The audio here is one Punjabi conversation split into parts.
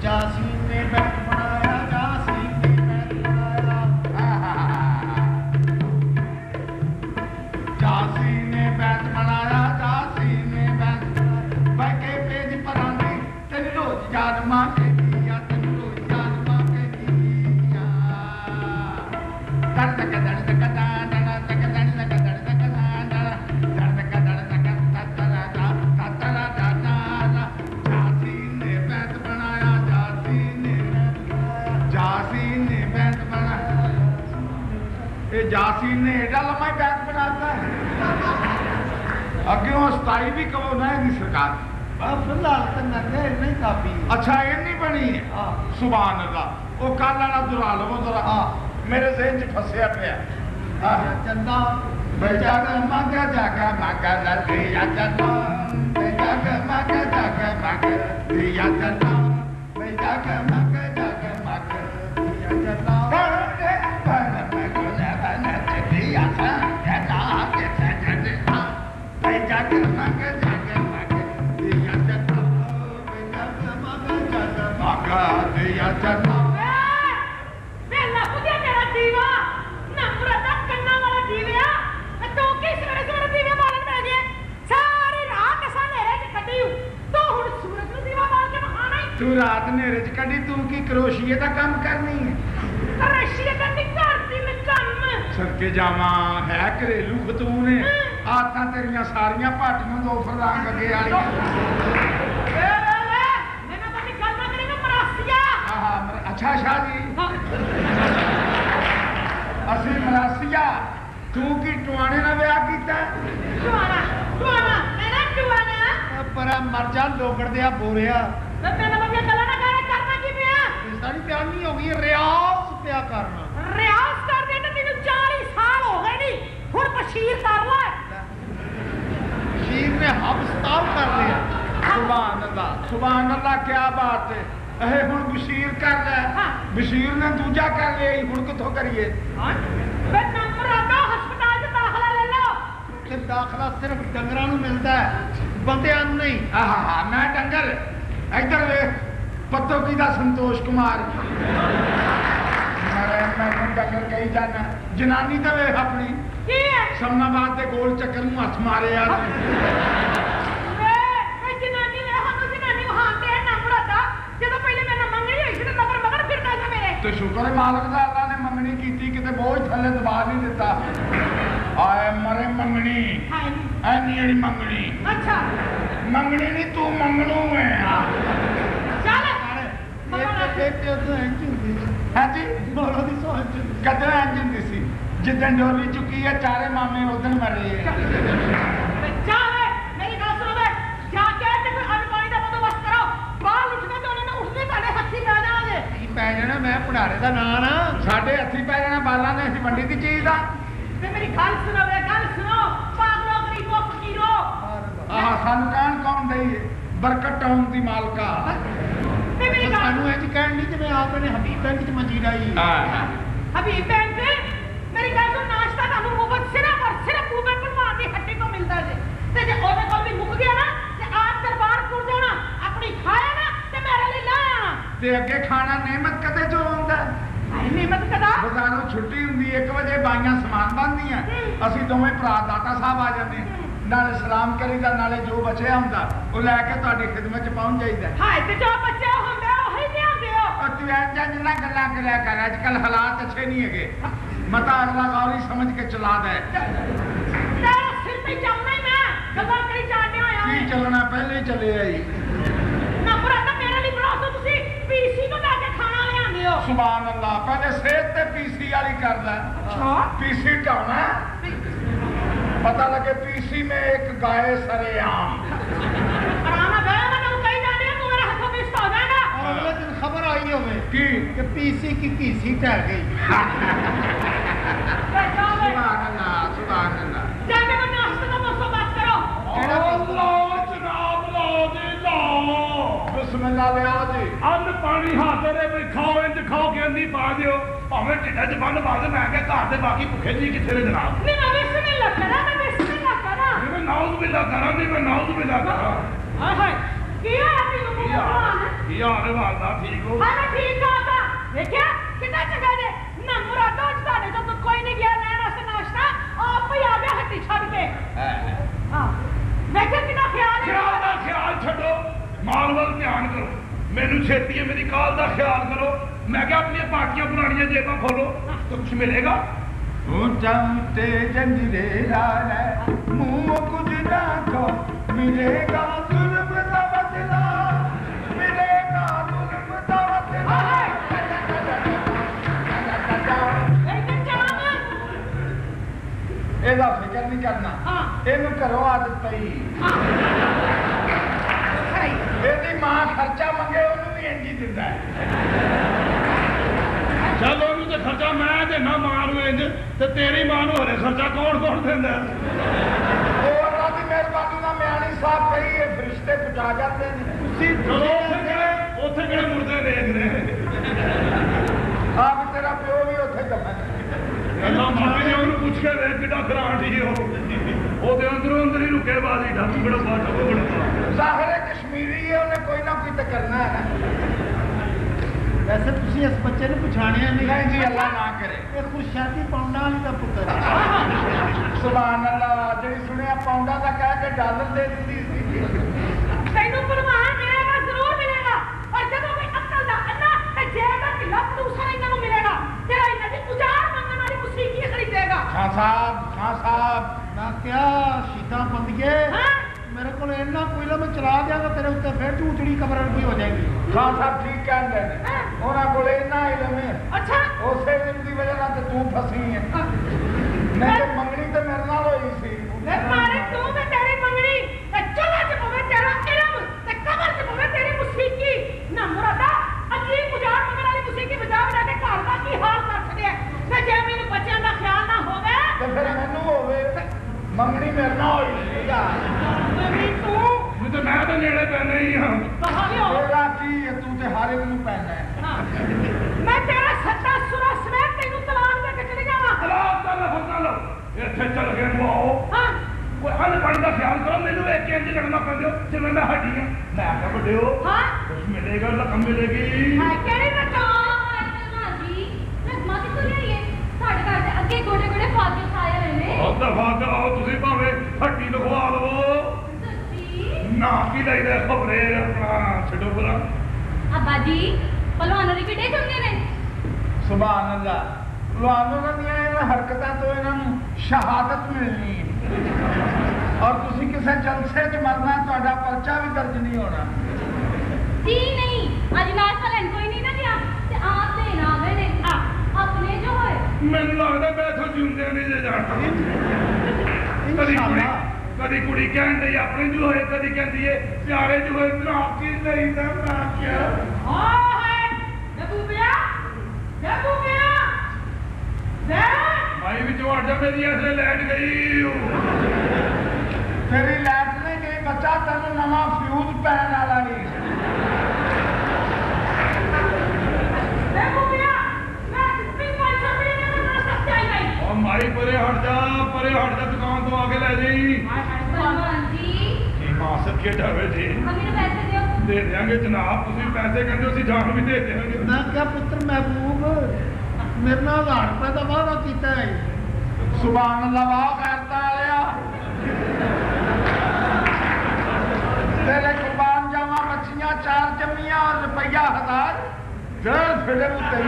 जासीन ने बैत बनाया, जासीन ने बैत बनाया, जासीन ने बैत बनाया, जासीन ने बैत बनाया। बैके पेज पर आंदी तेन रोज याद मां के दिया, तेन रोज याद मां के दिया। दर्द का दर्द का दाना तक दर्द का दर्द का दाना, दर्द का दर्द का ततरा ततरा दाना। जासीन ने बैत बनाया, जासीन ने बैत बनाया, जासीन ने बैत बनाया। ये जासीन ने एडा लम्मा बैत बनाता है। अगे सताई भी कहो ना इनकी सरकार। फिलहाल तो नहीं काफी। अच्छा ये नहीं बनी है। सुभान अल्लाह। वो कल वाला दुरा लवो जरा, मेरे ज़हन च फसिया पिया। चंदा बेजाग मांगा जागा मांगा दिया चंदा, बेजाग मांगा जागा मांगा दिया चंदा, बेजाग मांगा जागा मांगा दिया चंदा। तू रात नेरे च कड़ी, तू की करोशिये का काम करनी है? सदके जावा है घरेलू खतून है। आदत तेरिया सारिया पार्टियों दो फरलांग अगे वाली। अच्छा शाह जी, असी मरासिया। तू की टुआने ना ब्याह किया? पर मर जा लोगड़ दिया बोरिया। सारी प्यानी हो गई, रियाज पिया करना। रियाज कर दे तो तेन 40 साल हो गए नहीं, हुण बशीर कर ला। बशीर ने हबस्ताव कर लिया। सुभान अल्लाह, सुभान अल्लाह, क्या बात है। अहे हुण बशीर कर ले। बशीर ने दूजा कर लिया, हुण किथों करिए? हस्पताल च दाखला ले लो। दाखला सिर्फ डंगरां नूं मिलदा है, बंदियां नूं नहीं। मैं डंगर। इधर वेख, पत्तो की दा संतोष कुमार। मैं डंगर कही जाना। जनानी तो वेख अपनी समनाबाद के गोल चक्कर में हथ मारे यार। तो शुक्र है मालक दा, अल्लाह ने मंगनी की किते बोझ थले दबा नहीं दिता। आए मरे मंगनी, ऐनी वाली मंगनी। अच्छा मंगनी नहीं, तू मंगनू है। कदों इंज हुंदी सी? जिदन डोली चुकी है, चारे मामे उदन मरे। पै जाना, मैं भंडारे का नाम ना। साढ़े हथी पै जाना बालों ने, असीं मंडी की चीज का। मेरी गल सुनो, गल सुनो। पागलो गरीबो फकीरो। सानू कहन कौन दई है? बरकत टाउन की मालका। सानू इंज कहन नहीं, जिवें आपने हबीब बैंक च मंजी लाई। हबीब बैंक मेरी गल सुन, नाश्ता तुहानू मुफ्त सिर्फ और सिर्फ भूपे भलवान की हट्टी तो मिलता है। ते जे ओदे कोल भी मुक गया ना, ते आप दरबार टुर जाना, अपनी खाया ना ते मेरे लिए ला आना। ते अगे खाना नेमत कदे जो आउंदा? नेमत कदा? बाजारों छुट्टी हुंदी 1 वजे, बाइयां समान बनदियां, असीं दोवें भरा दाता साहब आ जांदे, नाले सलाम करीदा, नाले जो बचिया हुंदा वो लैके तुहाडी खिदमत च पहुंच जाईदा। हाय ते जो बच्चे हुंदे ओही लिआंदे हो। तू इंज ना गल्लां करिया कर, अजकल हालात अच्छे नहीं है। मता अगला गौरी समझ के चला दे। तेरा सिर पे चलना ही मैं गल्लां करी जाने होया। की चलना? पहले ही चले आई ना बुरादा मेरे लिए बनाओ तो तुसी पीसी को लाके खाना ले आंदे हो। सुभान अल्लाह, पहले सेहत ते पीसी वाली कर ले। अच्छा पीसी ढाना, पता लगे पीसी में एक गाय सरेआम। आराम गया मैं कहीं जाने, तू मेरे हाथों में हो जाएगा। और अगले दिन खबर आई होवे कि पीसी की घीसी ढह गई। सुभान अल्लाह, सुभान अल्लाह। जाके मैं नाश्ते का मौसम बात करो। अल्लाह जनाब, लो जी लो। बिस्मिल्लाह ले आओ जी। अन्न पानी हाथ रे भी खाओ, इंज खाओ कि अंधी पा दियो, भावें ढिड्ड च बंद पा दे। मैं क्या घर दे बाकी भुखे जी किथे ने जनाब? नहीं मैं बिस्मिल्लाह करा, मैं बिस्मिल्लाह करा। मैं नाउज़ बिल्लाह करा, नहीं मैं नाउज़ बिल्लाह करा। हाय हाय ਕੀ ਹੋਇਆ ਤੈਨੂੰ ਕੀ ਹਾਲ ਹੈ ਵਾਲਦਾ ਠੀਕ ਹੋ ਹਾਂ ਮੈਂ ਠੀਕ ਹਾਂ ਵੇਖਿਆ ਕਿੰਨਾ ਚੰਗਾ ਜੇ ਨਾ ਮੁਰਾਦੋ ਤੁਹਾਡੇ ਤੋਂ ਕੋਈ ਨਹੀਂ ਗਿਆ ਲੈਣ ਵਾਸਤੇ ਨਾਸ਼ਤਾ ਆਪ ਹੀ ਆ ਗਿਆ ਹੱਟੀ ਛੱਡ ਕੇ ਹਾਂ ਵੇਖਿਆ ਕਿੰਨਾ ਖਿਆਲ ਦਾ ਖਿਆਲ ਛੱਡੋ ਮਾਲ ਵੱਲ ਧਿਆਨ ਕਰੋ ਮੈਨੂੰ ਛੇਤੀ ਹੈ ਮੇਰੀ ਕਾਲ ਦਾ ਖਿਆਲ ਕਰੋ ਮੈਂ ਕਿਹਾ ਆਪਣੀਆਂ ਪਾਰਟੀਆਂ ਪੁਰਾਣੀਆਂ ਜੇਬਾਂ ਖੋਲੋ ਤਾਂ ਕੁਛ ਮਿਲੇਗਾ चमते जंजीरे लाल मुंह कुछ ना को मिलेगा जुल्म का बदला मिलेगा जुल्म का बदला ਇਹਦਾ ਫਿਕਰ ਨਹੀਂ ਕਰਨਾ ਇਹਨੂੰ ਘਰੋਂ ਆਦਤ ਪਈ ਇਹਦੀ ਮਾਂ ਖਰਚਾ ਮੰਗੇ ਉਹਨੂੰ ਵੀ ਇੰਜ ਹੀ ਦਿੰਦਾ ਚੱਲ ਉਹਨੂੰ ਤੇ ਖਰਚਾ ਮੈਂ ਦੇਣਾ ਮਾਂ ਨੂੰ ਇੰਜ ਤੇ ਤੇਰੀ ਮਾਂ ਨੂੰ ਹਰੇ ਖਰਚਾ ਕੌਣ ਦਿੰਦਾ ਉਹ ਅੱਲਾ ਦੀ ਮਿਹਰਬਾਨੀ ਨਾਲ ਮਿਆਣੀ ਸਾਹਿਬ ਕਹੀ ਇਹ ਫਰਿਸ਼ਤੇ ਪਹੁੰਚਾ ਜਾਂਦੇ ਨੇ ਤੁਸੀਂ ਉੱਥੇ ਕਿਹੜੇ ਮੁਰਦੇ ਦੇਖਦੇ ਆਪ ਤੇਰਾ ਪਿਓ ਵੀ ਉੱਥੇ ਦਫਨ ਅੱਲਾ ਮਾਪੀ ਨੇ ਉਹਨੂੰ ਪੁੱਛ ਕੇ ਵੇਖ ਕਿੱਡਾ ਖਰਾਂਠੀ ਉਹਦੇ ਅੰਦਰੋਂ ਅੰਦਰ ਹੀ ਰੁਕੇ ਬਾਜੀ ਢੱਕ ਬੜਾ ਬਾਟਾ ਬੜਾ ਜ਼ਾਹਿਰ ਹੈ ਕਸ਼ਮੀਰੀ ਹੈ ਉਹਨੇ ਕੋਈ ਨਾ ਕੋਈ ਤਾਂ ਕਰਨਾ ਹੈ ਵੈਸੇ ਤੁਸੀਂ ਇਸ ਬੱਚੇ ਨੂੰ ਪਛਾਣਿਆ ਨਹੀਂ ਜੀ ਅੱਲਾ ਨਾ ਕਰੇ ਇਹ ਖੁਸ਼ਹਾਲੀ ਪੌਂਡਾ ਵਾਲੀ ਦਾ ਪੁੱਤਰ ਹੈ ਸੁਭਾਨ ਅੱਲਾ ਜਿਹੜੀ ਸੁਣਿਆ ਪੌਂਡਾ ਦਾ ਕਹਿ ਕੇ ਡਾਲਰ ਦੇ ਦਿੰਦੀ ਸੀ ਤੈਨੂੰ ਭਲਵਾਨ ਮਿਲੇਗਾ ਜ਼ਰੂਰ ਮਿਲੇਗਾ ਪਰ ਜਦੋਂ ਕੋਈ ਅਕਲ ਦਾ ਅੰਨਾ ਤੇ ਜੇਬ ਦਾ ਢਿੱਲਾ ਪ੍ਰਦੂਸ਼ਣ ਇਹਨਾਂ ਨੂੰ ਮਿਲੇਗਾ ਜਿਹੜਾ ਇਹਨਾਂ ਦੀ ਉਜਾੜ ਮੰਗਣ ਵਾਲੀ ਮੁਸੀਕੀ ਖਰੀਦੇਗਾ ਖਾਨ ਸਾਹਿਬ ਨਾ ਕਿਆ ਸ਼ੀਤਾਂ ਬੰਦਗੇ ਮੇਰੇ ਕੋਲ ਇੰਨਾ ਕੋਇਲਾ ਮੈਂ ਚਲਾ ਦਿਆਂਗਾ ਤੇਰੇ ਉੱਤੇ ਫਿਰ ਝੂਠੜੀ ਕਬਰ ਵਰਗੀ ਹੋ ਜਾਏਗੀ ਖਾਨ ਸਾਹਿਬ ਠੀਕ ਕਹਿੰਦੇ ਨੇ ਉਹਨਾਂ ਕੋਲ ਇੰਨਾ ਇਲਮ ਹੈ ਅੱਛਾ ਉਸੇ ਇਲਮ ਦੀ ਵਜ੍ਹਾ ਨਾਲ ਤੇ ਤੂੰ ਫਸੀ ਹੈ ਨਹੀਂ ਤੇ ਮੰਗਣੀ ਤੇ ਮੇਰੇ ਨਾਲ ਹੋਈ ਸੀ ਵੇ ਮਾਰੇ ਤੂੰ ਤੇ ਤੇਰੀ ਮੰਗਣੀ ਤੇ ਚੁੱਲ੍ਹੇ 'ਚ ਪਵੇ ਤੇਰਾ ਇਲਮ ਤੇ ਕਬਰ 'ਚ ਪਵੇ ਤੇਰੀ ਮੁਸੀਕੀ ਨਾ ਮੁਰਾਦਾ ਅਜੀਬ ਉਜਾੜ ਮੰਗਣ ਵਾਲੀ ਮੁਸੀਕੀ ਵਜਾ ਕੇ ਘਰ ਦਾ ਕੀ ਹਾਲ ਕਰ ਛੱਡਿਆ ਤੇ ਜੇ ਮੈਨੂੰ ਬੱਚਿਆਂ ਦਾ ਖਿਆਲ ਨਾ ਹੋਵੇ ਤੇ ਫਿਰ ਮੈਨੂੰ ਹੋਵੇ ਮੰਗਣੀ ਮੇਰੇ ਨਾਲ ਹੋਈ ਤੂੰ ਤੇ ਮੈਂ ਤਾਂ ਨੇੜੇ ਪੈਣਾ ਹੀ ਹਾਂ ਤੇਰਾ ਕੀ ਹੈ ਤੂੰ ਤੇ ਹਰ ਇੱਕ ਨੂੰ ਪੈਣਾ ਹੈ ਮੈਂ ਤੇਰਾ ਸੱਤਾ ਸੁਰਾ ਸਮੇਤ ਤੈਨੂੰ ਤਲਾਕ ਦੇ ਕੇ ਚਲੀ ਜਾਵਾਂ ਤਲਾਕ ਦਾ ਲਫ਼ਜ਼ ਨਾ ਲਓ ਇੱਥੇ ਚੱਲ ਗਏ ਮੋਹ ਹਾਂ ਕੋਈ ਅਨਪੜ੍ਹ ਦਾ ਖਿਆਲ ਕਰੋ ਮੈਨੂੰ ਇੱਕ ਇੰਜ ਲੜਨਾ ਪੈਂਦੇ ਜਿਵੇਂ ਮੈਂ ਹੱਡੀ ਹਾਂ ਮੈਂ ਆਖਿਆ ਵੱਡਿਓ ਹਾਂ ਕੁਛ ਮਿਲੇਗਾ ਰਕਮ ਮਿਲੇਗੀ ਹਾਂ ਕਿਹੜੀ ਰਕਮ ਅੱਗੇ ਗੋਡੇ ਗੋਡੇ ਫਾਲਤੂ ਖਾਏ ਹੋਏ ਨੇ ਬਹੁਤ ਦਫਾ ਕਰਾਓ ਤੁਸੀਂ ਭਾਵੇਂ ਹੱਡੀ ਲਗਵਾ ਲਵੋ ਨਾ ਕੀ ਲਈਦਾ ਖਬਰੇ ਆਪਣਾ ਛੱਡੋ ਬਰਾ ਅੱਬਾ ਜੀ ਪਹਿਲਵਾਨਾਂ ਦੀ ਕਿੱਡੇ ਚੰਗੇ ਨੇ ਸੁਭਾਨ ਅੱਲਾ ਉਹਨਾਂ ਦੀਆਂ ਇਹਨਾਂ ਹਰਕਤਾਂ ਤੋਂ ਇਹਨਾਂ ਨੂੰ ਸ਼ਹਾਦਤ ਮਿਲਣੀ ਹੈ ਔਰ ਤੁਸੀਂ ਕਿਸੇ ਜਲਸੇ 'ਚ ਮਰਨਾ ਤੁਹਾਡਾ ਪਰਚਾ ਵੀ ਦਰਜ ਨਹੀਂ ਹੋਣਾ ਜੀ ਨਹੀਂ ਅੱਜ ਨਾਸ਼ਤਾ ਲੈਣ ਕੋਈ ਨਹੀਂ ਨਾ ਗਿਆ ਤੇ ਆਪ ਲੈਣ ਆ ਗਏ ਨੇ ਆਪਣੇ ਜੋ ਹੋਏ ਮੈਨੂੰ ਲੱਗਦਾ ਮੈਂ ਇੱਥੋਂ ਜਿਉਂਦੇ ਨਹੀਂ ਜੇ ਜਾਣਾ ਕਦੀ ਕੁੜੀ ਕਹਿਣ ਡਈ ਆਪਣੇ ਜੋ ਹੋਏ ਕਦੀ ਕਹਿੰਦੀ ਏ ਪਿਆਰੇ ਜੋ ਹੋਏ ਤਰਾ ਕੀ ਲਈਦਾ ਮੈਂ ਕਿਹਾ ਹਾਏ ਨਬੂਬਿਆ ਲੈ ਭਾਈ ਵਿੱਚੋਂ ਹਟ ਜਾ ਮੇਰੀ ਅਸਲੇ ਲੈਟ ਗਈ ਤੇਰੀ ਲੈਟ ਨਹੀਂ ਗਈ ਬੱਚਾ ਤੈਨੂੰ ਨਵਾਂ ਫਿਊਜ਼ ਪੈਣ ਵਾਲਾ ਨਹੀਂ ਮਾਈ ਪਰੇ ਹਟ ਜਾ ਦੁਕਾਨ ਤੋਂ ਆ ਕੇ ਲੈ ਜਾਈ ਪਹਿਲਵਾਨ ਜੀ ਕੀ ਮਾਂ ਸੱਕੇ ਢਾਵੇ ਜੀ ਮੈਨੂੰ ਪੈਸੇ ਦਿਓ ਦੇ ਦਿਆਂਗੇ ਜਨਾਬ ਤੁਸੀਂ ਪੈਸੇ ਕਹਿੰਦੇ ਅਸੀਂ ਜਾਨ ਵੀ ਦੇ ਦਿਆਂਗੇ ਮੈਂ ਕਿਹਾ ਪੁੱਤਰ ਮਹਿਬੂਬ ਮੇਰੇ ਨਾਲ 1000 ਰੁਪਏ ਦਾ ਵਾਅਦਾ ਕੀਤਾ ਹੈ ਸੁਭਾਨ ਅੱਲਾ ਵਾਹ ਖੈਰਤਾਂ ਵਾਲਿਆ ਤੇਰੇ ਕੁਰਬਾਨ ਜਾਵਾਂ ਮੱਛੀਆਂ 4 ਜੰਮੀਆਂ ਔਰ ਰੁਪਈਆ 1000 ਜਰ ਫਿਲਮ ਤੇਰੀ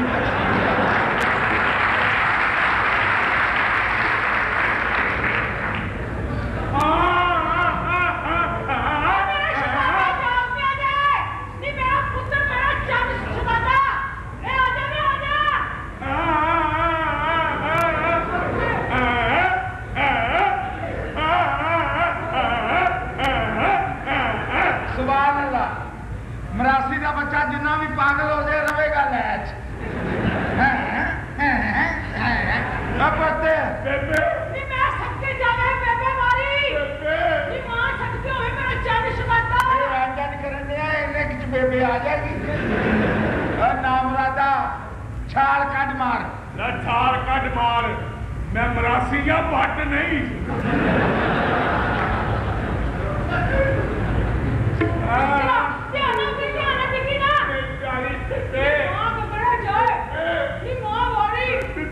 ਮਰਾਸੀ ਦਾ ਬੱਚਾ ਜਿੰਨਾ ਵੀ ਪਾਗਲ ਹੋ ਜਾਏ ਰਵੇਗਾ ਲੈਚ ਪੱਤੇ ਬੇਬੇ ਨੀ ਮੈਂ ਸੱਕੇ ਜਾਵੇ ਬੇਬੇ ਮਾਰੀ ਨੀ ਮਾਂ ਸੱਕਦੇ ਹੋਏ ਮੇਰਾ ਚੰਨ ਸ਼ਬਾਦਾ ਇਹ ਰਾਂਝਾ ਨਹੀਂ ਕਰਨ ਦਿਆ ਇਹਨੇ ਕਿਚ ਬੇਬੇ ਆ ਜਾਏਗੀ ਨਾਮ ਰਾਦਾ ਛਾਲ ਕੱਢ ਮਾਰ ਲੈ ਛਾਲ ਕੱਢ ਮਾਰ ਮੈਂ ਮਰਾਸੀ ਜਾਂ ਪੱਟ ਨਹੀਂ ध्यान दिखी ना मां कपड़ा जाए नी मां वाली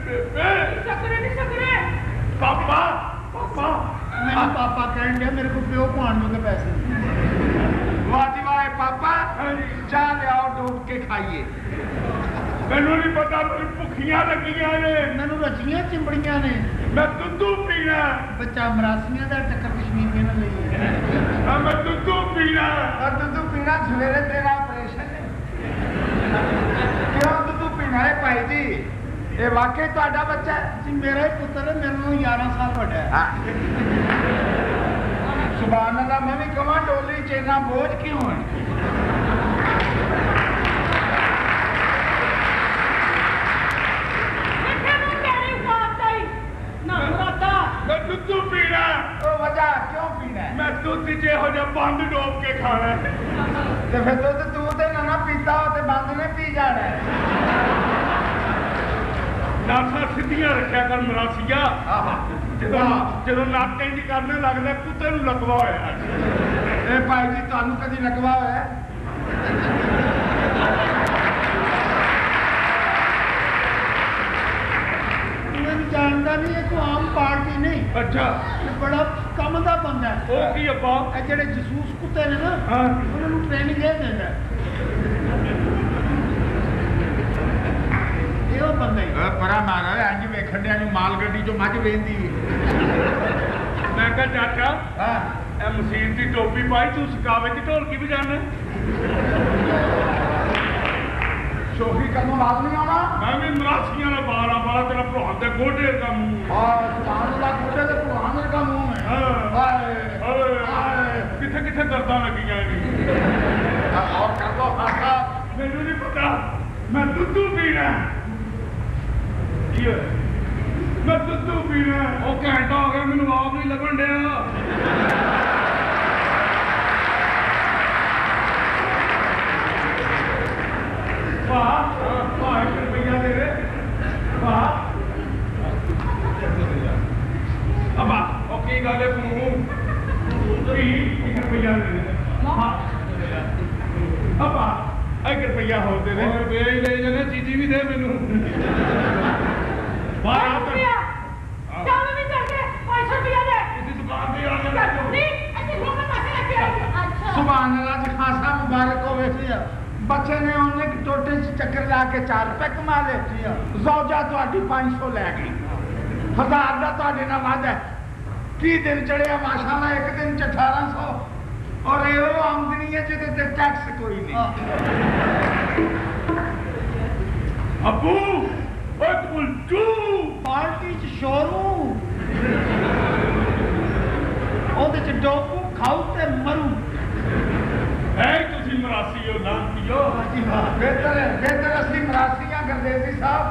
सकरे पापा पापा मैं पापा कहन दिया मेरे को प्यो पान जोगे पैसे वाह जी वाह पापा चाह ले आओ डूब के खाइए मैनू नहीं पता मेरी भुखियां लगियां ने मैनू रचियां चिंबड़ियां ने मैं दुद्धू पीना बच्चा मरासियां दा टक्कर कश्मीरियां ने लई मैं दुद्धू पीना और दूध पीना सवेरे तेरा ऑपरेशन है क्यों दूध पीना है भाई जी ये वाकई ਤੁਹਾਡਾ ਬੱਚਾ ਹੈ जी मेरा ही पुत्र है मेरे नालों 11 साल बड़ा है सुभान अल्लाह मैं भी कहां डोली च इतना बोझ क्यों है मैं दुद्धू पीना ओ वजह क्यों पीना है मैं दुध च हो जा बंद डोब के खाना ਤੇ ਫਿਰ ਦੁੱਧ ਤੂੰ ਤੇ ਨਾ ਪੀਤਾ ਹੋ ਤੇ ਬੰਦ ਨੇ ਪੀ ਜਾਣਾ ਨਾਸਾਂ ਸਿੱਧੀਆਂ ਰੱਖਿਆ ਕਰ ਮਰਾਸੀਆ ਜਦੋਂ ਨੱਕ ਇੰਜ ਕਰਨੇ ਲੱਗਦਾ ਕੁੱਤੇ ਨੂੰ ਲਕਵਾ ਹੋਇਆ ਇਹ ਭਾਈ ਜੀ ਤੁਹਾਨੂੰ ਕਦੀ ਲਗਵਾ ਹੋਇਆ मैं जानता नहीं है कोई आम पार्टी नहीं ਅੱਛਾ ये बड़ा कम दा बंदा है ਉਹ ਕੀ ਅੱਪਾ ਇਹ ਜਿਹੜੇ ਜਸੂਸ ਕੁੱਤੇ ਨੇ ਨਾ ਹਾਂ ਉਹਨਾਂ ਨੂੰ ਟ੍ਰੇਨਿੰਗ ਇਹ ਦਿੰਦਾ ਇਹ ਉਹ ਬੰਦਾ ਹੀ ਪਰਾ ਮਾਰਾ ਇੰਜ ਵੇਖਣ ਡਿਆ ਨੂੰ ਮਾਲ ਗੱਡੀ ਚੋਂ ਮੱਝ ਵੇਂਦੀ ਮੈਂ ਕਿਹਾ ਚਾਚਾ ਹਾਂ ਇਹ ਮਸੀਤ ਦੀ ਟੋਪੀ ਪਾਈ ਤੂੰ ਸਕਾਵੇ ਚ ਢੋਲਕੀ ਵਜਾਣਾ ਸ਼ੋਫੀ ਕਦੋਂ ਬਾਤ ਨਹੀਂ ਆਉਣਾ ਮੈਂ ਵੀ ਮਰਾਸੀਆਂ ਦਾ ਬਾਲਾ ਤੇਰਾ ਭਰਾ ਦੇ ਗੋਡੇ ਦਾ ਮੂੰਹ ਹਾਂ ਸੁਭਾਨ ਅੱਲਾਹ ਗੁੱਡੇ ਤੇ ਭਗਵਾਨ ਵਰਗਾ ਮੂੰਹ ਹੈ ਹਾਏ ਹਾਏ ਕਿੱਥੇ ਕਿੱਥੇ ਦਰਦਾਂ ਲੱਗੀਆਂ ਨੇ ਔਰ ਕਰ ਲੋ ਹਾਸਾ ਮੈਨੂੰ ਨਹੀਂ ਪਤਾ ਮੈਂ ਦੁੱਧੂ ਪੀਣਾ ਕੀ ਹੋਇਆ ਮੈਂ ਦੁੱਧੂ ਪੀਣਾ ਉਹ ਘੰਟਾ ਹੋ ਗਿਆ ਮੈਨੂੰ ਆਪ ਨਹੀਂ ਲੱਗਣ ਡਿਆ ਵਾਹ ਵਾਹ 1 ਰੁਪਈਆ ਦੇ ਦੇ ਵਾਹ ਅਬਾ ਉਹ ਕੀ ਗੱਲ ਹੈ ਤੂੰ 1 ਰੁਪਈਆ ਦੇ ਦੇ ਹਾਂ ਅਬਾ 1 ਰੁਪਈਆ ਹੋਰ ਦੇ ਦੇ ਹੋਰ ਵੇਚ ਲੈ ਜਨੇ ਚੀਜ਼ੀ ਵੀ ਦੇ ਮੈਨੂੰ ਬਾਹਰ ਆ रुपया ਚੱਲ ਵੀ ਚੱਲ ਕੇ 500 ਰੁਪਇਆ ਦੇ ਤੁਸੀਂ ਦੁਕਾਨ ਤੇ ਆ ਨਹੀਂ ਅਸੀਂ ਲੋਕ ਪੈਸੇ ਲੈ ਕੇ ਆਏ ਅੱਛਾ ਸੁਭਾਨ ਅੱਲਾਹ ਜੀ ਖਾਸਾ ਮੁਬਾਰਕ ਹੋਵੇ ਬੱਚੇ ਨੇ ਉਹਨੇ ਟੋਟੇ 'ਚ ਚੱਕਰ ਲਾ ਕੇ 4 ਰੁਪਏ ਕਮਾ ਲਏ ਜ਼ੌਜਾ ਤੁਹਾਡੀ 500 ਲੈ ਗਈ 1000 ਦਾ ਤੁਹਾਡੇ ਨਾਲ ਵਾਅਦਾ ਹੈ ਕੀ ਦਿਨ ਚੜਿਆ ਮਾਸ਼ਾਅੱਲਾ ਇੱਕ ਦਿਨ 'ਚ 1800 ਔਰ ਇਹ ਉਹ ਆਮਦਨੀ ਹੈ ਜਿਹਦੇ ਤੇ ਟੈਕਸ ਕੋਈ ਨਹੀਂ ਅੱਬੂ ਓਏ ਕੁਲਚੂ ਪਾਰਟੀ ਚ ਸ਼ੋਰੂ ਉਹਦੇ ਚ ਡੋਕੂ ਖਾਉ ਤੇ ਮਰੂ ਹੈ ਤੁਸੀਂ ਮਰਾਸੀ ਹੋ ਲਾਂਤੀਓ ਜੀ ਵਾਹ ਬਿਹਤਰ ਅਸੀਂ ਮਰਾਸੀਆਂ ਗਰਦੇਵੀ ਸਾਹਿਬ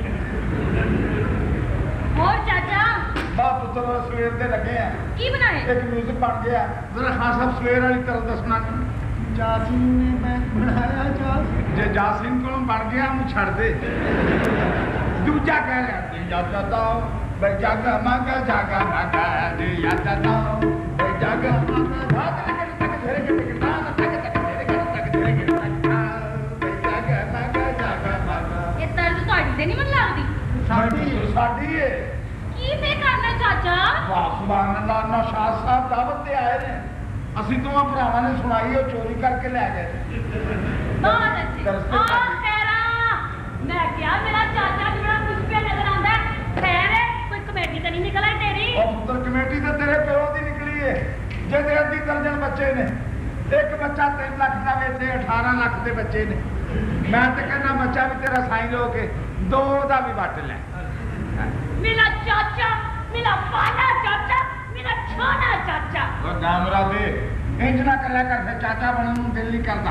ਹੋਰ ਚਾਚਾ ਬਾ ਪੁੱਤਰ ਸਵੇਰ ਦੇ ਲੱਗੇ ਆ ਕੀ ਬਣਾਏ ਇੱਕ ਮਿਊਜ਼ਿਕ ਬਣ ਗਿਆ ਜ਼ਰਾ ਖਾਨ ਸਾਹਿਬ ਸਵੇਰ ਵਾਲੀ ਤਰ੍ਹਾਂ ਦੱਸਣਾ ਜਾਸੀਨ ਨੇ ਮੈਂ ਬਣਾਇਆ ਜੇ ਜਾਸਿਨ ਕੋਲੋਂ ਬਣ ਗਿਆ ਉਹਨੂੰ ਛੱਡ ਦੇ ਦੂਜਾ ਕਹਿ ਰਿਹਾ ਤੇ ਯਾਦ ਆਤਾ ਬਈ ਜਾਗਾ ਮੰਗਾ ਦੇ ਯਾਦ ਆਤਾ ਬਈ ਜਾਗਾ ਮੰਗਾ ਬਾਤ ਲਗਨ ਤੱਕ ਧਰੇ ਕੇ ਟਿਕਟਾਂ ਤੱਕ ਧਰੇ ਕੇ ਤੱਕ ਧਰੇ ਕੇ ਟਿਕਟਾਂ ਬਈ ਜਾਗਾ ਮੰਗਾ ਇਹ ਤਰਜ਼ ਤੁਹਾਡੀ ਤੇ ਨਹੀਂ ਮਨ ਲੱਗਦੀ ਸਾਡੀ ਏ ਕੀ ਫੇ ਕਰਨਾ ਚਾਚਾ ਵਾਹ ਸੁਭਾਨ ਅੱਲਾਹ ਨੌਸ਼ਾਦ ਸਾਹਿਬ ਦਾਵਤ ਤੇ ਆਏ ਨੇ ਅਸੀਂ ਦੋਵਾਂ ਭਰਾਵਾਂ ਨੇ ਸੁਣਾਈ ਉਹ ਚੋਰੀ ਕਰਕੇ ਲੈ ਗਏ ਬਹੁਤ ਅੱਛੀ ਖੈਰਾ ਮੈਂ ਕਿਹਾ ਮੇਰਾ ਚਾਚਾ ਜਿਹੜਾ ਕੁਝ ਪਿਆ ਨਜ਼ਰ ਆਉਂਦਾ ਖੈਰ ਹੈ ਕੋਈ ਕਮੇਟੀ ਤਾਂ ਨਹੀਂ ਨਿਕਲ ਆਈ ਤੇਰੀ ਉਹ ਪੁੱਤਰ ਕਮੇਟੀ ਤੇ ਤੇਰੇ ਪਿਓ ਦੀ ਨਿਕਲੀ ਏ ਜਿਹਦੇ ਅੱਧੀ ਦਰਜਨ ਬੱਚੇ ਨੇ ਇੱਕ ਬੱਚਾ 3 ਲੱਖ ਦਾ ਵੇਚੇ 18 ਲੱਖ ਦੇ ਬੱਚੇ ਨੇ ਮੈਂ ਤੇ ਕਹਿੰਦਾ ਬੱਚਾ ਵੀ ਤੇਰਾ ਸਾਈਨ ਹੋ ਕੇ 2 ਦਾ ਵੀ ਵੱਟ ਲੈ ਮੇਰਾ ਚਾਚਾ ਮੇਰਾ ਪਾਲਾ ਚਾਚਾ ਮੇਰਾ ਛੋਟਾ ਚਾਚਾ ਉਹ ਗਾਮਰਾ ਦੇ ਇੰਜ ਨਾ ਕਰਿਆ ਕਰ ਫਿਰ ਚਾਚਾ ਬਣਨ ਨੂੰ ਦਿਲ ਨਹੀਂ ਕਰਦਾ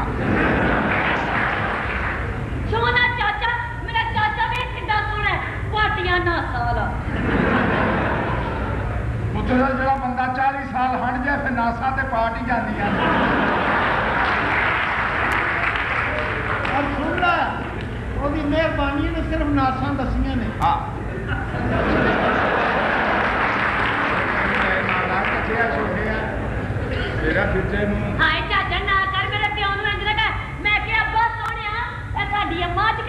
ਛੋਟਾ ਚਾਚਾ ਮੇਰਾ ਚਾਚਾ ਵੇਖ ਕਿੱਦਾਂ ਸੋਹਣਾ ਹੈ ਪਾਟੀਆਂ ਨਾ ਸਾਲਾ ਪੁੱਤਰ ਜਿਹੜਾ ਬੰਦਾ 40 ਸਾਲ ਹੰਡ ਜਾਏ ਫਿਰ ਨਾਸਾਂ ਤੇ ਪਾਟ ਹੀ ਜਾਂਦੀਆਂ ਔਰ ਸੁਣ ਲੈ ਉਹਦੀ ਮਿਹਰਬਾਨੀ ਨੇ ਸਿਰਫ ਨਾਸਾਂ ਦਸੀਆਂ ਨੇ ਹਾਂ ਨਾਲਾ ਕਿੱਥੇ ਆ ਛੋਟੇ ਆ ਮੇਰਾ ਫਿੱਟੇ ਨੂੰ ਹਾਏ ਚਾਚਾ ਨਾ ਕਰ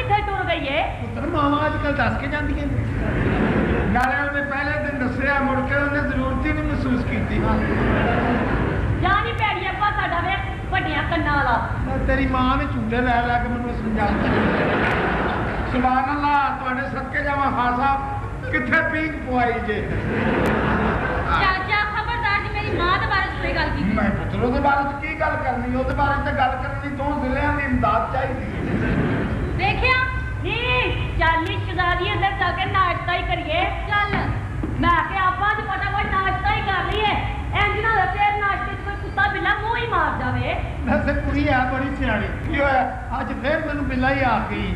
किथे टुर गई है ਪੁੱਤਰ ਮਾਵਾਂ ਅੱਜ ਕੱਲ੍ਹ ਦੱਸ ਕੇ ਜਾਂਦੀਆਂ ਨੇ ਨਾਲੇ ਉਹਨੇ ਪਹਿਲੇ ਦਿਨ ਦੱਸਿਆ ਮੁੜ ਕੇ ਉਹਨੇ ਜ਼ਰੂਰਤ ਹੀ ਨਹੀਂ ਮਹਿਸੂਸ ਕੀਤੀ जानी पैड़ी अब्बा साडा वे ਵੱਡੀਆਂ ਕੰਨਾਂ ਵਾਲਾ ਮੈਂ ਤੇਰੀ ਮਾਂ ਨੇ ਝੂਠੇ ਲੈ ਲੈ ਕੇ ਮੈਨੂੰ ਸਮਝਾਉਂਦੀ ਸੁਭਾਨ ਅੱਲਾ ਤੁਹਾਡੇ ਸਦਕੇ ਜਾਵਾਂ ਖਾਨ ਸਾਹਿਬ ਕਿੱਥੇ ਪੀਂਗ ਪਵਾਈ ਜੇ ਚਾਚਾ ਖਬਰਦਾਰ ਜੀ ਮੇਰੀ ਮਾਂ ਦੇ ਬਾਰੇ ਚ ਕੋਈ ਗੱਲ ਕੀਤੀ ਮੈਂ ਪੁੱਤਰ ਉਹਦੇ ਬਾਰੇ ਚ ਕੀ ਗੱਲ ਕਰਨੀ ਉਹਦੇ ਬਾਰੇ ਤੇ ਗੱਲ ਕਰਨੀ ਦੋ ਜ਼ਿਲ੍ਹਿਆਂ ਦੀ ਇਮਦਾਦ ਚਾਹੀਦੀ ਦੇਖਿਆ ਨਹੀਂ ਚਾਲੀ ਸ਼ਜ਼ਾਦੀ ਅੰਦਰ ਜਾ ਕੇ ਨਾਸ਼ਤਾ ਹੀ ਕਰੀਏ ਚੱਲ ਮੈਂ ਕਿ ਆਪਾਂ ਅੱਜ ਫਟਾਫਟ ਨਾਸ਼ਤਾ ਹੀ ਕਰ ਲਈਏ ਇੰਜ ਨਾ ਹੋਵੇ ਫੇਰ ਨਾਸ਼ਤੇ 'ਚ ਕੋਈ ਕੁੱਤਾ ਬਿੱਲਾ ਮੂੰਹ ਹੀ ਮਾਰ ਜਾਵੇ ਵੈਸੇ ਕੁੜੀ ਆ ਬੜੀ ਸਿਆਣੀ ਕੀ ਹੋਇਆ ਅੱਜ ਫੇਰ ਮੈਨੂੰ ਬਿੱਲਾ ਹੀ ਆ ਗਈ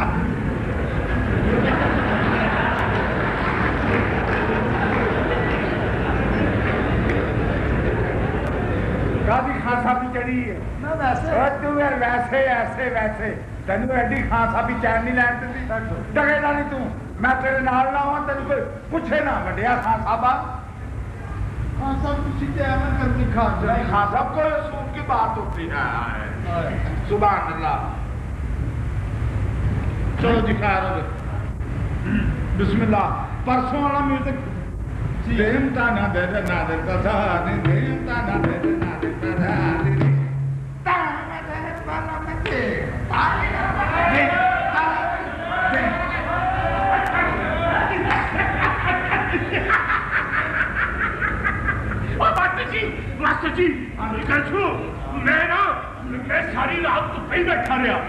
ਕਾਦੀ ਖਾਨ ਸਾਹਿਬ ਦੀ ਚੜੀ ਹੈ ਨਾ ਵੈਸੇ ਉਹ ਤੂੰ ਯਾਰ ਵੈਸੇ ਐਸੇ ਵੈਸੇ ਤੈਨੂੰ ਐਡੀ ਖਾਨ ਸਾਹਿਬ ਦੀ ਚੈਨ ਨਹੀਂ ਲੈਣ ਦਿੰਦੀ ਡਰੇਦਾ ਨਹੀਂ ਤੂੰ ਮੈਂ ਤੇਰੇ ਨਾਲ ਨਾ ਹਾਂ ਤੈਨੂੰ ਕੋਈ ਪੁੱਛੇ ਨਾ ਵੱਡਿਆ ਖਾਨ ਸਾਹਿਬਾ हाँ सब कुछ एमन करके खा नहीं खान साहब को सूट की बात होती है सुभान अल्लाह चलो जी खैर बिस्मिल्लाह परसों वाला म्यूजिक देम ताना दे दे ना दे ता नी देम ताना दे दे ना दे ता नी ताना दे वाला में दे मास्टर जी निकल छू मैं सारी रात तो पे बैठा रहा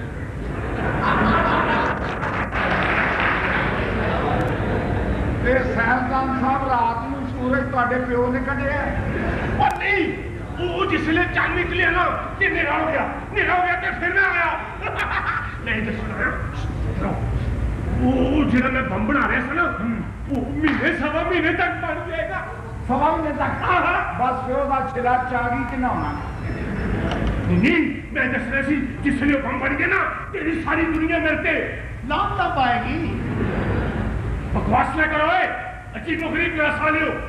साइंसदान साहब रात में सूरज ਤੁਹਾਡੇ ਪਿਓ ਨੇ ਕੱਢਿਆ और नहीं वो जिसले चांद निकले ना कि नेरा हो गया तो फिर मैं आया नहीं तो सुना वो जिला मैं बम बना रहा था ना वो महीने सवा महीने तक बन जाएगा सवा महीने तक बस प्यो का छिला चागी कि ना होना नहीं मैं दस रहा सी जिसले बम बन गया ना तेरी सारी दुनिया मेरे ते लाभ ना पाएगी बकवास ना करो अच्छी नौकरी क्लास वाले हो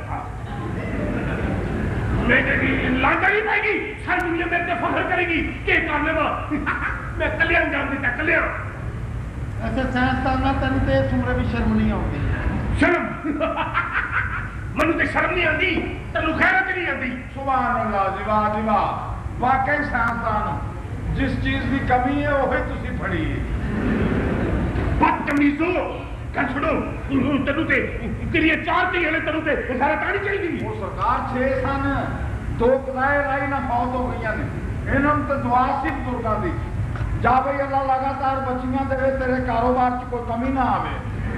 मैं लांदा नहीं पाएगी सारी दुनिया मेरे ते फख्र करेगी के कर लेवा मैं कल्याण जान देता कल्याण ऐसे साइंसदान ना तेन ते सुमरे भी शर्म नहीं आती शर्म मनु ते शर्म नहीं आती तेनू खैरत नहीं आती सुभान अल्लाह जी वाह वाकई साइंसदान जिस चीज की कमी है वही तुसी फड़ी है बदतमीजो कल छोड़ो तेनू ते तेरी चार धी ने तेनू ते सारा तानी चाहिए वो सरकार 6 सन 2 कदाए लाई ना फौत हो गई ने इन्हां ते दुआ सी बुजुर्गां दी जा भाई अल्लाह लगातार बच्चियां देवे तेरे कारोबार च कोई कमी ना आवे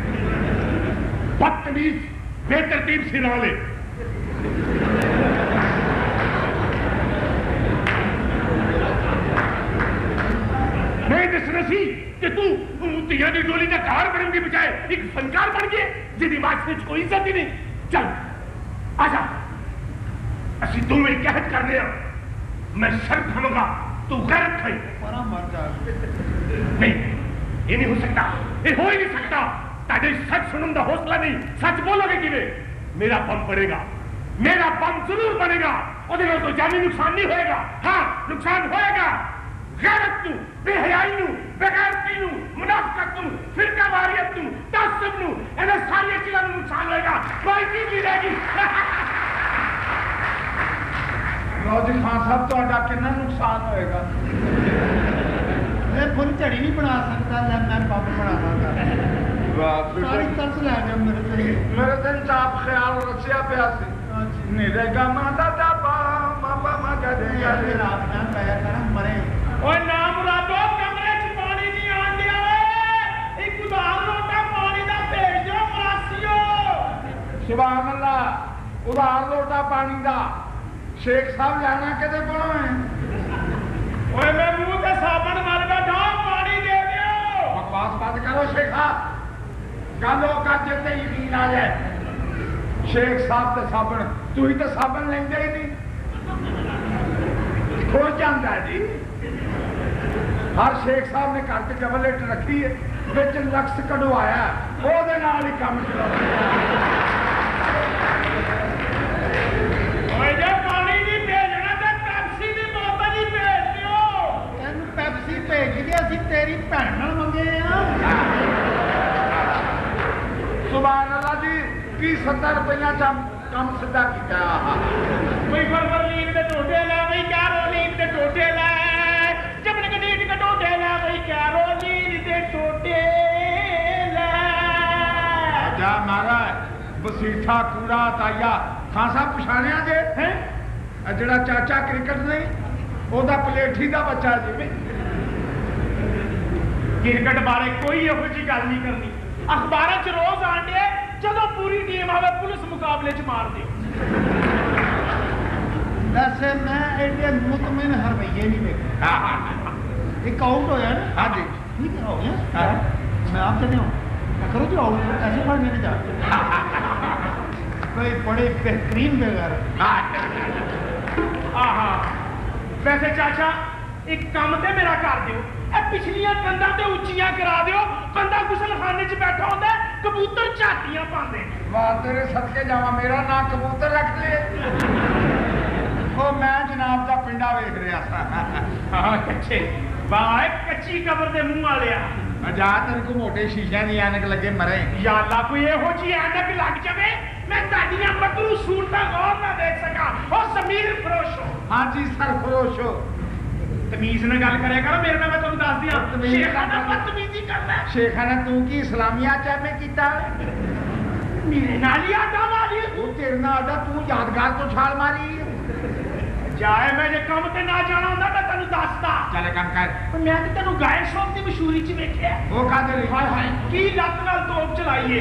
बदतमीज बेतरतीब सिर वाले मैं दसना सी कि तू तिया की डोली का कार बनने की बजाय एक फनकार बन गए जिहदी माशरे च कोई इज्जत ही नहीं चल आजा असी दोवें कहत करने मैं शर्त खावांगा तू गैरत खाई परा मर जा नहीं ये नहीं हो सकता ये हो ही नहीं सकता ताजे सच सुनने का हौसला नहीं सच बोलोगे किवें मेरा बम पड़ेगा मेरा बम जरूर बनेगा और तो जानी नुकसान नहीं होएगा हाँ नुकसान होएगा गैरत तू बेहयाई नू बेगैरती नू मुनाफिकत नू फिरका वारियत नू तअस्सुब नू इन्हां सारी चीज़ां नू नुकसान होएगा कोई चीज़ नहीं रहेगी लो जी खान साहब ਤੁਹਾਡਾ ਕਿੰਨਾ ਨੁਕਸਾਨ ਹੋਏਗਾ मैं फुल झड़ी नहीं बना सकता ले मैं पब बनावांगा वाह सारी तरस ले गया मेरे दिन चाप ख्याल रचिया पिया सी निरेगा माता दा मापा मा गदेगा रात ना पाया कर मरे ओए नाम मुरादो कमरे च पानी नहीं आन दिया ओए एक उधार लोटा पानी दा भेज दो मरासियो सुभान अल्लाह उधार लोटा पानी दा शेख साहब जाना किते कोलों है ओए मैं मुंह ते साबन मार बैठा पानी दे दियो बकवास बंद करो शेखा गालो का जिते यकीन आ जाए शेख साहब ते साबन तू ही तो साबन लेंदे ही नहीं हो जाता है जी हर शेख साहब ने घर च टैबलेट रखी है बिच लक्स कढवाया ओदे नाल ही काम चलाया ओए जे पानी नहीं भेजना ते पेप्सी दी बोतल ही भेज दियो तेन पेप्सी भेज के असि तेरी भैन नाल मंगे आ 70 रुपया काम सीधा किया कोई फरवरलीन के टोटे ला भाई कैरोलीन के टोटे ला जबन कदीड के टोटे ला भाई कैरोलीन के टोटे ला जा मारा बसीठा कूड़ा ताया खासा पछाणिया जे है जड़ा चाचा क्रिकेट नहीं ओदा पलेठी दा बच्चा जी क्रिकेट बारे कोई यहो जी गल नहीं करनी अखबारां च रोज आंदे जदों पूरी टीम आवे पुलिस मुकाबले च मार दे वैसे मैं एडे मुतमिन हरवैये नहीं देखे एक आउट होया ना हाँ जी ठीक है हो गया मैं आप चले हूँ करो जी आउट ऐसे पढ़ने नहीं जाते कोई बड़े बेहतरीन बेगर आहा वैसे चाचा एक काम ते मेरा कर दियो ए पिछलियां कंधां ते उच्चियां करा दियो बंदा गुसलखाने च बैठा होंदा कबूतर झाटियां पांदे वाह तेरे सदके जावा मेरा ना कबूतर रख ले ओ मैं जनाब दा पिंडा वेख रहा सा हां कच्चे वाह कच्ची कबर दे मुंह वालिया जा तेरे को मोटे शीशे दी ऐनक लगे मरे या अल्लाह कोई एहो जी ऐनक लग जावे मैं ताड़ियां मकरू सूरतां गौर ना देख सका ओ समीर फरोशो हाँ जी सरफरोश हो तमीज न गल करे करो मेरे नाल मैं तुहानू दस दियां शेखाना बदतमीजी करदा शेखाना तू की इस्लामिया च में कीता मेरे नाल ही आटा मारी वो तेरे नाल आटा तू यादगार तो छाल मारी जाए मैं जे काम ते ना जाना हुंदा मैं तैनू दसदा चल काम कर मैं ते तैनू गायक शौक दी मशहूरी च वेखिया वो कादे ली हाय हाय की लत नाल तोप चलाईए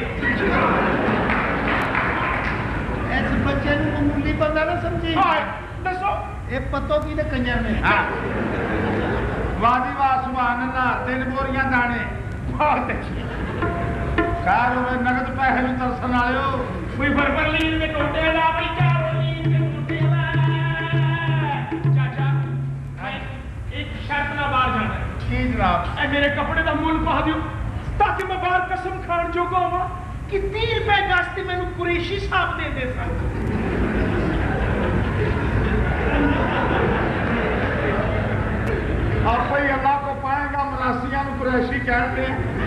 इस बच्चे को मामूली बंदा ना समझी हाय दसो ये पतो की ते कंजर ने हाँ वादी वाह सुभान अल्लाह 3 बोरियां दाने बहुत अच्छी खैर होवे नगद पैसे भी तरसन वाले हो कोई फरफरलीन के टोटे ला भाई कैरोलीन के टोटे ला चाचा भाई एक शर्त ना बाहर जाना की जनाब ए मेरे कपड़े दा मुल पा दियो ताकि मैं बाहर कसम खान जोगा होवां कि 30 रुपए गज ते मैनू कुरैशी साहब दे दे सन आप ही अल्लाह को पाएगा मरासिया कुरैशी कहते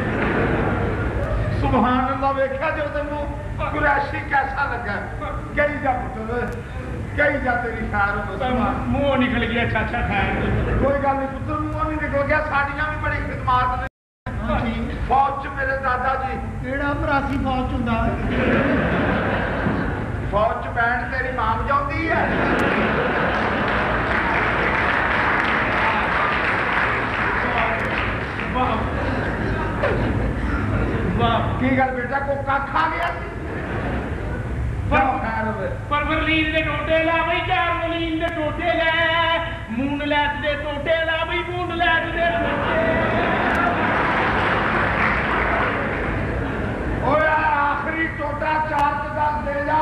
सुभान अल्लाह वेख्या जो तेनू कुरैशी कैसा लगा कही जा पुत्र कही जा तेरी खैर हो मुंह निकल गया चाचा खैर कोई गल नहीं पुत्र मुंह नहीं निकल गया साड़ियां भी बड़ी खिदमात ने फौज च मेरे दादा जी केड़ा मरासी फौज हुंदा फौज च बैंड तेरी मां बजाउंदी है की गल बेटा को कख आ गया परवरलीन दे टोटे ला भाई कैरोलीन दे टोटे ला मूनलैट दे टोटे ला भाई मूनलैट दे टोटे ओए आखिरी टोटा चार्ज का दे जा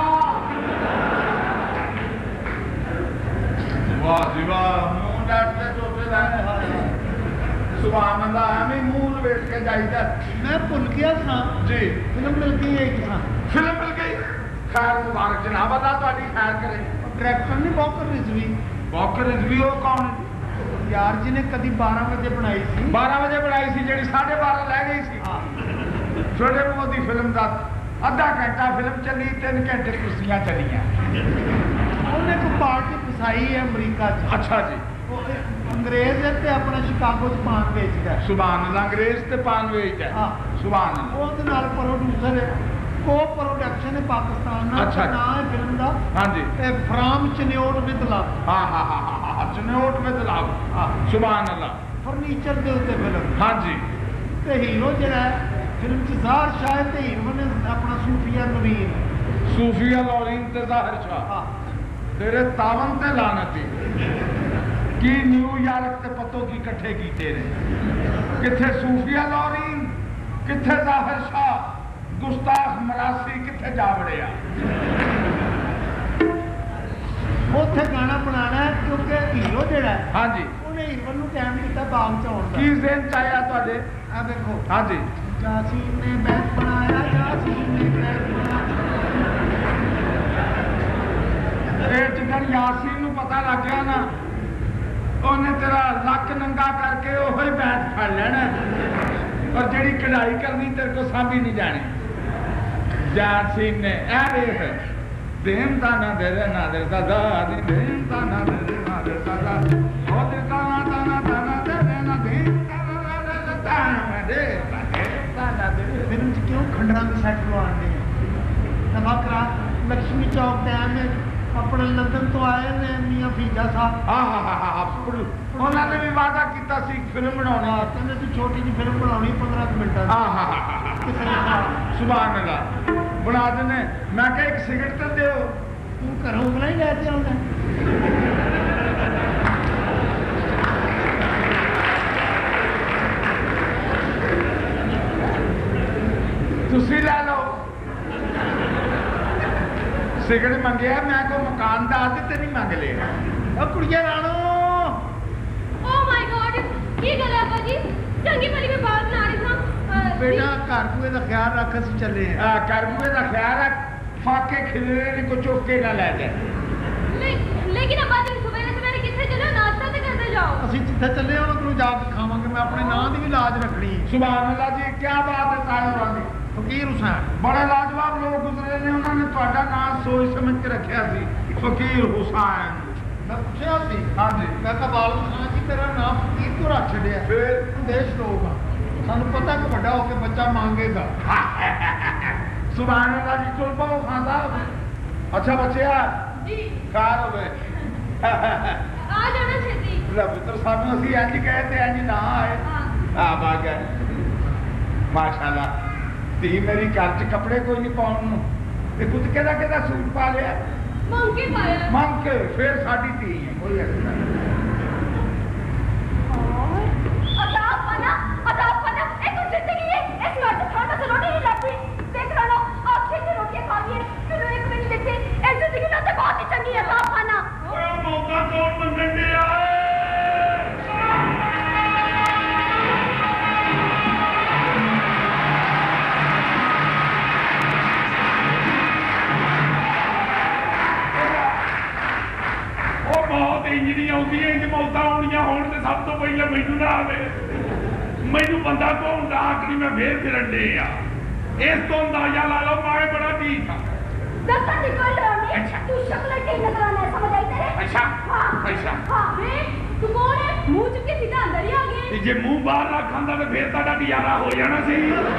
वाह जी वाह मूनलैट दे टोटे ला सुभान अल्लाह हमें मूल वेट के जाइदा मैं भुल गया था जी फिल्म मिल गई एक था फिल्म मिल गई खैर मुबारक जनाब अल्लाह ਤੁਹਾਡੀ खैर करे डायरेक्टर ने बॉकर रिजवी बॉकर रिजवी वो कौन यार जी ने कभी 12 बजे बनाई थी 12 बजे बनाई सी ਜਿਹੜੀ 12:30 ਲੈ ਗਈ ਸੀ छोटे मुंह ਦੀ फिल्म ਦਾ ਅੱਧਾ ਘੰਟਾ ਫਿਲਮ ਚੱਲੀ 3 ਘੰਟੇ ਕੁਰਸੀਆਂ ਚੱਲੀਆਂ ਉਹਨੇ ਕੋ ਪਾਰਟੀ ਫਸਾਈ ਹੈ ਅਮਰੀਕਾ ਚ ਅੱਛਾ ਜੀ अंग्रेज है ते अपना शिकागो च पान बेचदा है सुभान अल्लाह अंग्रेज ते पान वेचदा हाँ सुभान अल्लाह ਉਹਦੇ ਨਾਲ प्रोड्यूसर है को प्रोडक्शन है पाकिस्तान ਨਾਲ अच्छा नाम है फिल्म ਦਾ हाँ जी फ्राम चन्योट विद लव हाँ हाँ हाँ हाँ चन्योट में तलाब हाँ सुभान अल्लाह फर्नीचर ਦੇ ਉੱਤੇ ਫਿਲਮ हाँ जी ਤੇ ਹੀਰੋ ਜਿਹੜਾ ਫਿਲਮ ਚ ਜ਼ਾਹਰ ਸ਼ਾਹ ਤੇ ਹੀਰੋ ਨੇ ਆਪਣਾ ਸੂਫੀਆ ਨਵੀਨ सूफिया लौरीन ते ज़ाहिर शाह ਹਾਂ तेरे तावन ते लानती की न्यूयॉर्क ते पतो की इकट्ठे कीते ने किथे सूफिया लौरीन किथे ज़ाहिर शाह गुस्ताख मरासी किथे जा वड़िया ਉੱਥੇ ਗਾਣਾ ਬਣਾਣਾ ਹੈ ਕਿਉਂਕਿ ਹੀਰੋ ਜਿਹੜਾ ਹੈ हाँ जी ਉਹਨੇ ਹੀਰੋ ਨੂੰ ਟਾਈਮ ਦਿੱਤਾ ਬਾਗ ਚ ਆਉਣ ਦਾ की ज़हन चाया तुहाडे ਆ ਦੇਖੋ हाँ जी जासीन ने बैग बनाया जासीन ने बैग बनाया जिधर यासीन नूं पता लग गया ना उन्हें तेरा लक नंगा करके ओही बैठ फड़ लेना और जेड़ी कढ़ाई करनी तेरे को सांभी नहीं जानी जासिन ने देख देन ताना दे ना दे दादा देन ताना दे ना दे दादा ओ दे ताना ताना ताना दे ना देन ताना ताना दे ताना दे फिल्म च क्यों खंडरा में सेट करवाने नवाकरा लक्ष्मी चौक डैम में अपने लंदन तो आए ने मियां फीजा साहब उन्होंने भी वादा किया सी फिल्म बनानी कहने तू छोटी जी फिल्म बनानी 15 मिनट सुभान अल्लाह बना देने मैं क्या एक सिगरेट तो दो तू घरों उगला ही लेते आउंदा तुसी ले लो सिगरेट मंगे मैं को मकान दा ते नहीं मंग लिया ओ कुड़िया राणो ओ माय गॉड की गल है बाजी चंगी भली मैं बात ना रही था बेटा घर बुए का ख्याल रख ਅਸੀਂ ਚੱਲੇ ਆ करबुए का ख्याल रख फाके खिलरे ने को चुक के ना ले जाए लेकिन अब्बा जी सवेरे सवेरे किथे चले नाश्ता ते करते जाओ ਅਸੀਂ ਜਿੱਥੇ ਚੱਲੇ ਉਹਨਾਂ ਕੋਲ ਜਾ ਕੇ ਖਾਵਾਂਗੇ ਮੈਂ ਆਪਣੇ ਨਾਂ ਦੀ ਵੀ ਲਾਜ ਰੱਖਣੀ सुभान अल्लाह जी क्या बात है ताए वाली ਫਕੀਰ ਹੁਸੈਨ बड़े लाजवाब लोग गुजरे ने उन्होंने ਤੁਹਾਡਾ ਨਾਮ सोच समझ के रखा सी फकीर हुसैन ਮੈਂ ਪੁੱਛਿਆ ਸੀ हाँ जी ਮੈਂ ਕਿਹਾ ਬਾਲਕ ਖਾਨ ਜੀ ਤੇਰਾ ਨਾਮ ਫਕੀਰ ਕਿਉਂ ਰੱਖ ਛੱਡਿਆ फिर ਦੇਸ਼ ਲੋਕ ਆ ਸਾਨੂੰ ਪਤਾ ਕਿ ਵੱਡਾ ਹੋ ਕੇ ਬੱਚਾ ਮੰਗੇਗਾ सुभान अल्लाह जी चल पाओ खांदा अच्छा बच्चे जी कार हो गए आ जाना छेती रब तो सामने ਅਸੀਂ ਇੰਜ कहते हैं जी ना आए हां आ बाग है माशाल्लाह ती मेरी घर च कपड़े कोई नहीं पाउन ਨੂੰ ਤੇ ਕੁਝ ਕਿਹਦਾ ਸੂਟ ਪਾ ਲਿਆ मंग के पाया ਮੰਗ ਕੇ ਫਿਰ ਸਾਡੀ ਧੀ ਹੈ ਕੋਈ ਐਸਾ अदाब पना एक जिंदगी है एक घर से खाना से रोटी नहीं लगती देख रहा लो अच्छी सी रोटियां खा लिए फिर एक भी नहीं देखते एक जिंदगी ना तो बहुत ही चंगी है अदाब पना ਓਏ ਮੌਕਾ ਕੌਣ ਮੰਗਣ ਡਿਆ ਉਹ ਬਹੁਤ ਇੰਜ ਆਉਂਦੀ ਇੰਜ ਮੌਤਾਂ ਆਉਣੀਆਂ ਹੋਣ ਤੇ ਸਭ ਤੋਂ ਪਹਿਲਾਂ ਮੈਨੂੰ ਨਾ ਆਵੇ ਮੈਨੂੰ ਬੰਦਾ ਕੌਣ ਦਾ ਆਖਰੀ ਮੈਂ ਫੇਰ ਫਿਰਨ ਡੇ ਆ ਇਸ ਤੋਂ ਅੰਦਾਜ਼ਾ ਲਾ ਲਓ ਮੈਂ ਬੜਾ ਠੀਕ ਆ दस निकल रहा अच्छा। तू शक्ल के नजर आना है समझ आई तेरे अच्छा हाँ अच्छा हाँ बे तू कौन है मुंह चुप के सीधा अंदर ही आ ਤੇ गए ਜੇ ਮੂੰਹ ਬਾਹਰ ਰੱਖਾਂਦਾ ਤੇ ਫੇਰ ਤੁਹਾਡਾ ਗੁਜ਼ਾਰਾ ਹੋ ਜਾਣਾ ਸੀ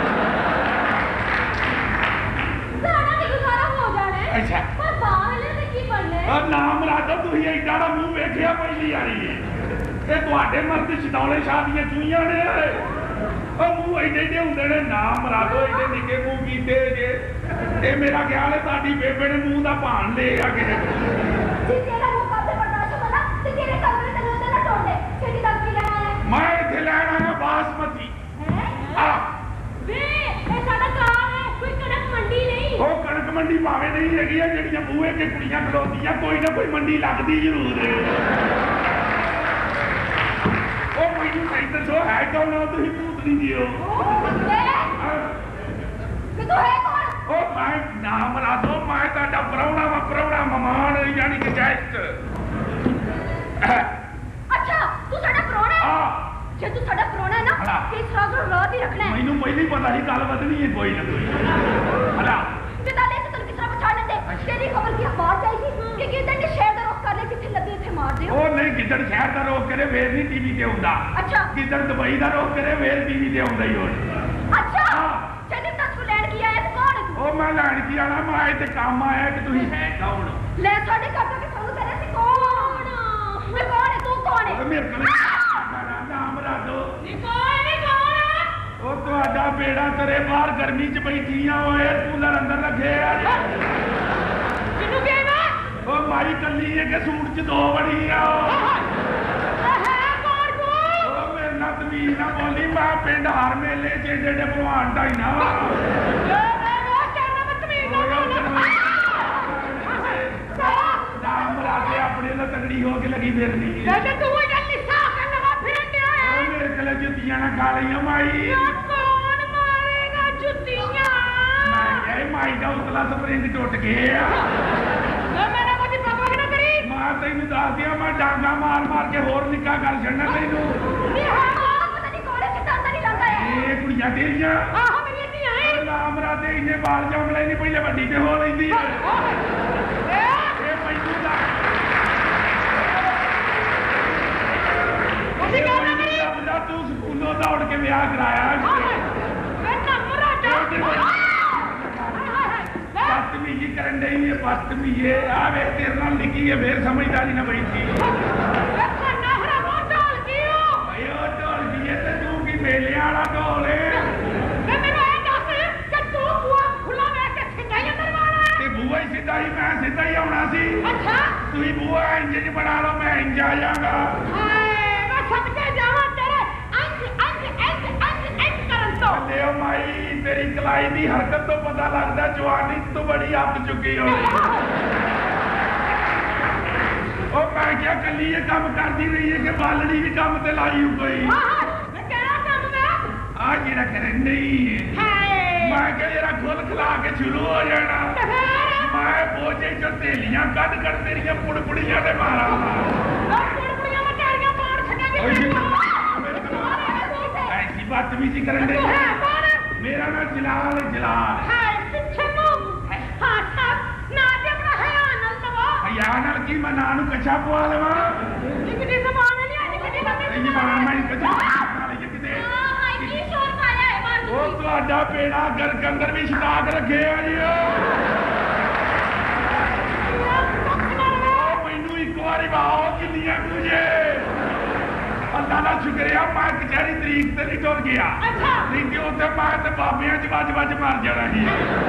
सारा भी गुजारा हो जाना है अच्छा। पर बाहर ले की पढ़ने ਉਹ ਨਾਮ ਰਾਜਾ ਤੁਸੀਂ ਐਡਾ ਦਾ ਮੂੰਹ ਵੇਖਿਆ ਪਹਿਲੀ ਵਾਰੀ ਇਹ ਤੁਹਾਡੇ ਮਰਦ ਛਡੌਲੇ ਸ਼ਾਹ ਦੀਆਂ ਚੂਹੀਆਂ ਨੇ ਉਹ ਮੂੰਹ ਐਡੇ ਏਡੇ ਹੁੰਦੇ ਨੇ ਨਾਮ ਰਾਜੋ ਐਡੇ ਨਿੱਕੇ ਮੂੰਹ ਕੀਤੇ ਜੇ ਇਹ ਮੇਰਾ ਖਿਆਲ ਹੈ ਤੁਹਾਡੀ ਬੇਬੇ ਨੇ ਮੂੰਹ ਦਾ ਭਾਣ ਲੈ ਆ ਕਿਸੇ जी तेरा मुंह कब से बर्दाश्त होगा ना तो तेरे कमरे से मुंह ना तोड़ दे छेती तक भी लेना है ਮੈਂ ਇੱਥੇ ਲੈਣ ਆਇਆ ਬਾਸਮਤੀ हैं ਆ बे ये साਡਾ कार है कोई कड़क मंडी नहीं ਉਹ ਕਣਕ ਮੰਡੀ ਭਾਵੇਂ ਨਹੀਂ ਹੈਗੀ ਆ ਜਿਹੜੀਆਂ ਬੂਹੇ ਕੇ ਕੁੜੀਆਂ ਖਲੋਦੀਆਂ ਕੋਈ ਨਾ ਕੋਈ ਮੰਡੀ ਲੱਗਦੀ ਜ਼ਰੂਰ ਹੈ ਉਹ ਮੈਨੂੰ ਸਹੀ ਦੱਸੋ ਹੈ ਕੌਣ ਹੋ ਤੁਸੀਂ ਭੂਤਨੀ ਜੀ ਹੋ कि तू है कौन ਉਹ ਮੈਂ ਨਾਮ ਲਾ ਦੋ ਮੈਂ ਤੁਹਾਡਾ ਪ੍ਰਾਹੁਣਾ ਮਮਾਨ ਯਾਨੀ ਕਿ ਗੈਸਟ अच्छा तू साਡਾ प्रोना है ਆ जे तू साਡਾ प्रोना है ना हाँ। तो इस रात को रात ही रखना है ਮੈਨੂੰ ਪਹਿਲਾਂ ਹੀ ਪਤਾ ਸੀ ਗੱਲ ਵਧਣੀ ਹੈ ਕੋਈ ਨਾ ਕੋਈ ਹਲਾ ते दाले से तन किस तरह बचा लेते तेरी खबर की अखबार चाहिए थी कि गिरदन ने शहर दा रुख कर ले किथे लगे थे मार दे ਉਹ ਨਹੀਂ ਗਿੱਦੜ ਸ਼ਹਿਰ ਦਾ ਰੋਕ ਕਰੇ ਵੇਰ ਨਹੀਂ ਟੀਵੀ ਤੇ ਆਉਂਦਾ अच्छा ਗਿੱਦੜ ਦੁਬਈ ਦਾ ਰੋਕ ਕਰੇ ਵੇਰ ਟੀਵੀ ਤੇ ਆਉਂਦਾ ਹੀ ਹੁਣ अच्छा हाँ। चल दस को लैंड किया है तो कौन है तू ਉਹ ਮੈਂ ਲੈਣ ਕੀ ਆਣਾ ਮੈਂ ਇੱਥੇ ਕੰਮ ਆਇਆ ਕਿ ਤੁਸੀਂ ਹੈ ਕੌਣ ले साडे घर के सानू करे सी कौन मैं कौन है तू कौन ਉਹ है ਮੇਰੇ ਕੋਲ ਮੇਰਾ ਨਾਮ ਰਾਜੋ नी कौन है ਉਹ ਤੁਹਾਡਾ ਬੇੜਾ ਤੇਰੇ ਬਾਹਰ ਗਰਮੀ ਚ ਬੈਠੀਆਂ ਓਏ ਕੂਲਰ ਅੰਦਰ ਰੱਖੇ ਆ जिन्नू के ना ਉਹ ਮਾਈ ਕੱਲੀ ਹੈ ਕਿ ਸੂਟ ਚ ਦੋ ਬੜੀ ਆ है कौन तू ਉਹ ਮੇਰੇ ਨਾਲ ਤਮੀਜ਼ ਨਾ ਬੋਲੀ ਮੈਂ ਪਿੰਡ ਹਰ ਮੇਲੇ ਚ ਜਿਹੜੇ ਭਲਵਾਨ ਦਾ ਹੀ ਨਾ ले मैं कहना मत तमीज ना ਨਾਮ ਰਾਜੇ ਆਪਣੇ ਨਾਲ ਤਗੜੀ ਹੋ ਕੇ ਲੱਗੀ ਫਿਰਨੀ ਹੈ ले तू ही गल लिखा करने का फिर क्या है ਉਹ ਮੇਰੇ ਕੋਲ ਜੁੱਤੀਆਂ ਨਾ ਖਾ ਲਈਆਂ ਮਾਈ कौन मारेगा जुतियां ਮੈਂ ਇਹ ਮਾਈ ਦਾ ਉਤਲਾ ਸਪਰਿੰਗ ਟੁੱਟ ਗਿਆ मैंने कोई पापा की ना करी ਮੈਂ ਤੈਨੂੰ ਦੱਸ ਦਿਆਂ ਮੈਂ ਡਾਂਗਾ ਮਾਰ ਕੇ ਹੋਰ ਨਿੱਕਾ ਕਰ ਛੱਡਣਾ ਤੈਨੂੰ नहीं है पता नहीं कौन है कितना अंदर ही लगा है ਇਹ ਕੁੜੀਆਂ ਤੇਰੀਆਂ आहो मेरी नहीं है राम राधे इन्ने बाल जम लेनी पहले वड्डी ते हो लेंदी है ये मैनू दा तू स्कूलों दौड़ के ब्याह कराया बदतमीजी करन डई है बदतमीजी आ वे तेरे नाल लिखी है फिर समझदारी ना बैठी मेले वाला ढोल बूआ ही सीधा ही मैं सीधा ही आना सी तुम बूआ इंज बना लो मैं इंज आ जाऊंगा माई तेरी कलाई की हरकत तो पता लगता जवानी तो बड़ी अप चुकी हो मैं क्या कली ये काम करती रही है कि बालनी भी काम ते लाई कोई आज जरा करन नहीं मैं क्या जरा खोल खिला के शुरू हो जाना मैं बोझे जो तेलियां कद कर तेरियां पुड़पुड़ियां दे मारा ऐसी बदतमीजी करन दे मेरा नाम जलाल जलाल हयानल की मैं नानू कच्छा पवा लवा पेड़ा घर के अंदर भी छटाक रखे मैनू एक बार बाओ किनिया तुझे अल्लाह का शुक्रिया मैं कचहरी तरीक से नहीं टुर गया नहीं तो उत्थे मैं बाबियां च वज वज मर जाना ही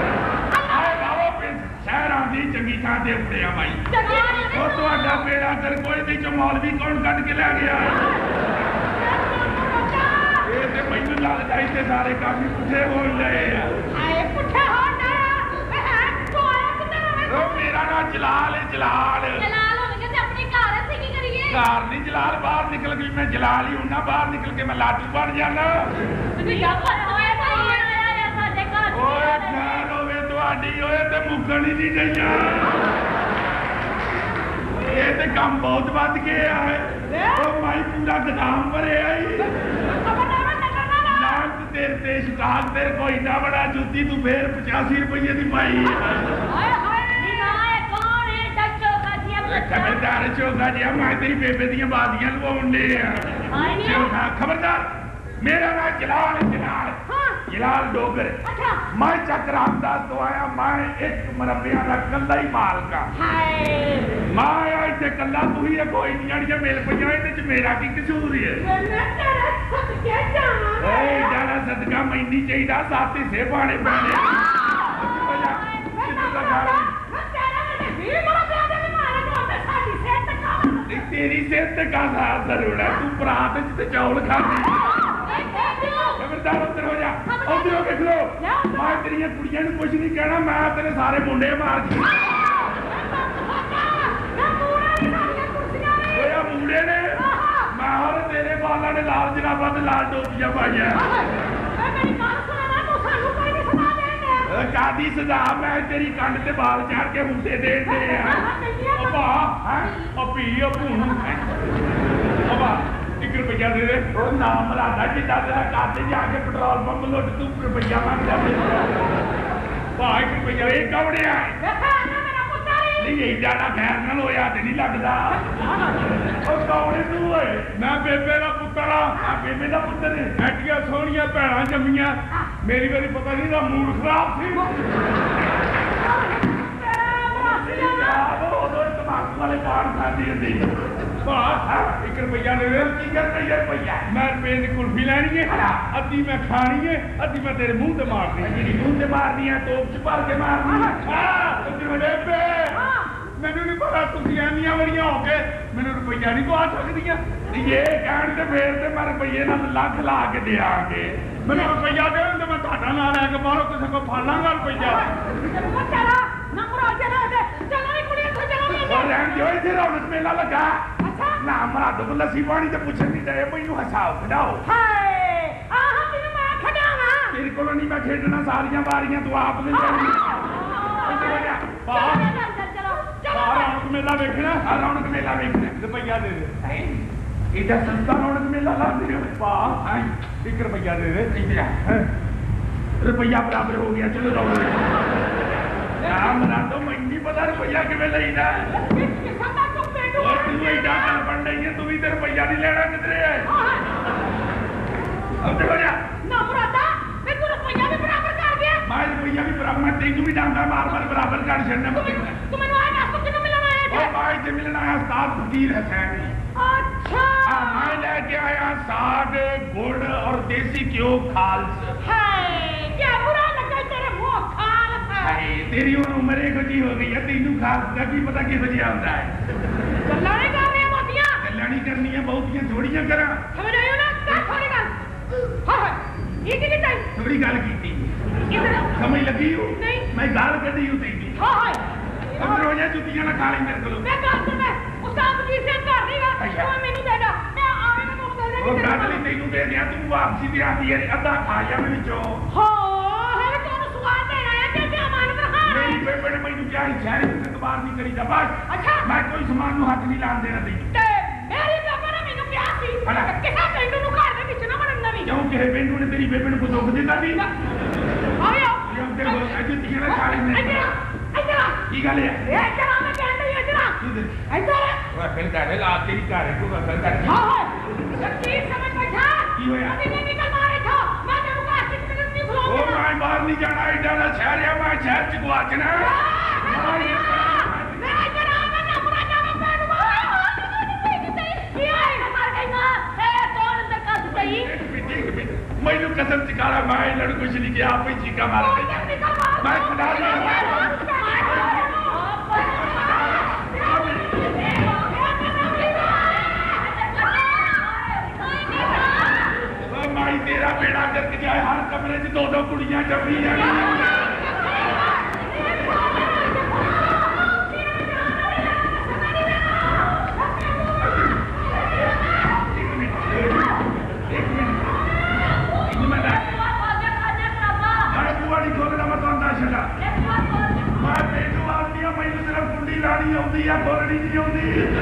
शहर आती चंगी थां से उड़िया भाई पेड़ा कर कोई भी चो मौलवी कौन कट के लै गया मैनू लगता इतने सारे काम ही पुठे हो गए मेरा नाम जलाल है जलाल घर नहीं जलाल बाहर निकल गई मैं जलाल ही हूं ना बाहर निकल के मैं लाटू बन जाना मुकन ही नहीं गई ये तो काम बहुत बद गया है माई पूरा गोदाम भरे आई तेरे ते स्टाक तेरे को इतना बड़ा जूती तू फिर 85 रुपये की पाई खबरदार चौका जी मैं तेरी बेबे दियां बाजियां लवाउण दे खबरदार मेरा नाम जलाल जलाल जलाल डोगर मैं चक रामदास तो आया मैं एक मरबिया का कला ही माल का मैं आया इतने कला तू ही कोई नहीं जड़ियां मिल पईयां इहदे च मेरा की कसूर है जाना सदका मैनी चाहिए साथ हिस्से पाने पैने तेरी सेहत का साथ जरूर है तू परात चौल खाती खबरदार उधर हो जा उधर हो के खलो मैं तेरिया कुड़ियां नूं कुछ नहीं कहना मैं तेरे सारे मुंडे मार के मुंडे ने मैं और तेरे बालों ने लाल जनाबा ते लाल टोपियां पाइया कादी सजा मैं तेरी कंड ते बाल चाड़ के मुंडे दे दे एक रुपया दे दे नाम राधा जिदा तेरा काते जाके पेट्रोल पंप लुट तू रुपया मांगता एक रुपया एक कौड़े नहीं जाना खैर न होया ते नहीं लगता कौड़े तू मैं बेबे का पुत्र बेबे का पुत्र एडिया सोहनिया भैन जम्मिया मेरी बारी पता नहीं था मूड खराब थी तमाकू वाले पान खाती होती एक रुपया दे रुपया मैं रुपये की कुल्फी लैनी है अद्धी मैं खानी है अद्धी मैं तेरे मुंह से मारनी है जी मुंह से मारनी है तोप च भर के मारनी है मैनू नहीं पता तुम एनिया बड़िया हो के मैनू रुपया नहीं पा सकती ये कहन से फिर तो मैं रुपये लख ला के देंगे मैनू रुपया दे तो मैं ਤੁਹਾਡਾ ਨਾਂ ਲੈ ਕੇ ਬਾਹਰੋਂ ਕਿਸੇ को फड़ लांगा रुपया रौनक मेला लगा ना मरादो लस्सी पानी तो पूछन नहीं दे मैनू हसाओ खड़ाओ तेरे को नहीं मैं खेडना सारियां बारियां तू आप ले रौनक मेला वेखना रौनक मेला वेखना रुपया दे दे एडा सस्ता रौनक मेला ला दे एक रुपया दे दे रुपया बराबर हो गया चलो जाओ मना तो मैं नहीं पता रुपया किमें लेना तू एडा गल बन रही है तू भी तो रुपया नहीं लेना किधरे है अब देखो जा ना मुरादा मैं तू रुपया भी बराबर कर गया मैं रुपया भी बराबर मैं तेनू भी डांगा मार मार बराबर कर छड़ना तू मैंने आया तो किन्नू मिलना आया ओ भाई से मिलना है उस्ताद फकीर हसैन अच्छा मैं लेके आया साग गुड़ और देसी घ्यो खालस हाय क्या बुरा लगा तेरे मुंह खाल हाय तेरी उम्र एक जी हो गई है तेनू खालस का की पता किस वजह होता है गल्ला नहीं कर रही मोतिया गल्ला नहीं करनी है बहुतियां थोड़ियां करा समझ आई हो ना क्या थोड़ी गल हाय ये की चाहिए थोड़ी गल कीती इधर समझ लगी हो नहीं मैं गाल कदी हूं तेरी हाय अंदर हो जा जुतियां ना खा ले मेरे को मैं गाल सुन मैं उस्ताद जी से कर नहीं गा तू मैंने दे दा मैं आवे ना तो दे वो देगी गाली तेनू दे दिया तू वापसी दी आती है अद्धा खा जा मैं विचों हां है तो सुवाल दे आया कि क्या मान रहा मेरी बेबे ने मैनू क्या शहर से इतबार नहीं करी जा बस अच्छा मैं कोई सामान नु हाथ नहीं लान देना तेनू ते मेरी बेबे ने मैनू क्या सी किसा पिंड नु घर दे विच ना वड़न नवी क्यों कि बेंडू ने तेरी बेबे ने को दुख देता दी आयो ये तेरे को जुतियां ना खा ले इधर की गल है ए इधर मैं कहंदा ही इधर इधर ओए फिर कह ला तेरी घर को गल कर हां हां सच्ची समझ बैठा की होया अभी नहीं निकल मारे था मैं तेरे को 8 मिनट नहीं ओ बुलाऊंगा मैं बाहर नहीं जाना एडा ना शहर है मैं शहर च गुआचना मैं इधर आ मैं ना पूरा जाना पैरूंगा ये आई ना मार गई ना ए कौन अंदर का सही मैनू कसम चिकारा मैं लड़ कुछ नहीं किया आप ही चीका मार गई मैं खुदा माई तेरा बेड़ा करके जाए हर कमरे च दो कुड़ियां जमी जानी बोलनी नहीं आती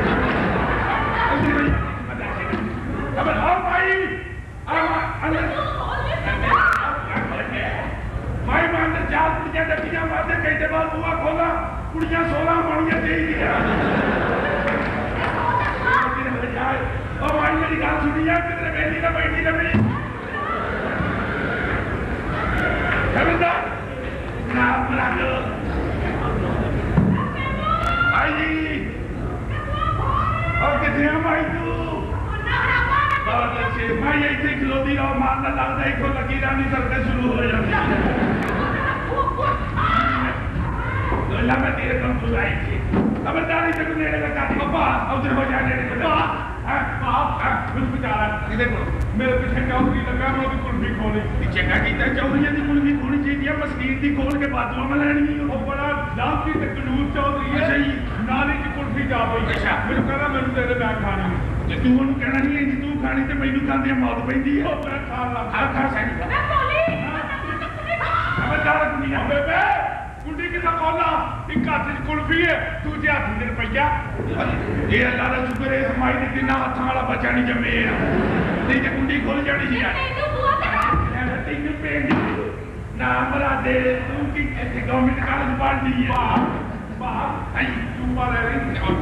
मैं अंदर चार कुड़ियां डकियां मारते घंटे बाद बुआ खोला कुड़ियां 16 पानियां दे दिया भाई मेरी गल सुनी है किधर बैठी ना बैठी रही ना बना लो भाई जी और कितने भाई तू बहुत अच्छे भाई ऐसे खिलोती रहो मारना लगता है को लकीर नहीं करते शुरू हो जाती तो मैं तेरे कम सुनाई थी खबरदारी से तू नेड़े लगा दी पापा उधर हो जा नेड़े लगा कुछ बेचारा देखो मेरे पीछे चौधरी लगा मैं भी कुल्फी खोली पीछे क्या कीता चौधरी की कुल्फी खोनी चाहिए मस्कीन की खोल के बातों में लेनी वो बड़ा लाभ की तकलीफ चौधरी है सही नाली की कुल्फी जा पई अच्छा मेरे कहना मैंने तेरे बैग खानी ते तू ਉਹਨੂੰ ਕਹਿਣਾ ਨਹੀਂ ਇੰਜ ਤੂੰ ਖਾਣੀ ਤੇ ਮੈਨੂੰ ਖਾਂਦੇ ਮੌਤ ਪੈਂਦੀ ਹੈ ਉਹ ਮੈਂ ਖਾਣ ਲੱਗ ਖਾ ਸਹੀ मैं बोली ਖਬਰਦਾਰ ਦੁਨੀਆ ਬੇਬੇ ਕੁੰਡੀ ਕਿਦਾ ਕੋਲਾ ਇੱਕ ਹੱਥ 'ਚ ਕੁਲਫੀ ਹੈ ਦੂਜੇ ਹੱਥ 'ਚ ਰੁਪਈਆ ਇਹ ਅੱਲਾ ਦਾ ਸ਼ੁਕਰ ਹੈ ਸਮਾਈ ਦੇ ਤਿੰਨਾਂ ਹੱਥਾਂ ਵਾਲਾ ਬੱਚਾ ਨਹੀਂ ਜੰਮੇ ਆ ਨਹੀਂ ਤੇ ਕੁੰਡੀ ਖੁੱਲ ਜਾਣੀ ਸੀ तू बुआ करा ਤੈਨੂੰ ਪੈਂਦੀ ਨਾ ਮਰਾ ਦੇ ਤੂੰ ਕੀ ਇੱਥੇ ਗਵਰਨਮੈਂਟ ਕਾਲਜ ਪੜ੍ਹਦੀ ਹੈ ਵਾਹ ਆਈ ਤੂੰ ਮਾਰੇ ਨਹੀਂ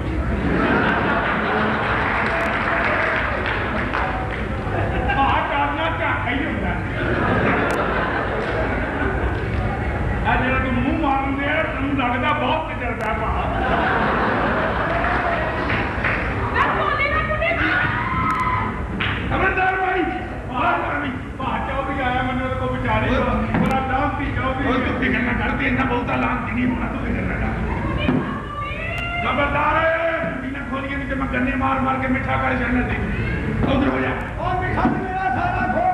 करना चाहे ही होता है जो तू मुंह मारन दे तेन लगता बहुत तजर्बा है खबरदार भाई चौधरी आया मैंने को बेचारे बड़ा लांती चौधरी तू फिक्र ना करती इतना बहुता लांती नहीं होना तू फिक्र ना कर खबरदार बिना खोलिए नहीं तो मैं गन्ने मार मार के मिठा कर चढ़ने दे उधर हो जा और मिठा मेरा सारा खो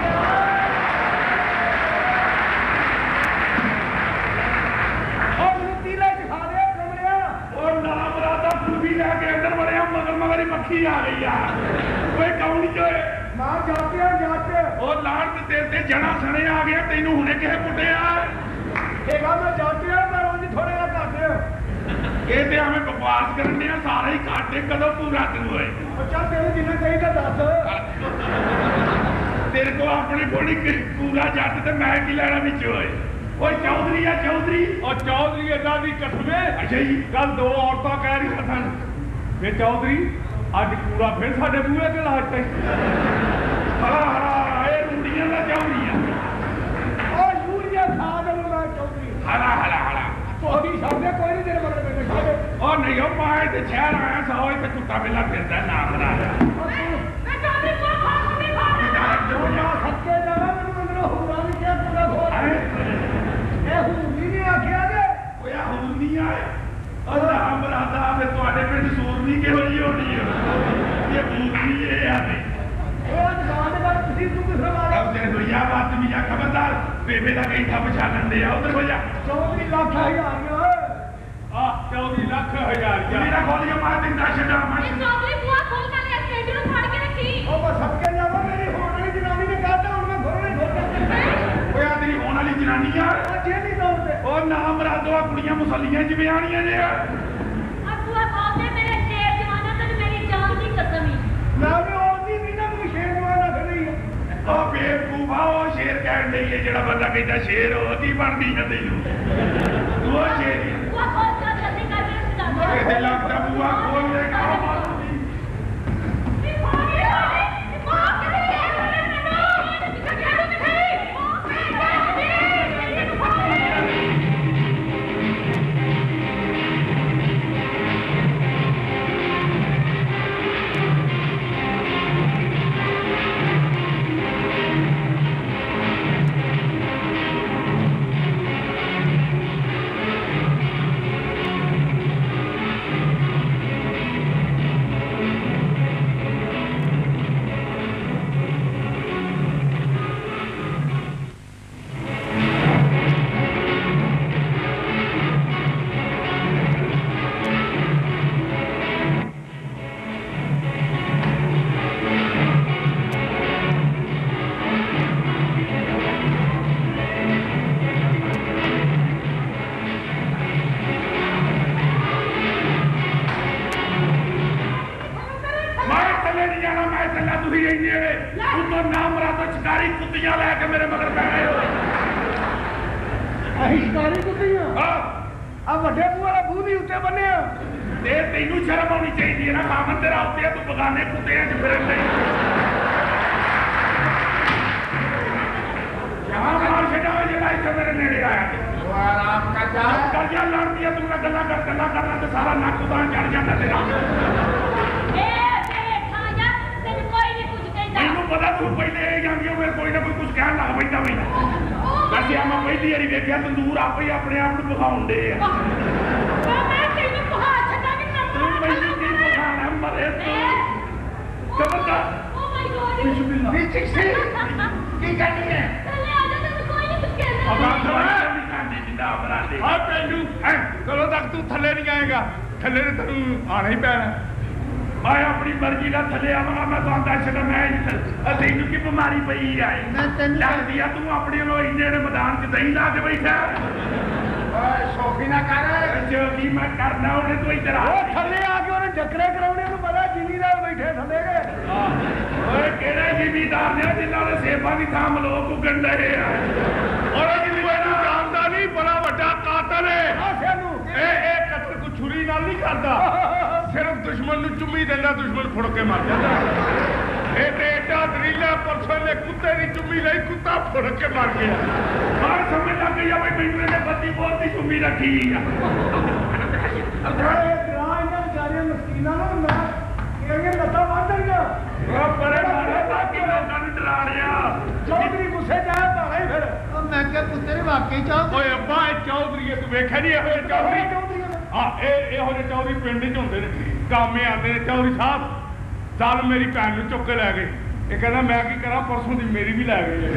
मक्खी आ गई यार कोई कौन जो है मां जाते हैं जाते और लाड़ ते तेरे ते जड़ा सने आ गया तैनू हुने किसे कुटिया हेगा मैं जाते हैं मैं रोज थोड़े ना करते हो ये ते हमें बकवास करने हैं सारे ही काटे कदों पूरा करू है अच्छा तेरे जिन्ना चाहिए दस तेरे को अपनी बोली पूरा जट ते मैं की लेना विच होए ओए चौधरी है चौधरी और चौधरी अल्लाह दी कसम अच्छा जी कल दो औरतां कह रही सन वे चौधरी अज पूरा फिर साडे बूहे ते लाज पे हरा हरा ए रूड़ियां दा चौधरी ओ यूरिया खा दे ला चौधरी हरा हरा हरा तोदी सामने कोई नहीं तेरे मगर बैठे खा दे ओ नहीं ओ मैं ते शहर आया सा ओए ते कुत्ता बिल्ला फिरदा नाम राजा मैं चौधरी को खा नहीं खा सच्चे जाना मैनू अंदरों हुआ नहीं क्या पूरा खोल ए हुनी नहीं आखिया जे ओया हुनी आए और राम राधा वे ਤੁਹਾਡੇ ਪਿੰਡ ਸੂਰਮੀ ਕਿਹੋ ਜਿਹੀ ਹੋਣੀ ਹੈ ਇਹ ਮੂਰਮੀ ਇਹ ਆ ਨੇ ਉਹ ਦੁਕਾਨ ਦੇ ਬਾਅਦ ਤੁਸੀਂ ਤੂੰ ਕਿਸ ਮਾਰਾ ਉਹ ਤੇਰੇ ਦੁਨੀਆ ਬਾਤ ਵੀ ਆ ਖਬਰਦਾਰ ਬੇਬੇ ਦਾ ਕੈਂਠਾ ਪਛਾਣਨ ਦੇ ਆ ਉਧਰ ਹੋ ਜਾ 24 ਲੱਖ ਹਜ਼ਾਰ ਆ 24 ਲੱਖ ਹਜ਼ਾਰ ਮੇਰਾ ਖੋਲੀਆ ਮਾਰ ਦਿੰਦਾ ਛੱਡਾ ਮੈਂ ਚੌਧਰੀ ਬੂਆ ਖੋਲ ਕੇ ਲਿਆ ਸਟੇਜ ਨੂੰ ਫੜ ਕੇ ਰੱਖੀ ਉਹ ਬਸ ਸਭ ਕੇ ਜਾਵਾ ਮੇਰੀ ਹੋਣ ਵਾਲੀ ਜਨਾਨੀ ਨੇ ਕਹਤਾ ਹੁਣ ਮੈਂ ਘੋੜੇ ਘੋੜੇ ਓਏ ਆ ਤੇਰੀ ਹੋਣ ਵਾਲੀ ਜਨਾਨੀ ਆ ਉਹ ਜਿਹੜੀ ਦੌੜ ਤੇ ਉਹ ਨਾਮ ਰਾਦੋ ਕੁੜੀਆਂ ਮੁਸੱਲੀਆਂ ਚ ਬਿਆਨੀਆਂ ਨੇ ਆ ਬੂਆ ਖੋਲਦੇ ਮੇਰੇ ਸ਼ੇਰ ਜਵਾਨਾ ਤੇ ਮੇਰੀ ਜਾਨ ਦੀ ਕਸਮ ਹੀ ਮੈਂ ਵੀ ਉਹਦੀ ਵੀ ਨਾ ਕੋਈ ਸ਼ੇਰ ਜਵਾਨਾ ਫਿਰ ਨਹੀਂ ਉਹ ਬੇਵਕੂਫਾ ਉਹ ਸ਼ੇਰ ਕਹਿਣ ਲਈ ਹੈ ਜਿਹੜਾ ਬੰਦਾ ਕਹਿੰਦਾ ਸ਼ੇਰ ਉਹ ਕੀ ਬਣਦੀ ਹੈ ਤੈਨੂੰ ਤੂੰ ਉਹ ਸ਼ੇਰ ਹੀ ਬੂਆ ਖੋਲ ਕੇ ਜਲਦੀ ਕਰ ਦੇ ਸਿੱਧਾ ਇਹਦੇ ਲੱਗਦਾ ਬੂਆ ਖੋਲ ਦੇ ਕਾਹ ਮਾਰਦੀ ਤੈਨੂੰ ਸ਼ਰਮ ਆਉਣੀ ਚਾਹੀਦੀ ਹੈ ਨਾ ਕਾਮਨ ਤੇਰਾ ਉੱਤੇ ਤੂੰ ਬਗਾਨੇ ਕੁੱਤਿਆਂ 'ਚ ਫਿਰਨ ਲਈ ਜਹਾਂ ਮਾਰ ਛੱਡਾ ਜਿਹੜਾ ਇੱਥੇ ਮੇਰੇ ਨੇੜੇ ਆਇਆ ਉਹ ਆਰਾਮ ਕਰ ਜਾ ਲੜਦੀ ਆ ਤੂੰ ਗੱਲਾਂ ਕਰਨਾ ਤੇ ਸਾਰਾ ਨੱਕ ਉਤਾਂ ਚੜ ਜਾਂਦਾ ਤੇਰਾ ਤੈਨੂੰ ਕੋਈ ਨਹੀਂ ਕੁਝ ਕਹਿੰਦਾ ਮੈਨੂੰ ਪਤਾ ਤੂੰ ਪਹਿਲੇ ਇਹ ਜਾਂਦੀ ਹੋਵੇ ਕੋਈ ਨਾ ਕੋਈ ਕੁਝ ਕਹਿਣ ਲੱਗ ਪੈਂਦਾ ਵੀ ਦੱਸਿਆ ਮੈਂ ਪਹਿਲੀ ਵਾਰੀ ਵੇਖਿਆ ਤੰਦੂਰ ਆਪੇ ਹੀ ਆਪਣੇ ਆਪ ਨੂੰ ਵਿਖਾਉਣ ਦੇ ਆ ਮਰੇ ਤੂੰ ਖਬਰਦਾਰ ਓ ਮਾਈ ਗॉड ਬਿਸਮਿਲ੍ਲਾ ਕੀ ਕਰਨੀ ਹੈ ਚੱਲੇ ਆ ਜਾ ਤੈਨੂੰ ਕੋਈ ਨਹੀਂ ਕੁਝ ਕਹਿੰਦਾ ਅਬਾਂ ਨਹੀਂ ਕਾਂਦੀ ਜਿੰਦਾ ਬਰਾਦੇ ਆ ਪੈਂਡੂ ਕਦੋਂ ਤੱਕ ਤੂੰ ਥੱਲੇ ਨਹੀਂ ਆਏਗਾ ਥੱਲੇ ਤੇ ਤੈਨੂੰ ਆਣਾ ਹੀ ਪੈਣਾ ਮੈਂ ਆਪਣੀ ਮਰਜ਼ੀ ਨਾਲ ਥੱਲੇ ਆਵਾਂਗਾ ਮੈਂ ਤੁਹਾਨੂੰ ਦੱਸ ਸਕਦਾ ਮੈਂ ਤੈਨੂੰ ਕੀ ਬਿਮਾਰੀ ਪਈ ਆ ਮੈਂ ਤੈਨੂੰ ਲੱਗਦੀ ਆ ਤੂੰ ਆਪਣੇ ਨੂੰ ਇੰਨੇ ਮੈਦਾਨ 'ਚ ਦਹੀਂ ਲਾ ਕੇ ਬੈਠਾ ਓਏ ਸੋਫੀ ਨਾ ਕਰ ਜੋ ਕੀ ਮੈਂ ਕਰਨਾ ਉਹਨੇ ਤੂੰ ਇੱਧਰ ਆ ਉਹ ਥੱਲੇ ਆ ਕੇ ਉਹਨੇ ਟੱਕਰੇ ਕਰਾਉਣੇ ਉਹਨੂੰ ਪਤਾ ਜ਼ਿਮੀਦਾਰ ਬੈਠੇ ਥੱਲੇ ਓਏ ਕਿਹੜੇ ਜ਼ਿਮੀਦਾਰ ਨੇ ਜਿਨ੍ਹਾਂ ਦੇ ਸੇਬਾਂ ਦੀ ਥਾਂ ਮਲੋਕ ਉੱਗਣ ਡਏ ਆ ਔਰ ਜ਼ਿਮੀਦਾਰ ਨੂੰ ਜਾਣਦਾ ਨਹੀਂ ਬੜਾ ਵੱਡਾ ਕਾਤਲ ਹੈ ਇਹ ਕਤਲ ਕੋ ਛੁਰੀ ਨਾਲ ਨਹੀਂ ਕਰਦਾ ਸਿਰਫ ਦੁਸ਼ਮਣ ਨੂੰ ਚੁੰਮੀ ਦਿੰਦਾ ਦੁਸ਼ਮਣ ਫੁੜ ਕੇ ਮਰ ਜਾਂਦਾ ਇਹ ਤੇ ਏਡਾ ਦਰੀਲਾ ਪਰਸੋਂ ਨੇ ਕੁੱਤੇ ਦੀ ਚੁੰਮੀ ਲਈ ਕੁੱਤਾ ਫੁੜ ਕੇ ਮਰ ਗਿਆ ਮਾਰ ਸਮਝ ਲੱਗ ਗਈ ਆ ਬਈ ਮੈਨੂੰ ਇਹਨੇ ਬੱਤੀ ਬਹੁਤ ਦੀ ਚੁੰਮੀ ਰੱਖੀ ਆ ਅਰੇ ਗਰਾਂ ਇਹਨਾਂ ਵਿਚਾਰੀਆਂ ਮਸਕੀਨਾਂ ਨੂੰ ਨਾ ਇਹਨੇ ਲੱਤਾਂ ਵੱਢ ਲਈਆਂ ਉਹ ਪਰੇ ਮਾਰੇ ਤਾਂ ਕਿ ਲੋਕਾਂ ਨੂੰ ਡਰਾ ਲਿਆ ਚੌਧਰੀ ਗੁੱਸੇ ਚ ਆਇਆ ਭਾਵੇਂ ਫਿਰ ਉਹ ਮੈਂ ਕਿਹਾ ਪੁੱਤਰ ਨੇ ਵਾਕਈ ਚੌਧਰੀ ਓਏ ਅੱਬਾ ਇਹ ਚੌਧਰੀ ਤੂੰ ਵੇਖਿਆ ਨਹੀਂ ਇਹੋ ਜਿਹੇ ਚੌਧਰੀ ਹਾਂ ਇਹੋ ਜਿਹੇ ਚੌਧਰੀ ਪਿੰਡ 'ਚ ਹੁੰਦੇ ਨੇ ਕਾਮੇ ਆਉਂਦੇ ਨੇ ਚੌਧਰੀ ਸਾਹਿਬ ਚੱਲ ਮੇਰੀ ਭੈਣ ਨੂੰ ਚੁੱਕ ਕੇ ਲੈ ਗਏ ਇਹ ਕਹਿੰਦਾ ਮੈਂ ਕੀ ਕਰਾਂ ਪਰਸੋਂ ਦੀ ਮੇਰੀ ਵੀ ਲੈ ਗਏ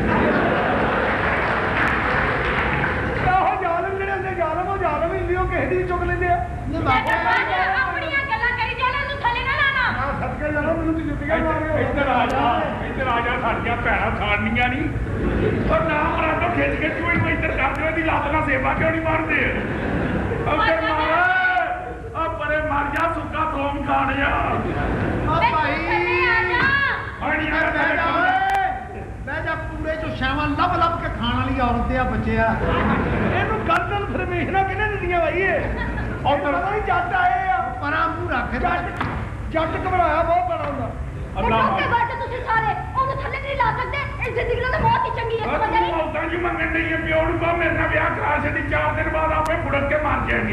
ਉਹ ਜ਼ਾਲਮ ਜਿਹੜੇ ਹੁੰਦੇ ਜ਼ਾਲਮ ਹੀ ਉਹ ਕਿਸੇ ਦੀ ਚੁੱਕ ਲੈਂਦੇ ਆ ਆਪਣੀਆਂ ਗੱਲਾਂ ਕਰੀ ਜਾਣਾ ਨੂੰ ਥੱਲੇ ਨਾ ਲਾਣਾ ਆ ਸਦਕੇ ਜਾਣਾ ਮੈਨੂੰ ਤੇ ਜੁੱਤੀਆਂ ਮਾਰਿਓ ਇੱਧਰ ਆ ਜਾ ਸਾਡੀਆਂ ਭੈਣਾਂ ਸਾੜਨੀਆਂ ਨਹੀਂ ਔਰ ਨਾ ਮਰਾ ਤੋਂ ਖਿੱਚ ਕੇ ਚੂਈ ਨੂੰ ਇੱਧਰ ਕਰ ਦਿਓ ਇਹਦੀ ਲੱਤ ਨਾਲ ਸੇਵਾ ਕਿਉਂ ਨਹੀਂ ਮਾਰਦੇ ਉੱਧਰ ਮਾਰ ਆ ਪਰੇ ਮਰ ਜਾ ਸੁੱਕਾ ਥੋਮ ਖਾਣਿਆ ਭਾਈ ਆਣੀ ਆ ਮੈਂ कूड़े चो शैवां लभ लभ के खाण वाली औरत आ बच्चिया इहनूं गर्दन फरमेशना किहने दित्तियां भाई और पता नहीं जट आए आ परा मूंह रख जट घबराया बहुत बड़ा हुंदा अल्लाह के बाद तुसीं सारे ओनू थल्ले नहीं ला सकदे इस जिंदगी नाल बहुत ही चंगी है समझ आई मौतां जी मंगण नहीं है प्योड़ को मेरे नाल ब्याह करा छड़ी 4 दिन बाद आपे बुड़क के मार जाएगी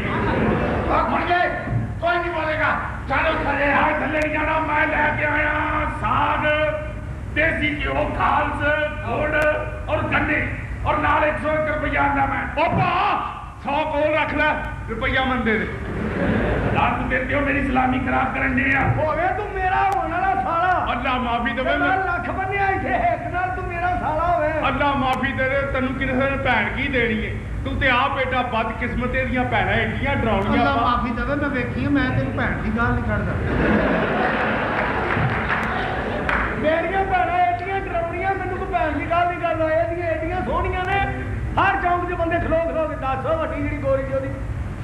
कोई नहीं बोलेगा चलो थले थले नहीं जाना मैं लेके आया साग देसी घ्यो खालस गुड़ और गन्ने और नाल 101 रुपया आंदा मैं ओपा 100 कोल रख ले रुपया मन दे यार तू देते हो मेरी सलामी खराब करन दे यार होवे तू मेरा होने वाला साला अल्लाह माफी देवे लख बन्निया इथे एक नाल तू मेरा साला होवे अल्लाह माफी दे दे तैनू किसे ने भैन की देनी है तू ते आप एडा बदकिस्मत ਦੀਆਂ ਭੈਣਾਂ ਏਡੀਆਂ ਡਰਾਉਣੀਆਂ अल्लाह माफी देवे मैं वेखी मैं तेरी भैन की गल नहीं करदा मेरियां भैणां एडियां डराउणियां मैनू कोई भैन की गल नहीं करदा एडियां एडियां सोहणियां ने हर चौंक 'ਚ ਬੰਦੇ ਖਲੋ ਕੇ ਦੱਸ ਵੱਡੀ ਜਿਹੜੀ ਗੋਰੀ ਜੀ ਉਹਦੀ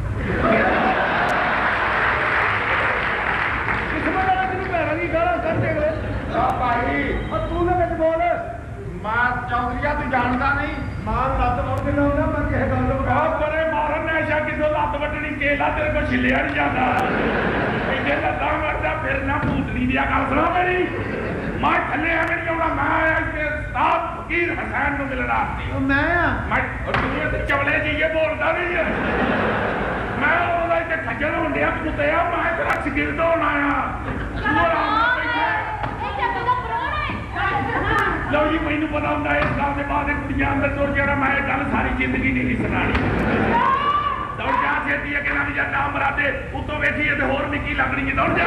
ਕਿਸਮਤ ਵਾਲਾ ਤੈਨੂੰ ਭੈਣਾਂ ਦੀ ਗਾਲਾਂ ਕਰ ਦੇਵੇ ਆ ਭਾਈ ਔਰ ਤੂੰ ਨਾ ਵਿੱਚ ਬੋਲ ਮਾਂ ਚੌਧਰੀਆ ਤੂੰ ਜਾਣਦਾ ਨਹੀਂ ਮਾਰ ਲੱਤ ਮੋੜ ਕੇ ਲਾਉਣਾ ਮੈਂ ਕਿਸੇ ਗੱਲ ਨੂੰ ਆ ਬੜੇ ਮਾਰਨ ਨੇ ਸ਼ਾ ਕਿਦੋਂ ਲੱਤ ਵੱਟਣੀ ਕੇਲਾ ਤੇਰੇ ਕੋਲ ਛਿੱਲਿਆ ਨਹੀਂ ਜਾਂਦਾ ਇੱਥੇ ਲੱਤਾਂ ਵੜਦਾ ਫਿਰ ਨਾ ਭੂਤਨੀ ਦੀ ਗੱਲ ਸੁਣਾ ਮੇਰੀ ਮੈਂ ਥੱਲੇ ਆ ਮੇਰੀ ਆਉਣਾ ਮੈਂ ਆਇਆ ਇੱਥੇ ਉਸਤਾਦ ਫਕੀਰ ਹਸੈਨ ਨੂੰ ਮਿਲਣ ਆਸਤੀ ਉਹ ਮੈਂ ਆ ਮੈਂ ਤੂੰ ਇੱਥੇ ਚਵਲੇ ਜੀਏ ਬੋਲਦਾ ਨਹੀਂ ਹੈ ਮੈਂ ਉਹਦਾ ਇੱਥੇ ਖੱਜਲ ਹੁੰਦਿਆ ਕੁੱਤਿਆ ਮੈਂ ਤੇਰਾ ਸ਼ਗਿਰਦ ਹੋਣਾ ਆ ਲਓ ਜੀ ਮੈਨੂੰ ਪਤਾ ਹੁੰਦਾ ਇਸ ਗੱਲ ਦੇ ਬਾਅਦ ਕੁੜੀਆਂ ਅੰਦਰ ਤੁਰ ਜਾਣਾ ਮੈਂ ਇਹ ਗੱਲ ਸਾਰੀ ਜ਼ਿੰਦਗੀ ਨਹੀਂ ਸੁਣਾਣੀ ਦੌੜ ਜਾ ਛੇਤੀ ਅੱਗੇ ਨਾ ਜਾਂ ਨਾ ਮਰਾਦੇ ਉੱਤੋਂ ਵੇਖੀਏ ਤੇ ਹੋਰ ਨਿੱਕੀ ਲੱਗਣੀ ਹੈ ਦੌੜ ਜਾ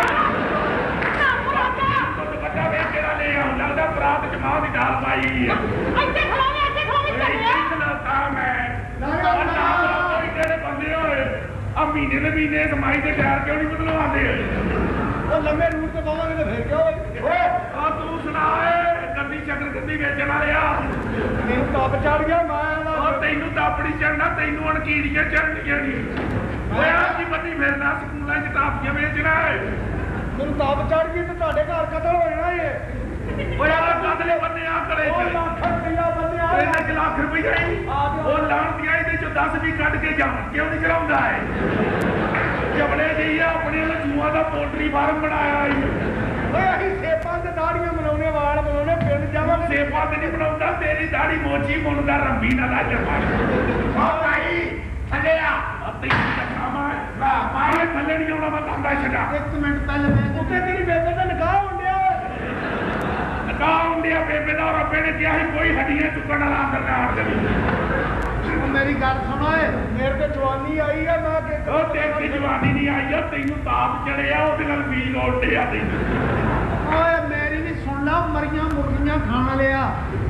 ਬੱਚਾ ਵੇਖ ਕੇ ਲੈ ਆਉਂ ਲੱਗਦਾ ਬਰਾਤ ਚ ਮਾਂ ਦੀ ਦਾਲ ਪਾਈ ਇੱਥੇ ਖਲੋਵੇ ਖਲੋਤਾ ਮੈਂ ਕੋਈ ਤੇਰੇ ਬੰਦੇ ਹੋਏ ਆ ਮਹੀਨੇ ਦੇ ਮਹੀਨੇ ਕਮਾਈ ਦੇ ਟਾਇਰ ਕਿਉਂ ਨਹੀਂ ਬਦਲਵਾਉਂਦੇ ਉਹ ਲੰਮੇ ਰੂਟ ਤੇ ਪਾਵਾਂਗੇ ਤੇ ਫਿਰ ਕਿਉਂ ਓਏ ਆ ਤੂੰ ਸੁਣਾ ਏ ਗੱਡੀ ਚੱਕਰ ਗੱਡੀ ਵੇਚਣ ਵਾਲਿਆ ਮੈਨੂੰ ਟੱਪ ਚੜ ਗਿਆ ਮੈਂ ਉਹ ਤੈਨੂੰ ਤਾਪੜੀ ਚੜਨਾ ਤੈਨੂੰ ਹੁਣ ਕੀੜੀਆਂ ਚੜਨੀਆਂ ਨਹੀਂ ਓਏ ਆ ਕੀ ਬੰਦੀ ਫਿਰਨਾ ਸਕੂਲਾਂ 'ਚ ਤਾਪੀਆਂ ਵੇਚਣਾ ਏ ਮੈਨੂੰ ਟੱਪ ਚੜ ਗਈ ਤੇ ਤੁਹਾਡੇ ਘਰ ਕਤਲ ਹੋ ਜਾਣਾ ਏ ਓਏ ਆ ਕਦਲੇ ਬੰਦੇ ਆ ਕਰੇ ਉਹ ਲੱਖ ਰੁਪਇਆ ਬੰਦੇ ਆ ਇਹਨੇ ਲੱਖ ਰੁਪਈਆ ਹੀ ਉਹ ਲਾਣਦੀਆਂ ਇਹਦੇ ਚੋਂ 10 ਵੀ ਕੱਢ ਕੇ ਜਾਂ ਕਿਉਂ ਨਹੀਂ ਚਲਾਉਂਦਾ ਏ ਜਬਲੇ ਜੀ ਆਪਣੇ ਜੂਆਂ ਦਾ ਪੋਲਟਰੀ ਫਾਰਮ ਬਣਾਇਆ ਏ ਓਏ ਅਸੀਂ ਸੇਪਾਂ ਤੇ ਦਾੜੀਆਂ ਬਣਾਉਣੇ ਵਾਲ ਬਣਾਉਣੇ ਪਿੰਡ ਜਾਵਾਂਗੇ ਸੇਪਾਂ ਤੇ ਨਹੀਂ ਬਣਾਉਂਦਾ ਤੇਰੀ ਦਾੜੀ ਮੋਚੀ ਮੁੰਡਾ ਰੰਬੀ ਨਾਲ ਲਾ ਚੜਵਾ ਆ ਭਾਈ ਥੱਲੇ ਆ ਅੱਤੇ ਕਮਾਂ ਮੈਂ ਥੱਲੇ ਨਹੀਂ ਆਉਣਾ ਮੈਂ ਕੰਦਾ ਛੱਡਾ ਇੱਕ ਮਿੰਟ ਪਹਿਲੇ ਮੈਂ ਉੱਤੇ ਤੇਰੀ ਬੇਬੇ ਦਾ ਨਿਕਾਹ ਹੁੰਦਿਆ ਨਿਕਾਹ ਹੁੰਦਿਆ ਬੇਬੇ ਦਾ ਰੱਬੇ ਨੇ ਕਿਹਾ ਸੀ ਕੋਈ ਹੱਡੀਆਂ ਚੁੱਕਣ ਵਾਲਾ ਅੰਦਰ ਨਾ ਆੜ ਦੇਵੇ ਮੇਰੀ ਗੱਲ ਸੁਣ ਓਏ ਮੇਰੇ ਤੇ ਜਵਾਨੀ ਆਈ ਆ ਮੈਂ ਕਿ ਉਹ ਤੇਰੀ ਜਵਾਨੀ ਨਹੀਂ ਆਈ ਆ ਤੈਨੂੰ ਤਾਪ ਚੜਿਆ ਉਹਦੇ ਨਾਲ ਵੀਲ ਉੱਡੇ ਆ ਤੈਨੂੰ ਓਏ ਮੇਰੀ ਵੀ ਸੁਣ ਲਾ ਮਰੀਆਂ ਮੁਰਗੀਆਂ ਖਾਣ ਵਾਲਿਆ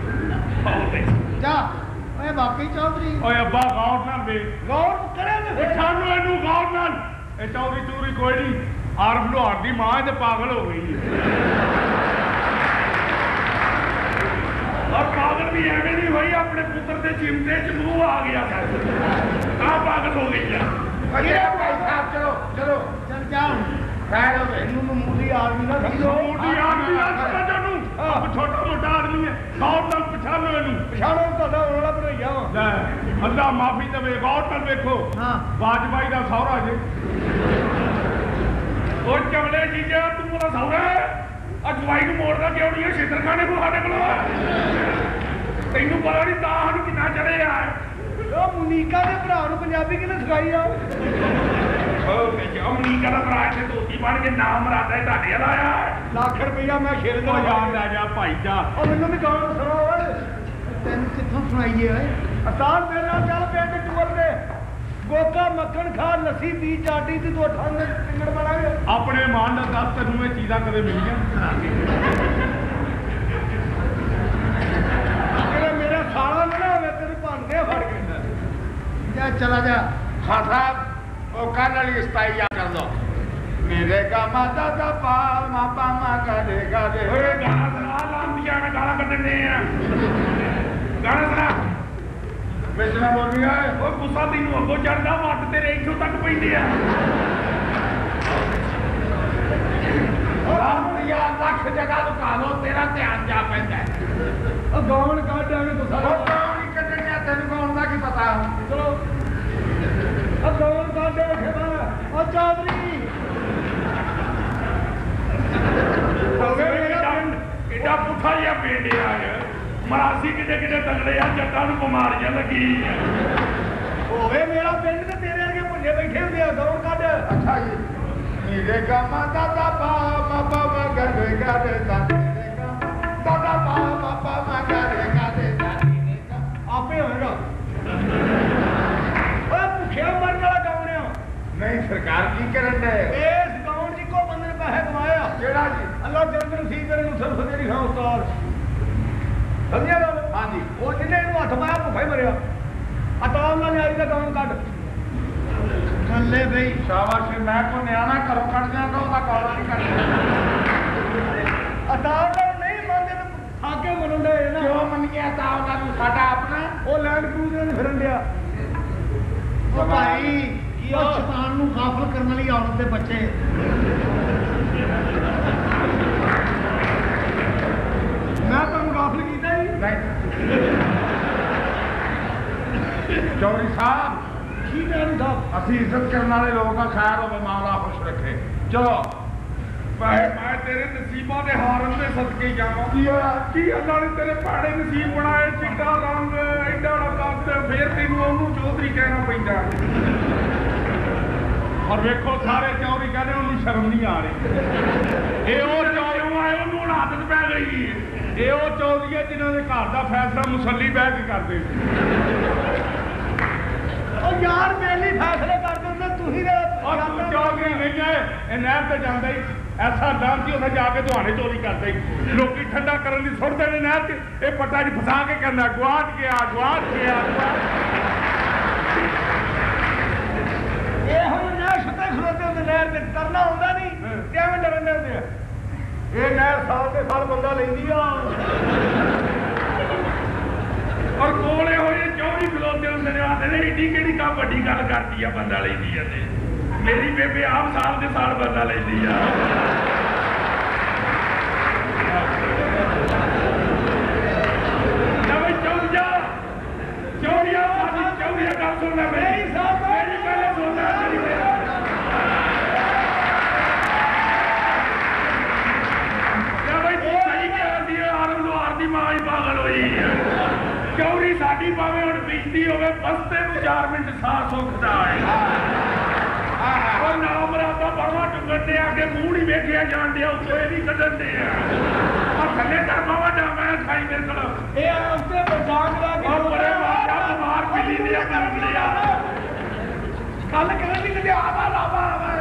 ਜਾ ਓਏ ਬਾਕੀ ਚੌਧਰੀ ਓਏ ਅੱਬਾ ਗੌਰ ਨਾਲ ਵੇਖ ਗੌਰ ਕਰੇ ਇਹ ਸਾਨੂੰ ਇਹਨੂੰ ਗੌਰ ਨਾਲ ਇਹ ਚੌਧਰੀ ਚੂਰੀ ਕੋਈ ਨਹੀਂ ਆਰਫ ਲੋਹਾਰ ਦੀ ਮਾਂ ਤੇ ਪਾਗਲ ਹੋ ਗਈ ਔਰ ਪਾਗਲ ਵੀ ਐਵੇਂ ਨਹੀਂ ਹੋਈ ਆਪਣੇ ਪੁੱਤਰ ਦੇ ਚਿਮਟੇ 'ਚ ਮੂੰਹ ਆ ਗਿਆ ਤਾਂ ਪਾਗਲ ਹੋ ਗਈ ਆ ਅਗੇ ਭਾਈ ਸਾਹਿਬ ਚਲੋ ਚਲੋ ਚੱਲ ਜਾ ਖੈਰ ਹੋਵੇ ਇਹਨੂੰ ਮਾਮੂਲੀ ਆਦਮੀ ਨਾ ਮੋਟੀ ਆਦਮੀ ਨਾਲ ਸਮਝੋ ਨੂੰ ਆਪ ਛੋਟਾ ਮੋਟਾ ਆਦਮੀ ਹੈ ਗੌਰ ਨਾਲ ਪਛਾਣੋ ਇਹਨੂੰ ਪਛਾਣੋ ਤੁਹਾਡਾ ਹੋਣ ਵਾਲਾ ਭਰਈਆ ਵਾ ਲੈ ਅੱਲਾ ਮਾਫੀ ਦੇਵੇ ਗੌਰ ਨਾਲ ਵੇਖੋ ਹਾਂ ਵਾਜਬਾਈ ਦਾ ਸਹੁਰਾ ਜੇ ਉਹ ਚਮਲੇ ਜੀਜਾ ਤੂੰ ਉਹਦਾ ਸਹੁਰਾ ਆ ਜਵਾਈ ਨੂੰ ਮੋੜਦਾ ਕਿਉਂ ਨਹੀਂ ਹੈ ਛੇਤਰਖਾਨੇ ਕੋਲ ਸਾਡੇ ਕੋਲ ਤੈਨੂੰ ਪਤਾ ਨਹੀਂ ਤਾਂ ਸਾਨੂੰ ਕਿੰਨਾ ਚੜੇ ਆ ਉਹ ਮੁਨੀਕਾ ਦੇ ਭਰਾ ਨੂੰ ਪੰਜਾਬੀ ਕਿਹਨੇ ਸਿਖਾਈ ਆ ਉਹ ਕਿ ਅਮਰੀਕਾ ਦਾ ਭਰਾ ਇੱਥੇ ਧੋਤੀ ਬਣ ਕੇ ਨਾਮ ਮਰਾਦਾ ਤੁਹਾਡੇ ਵਾਲਾ ਆਇਆ ਲੱਖ ਰੁਪਈਆ ਮੈਂ ਖੇਲ ਉਹ ਯਾਰ ਲੈ ਜਾ ਭਾਈ ਜਾ ਉਹ ਮੈਨੂੰ ਵੀ ਗਾਉਣ ਸੁਣਾਓ ਓਏ ਤੈਨੂੰ ਕਿੱਥੋਂ ਸੁਣਾਈਏ ਓਏ ਅਸਾਨ ਮੇਰੇ ਨਾਲ ਚੱਲ ਪਿੰਡ ਟੂਰ ਦੇ ਗੋਕਾ ਮੱਖਣ ਖਾ ਲੱਸੀ ਪੀ ਚਾਟੀ ਤੇ ਤੂੰ ਠੰਡ ਟਿੰਗੜ ਬਣਾਵੇ ਆਪਣੇ ਮਾਨ ਦਾ ਦੱਸ ਤੈਨੂੰ ਇਹ ਚੀਜ਼ਾਂ ਕਦੇ ਮਿਲੀਆਂ ਜਿਹੜਾ ਮੇਰਾ ਸਾਲਾ ਨਾ ਹੋਵੇ ਤੇਰੇ ਭਾਂਡੇ ਫੜ ਕੇ ਜਾ ਚਲਾ ਜਾ ਖਾਨ ਸਾਹਿਬ ਉਹ ਕੰਨ ਵਾਲੀ ਸਤਾਈ ਆ ਕਰ ਦੋ ਮੇਰੇ ਗਾ ਮਾਤਾ ਦਾ ਪਾ ਮਾ ਕਰੇ ਗਾਦੇ ਓਏ ਗਾਣਾ ਸੁਣਾ ਲਾਂਦੀਆਂ ਨੇ ਗਾਲਾਂ ਕੱਢਣੇ ਆ ਗਾਣਾ ਸੁਣਾ ਮਿਸਨਾ ਬੋਲ ਵੀ ਆਏ ਉਹ ਗੁੱਸਾ ਤੈਨੂੰ ਅੱਗੋਂ ਚੜਦਾ ਮੱਟ ਤੇਰੇ ਇੱਥੋਂ ਤੱਕ ਪੈਂਦੇ ਆ ਰਾਮਪ੍ਰਿਆ मेरा लख जगह लुका लो तेरा ध्यान जा पैंदा है गौन काट जाने तो सारा ਉਹ ਕੌਣ ਹੀ ਕੱਢਣਿਆ ਤੈਨੂੰ ਕੌਣ ਦਾ ਕੀ ਪਤਾ चलो गौन काट दे खेबा चौधरी एडा पुठा जिहा पिंड आ मरासी किते किते तगड़े आ जट्टां नूं बिमारियां लगी होवे मेरा पिंड ते तेरे वर्गे भुल्ले बैठे हुंदे आ गौन काट अच्छा जी मेरे गामा दादा बाबा मगर गारे दादा बाबा मगर गारे आपे होएगा ओए भुखिया मरन वाला गौन आ नहीं सरकार की करन दे इस गौन जी को बंदे ने पैसे कमाया केड़ा जी अल्लाह जल्द नसीब करे मुसलफ तेरी खां उस्ताद समझिया गल हाँ जी वो जिन्हें इन्हू हथ पाया भुखा ही मरिया अताल ना न्याई का गौन काट चले बई शाबाश मैं को न्याना करो कट जाएगा ਉਹਦਾ ਕਾਲਾ ਨਹੀਂ ਕੱਢਣਾ ਅਤਾਰ ਦਾ ਨਹੀਂ ਮੰਨਦੇ ਤਾਂ ਆਗੇ ਮੰਨਦੇ ਨਾ ਕਿਉਂ ਮੰਨੀਏ ਤਾਂ ਉਹਨਾਂ ਨੂੰ ਸਾਡਾ ਆਪਣਾ ਉਹ ਲੈਂਡ ਕਰੂਜ਼ਰ ਨੇ ਫਿਰਨ ਡਿਆ ਉਹ ਭਾਈ ਉਹ ਸ਼ੈਤਾਨ ਨੂੰ ਗਾਫਲ ਕਰਨ ਵਾਲੀ ਔਰਤ ਦੇ ਬੱਚੇ ਮੈਂ ਤੁਹਾਨੂੰ ਗਾਫਲ ਕੀਤਾ ਹੀ ਨਹੀਂ ਚੌਧਰੀ ਸਾਹਿਬ ਠੀਕ ਹੈ ਨਹੀਂ ਸਾਹਿਬ ਅਸੀਂ ਇੱਜ਼ਤ ਕਰਨ ਵਾਲੇ ਲੋਕ ਆ ਖੈਰ ਹੋਵੇ ਮਾਮਲਾ ਖੁਸ਼ ਰੱਖੇ ਚਲੋ मैं तेरे नसीबों के हारन में सदके जावा की अल्लाह ने तेरे भैड़े नसीब बनाए चिट्टा रंग एडा कद फिर तेनू ओनू चौधरी कहना पैंदा और वेखो सारे चौधरी कहते ओनू शर्म नहीं आ रही ये वो चौधरी आए ओनू हुण आदत पै गई ये वो चौधरी है जिन्हों ने घर का फैसला मुसल्ली बह के करते ਉਹ ਯਾਰ ਮੇਲੀ ਫੈਸਲੇ ਕਰਦੇ ਹੁੰਦੇ ਤੁਸੀਂ ਦੇ और तू चौधरी नहीं है ये नहर से जाता ही ऐसा नाम की उन्हें जाके दुआने चोरी करते ही लोग ठंडा करने की सुट देने नहर च ये पट्टा च फसा के करना गुआच गया ਇਹ ਹੁਣ ਨਹਿਰ ਸੁੱਤੇ ਖਲੋਤੇ ਹੁੰਦੇ ਨਹਿਰ ਤੇ ਤਰਨਾ ਹੁੰਦਾ ਨਹੀਂ ਕਿਵੇਂ ਡਰਨ ਹੁੰਦੇ ਆ ਇਹ ਨਹਿਰ ਸਾਲ ਦੇ ਸਾਲ ਬੰਦਾ ਲੈਂਦੀ ਆ और कोले होए चौधरी खलोते होंगे ने आते ने एडी केड़ी का बड़ी गल करती है बंदा लेंदी है मेरी बेबे आप साल के साल बंदा लेंदी है चौधरी गल सुनना मेरी पहले सुनना मां ही पागल हुई चौधरी साडी भावे हुण बीजती होवे बस्ते नूं 4 मिनट साह सुखदा है और ना मरादा बावा टुंगण दे आगे मूंह नहीं वेखिया जाण दिया उत्तों ये भी कढण दे और थल्ले कर बावा जा मैं खाई मेरे कोल ਇਹ ਆ ਉੱਤੇ ਬਜਾਨ ਲਾ ਕੇ और बड़े माता बीमार पिली दिया कर लिया ਕੱਲ ਕਰਨ ਦੀ ਕਿਤੇ ਆਵਾ ਲਾਵਾ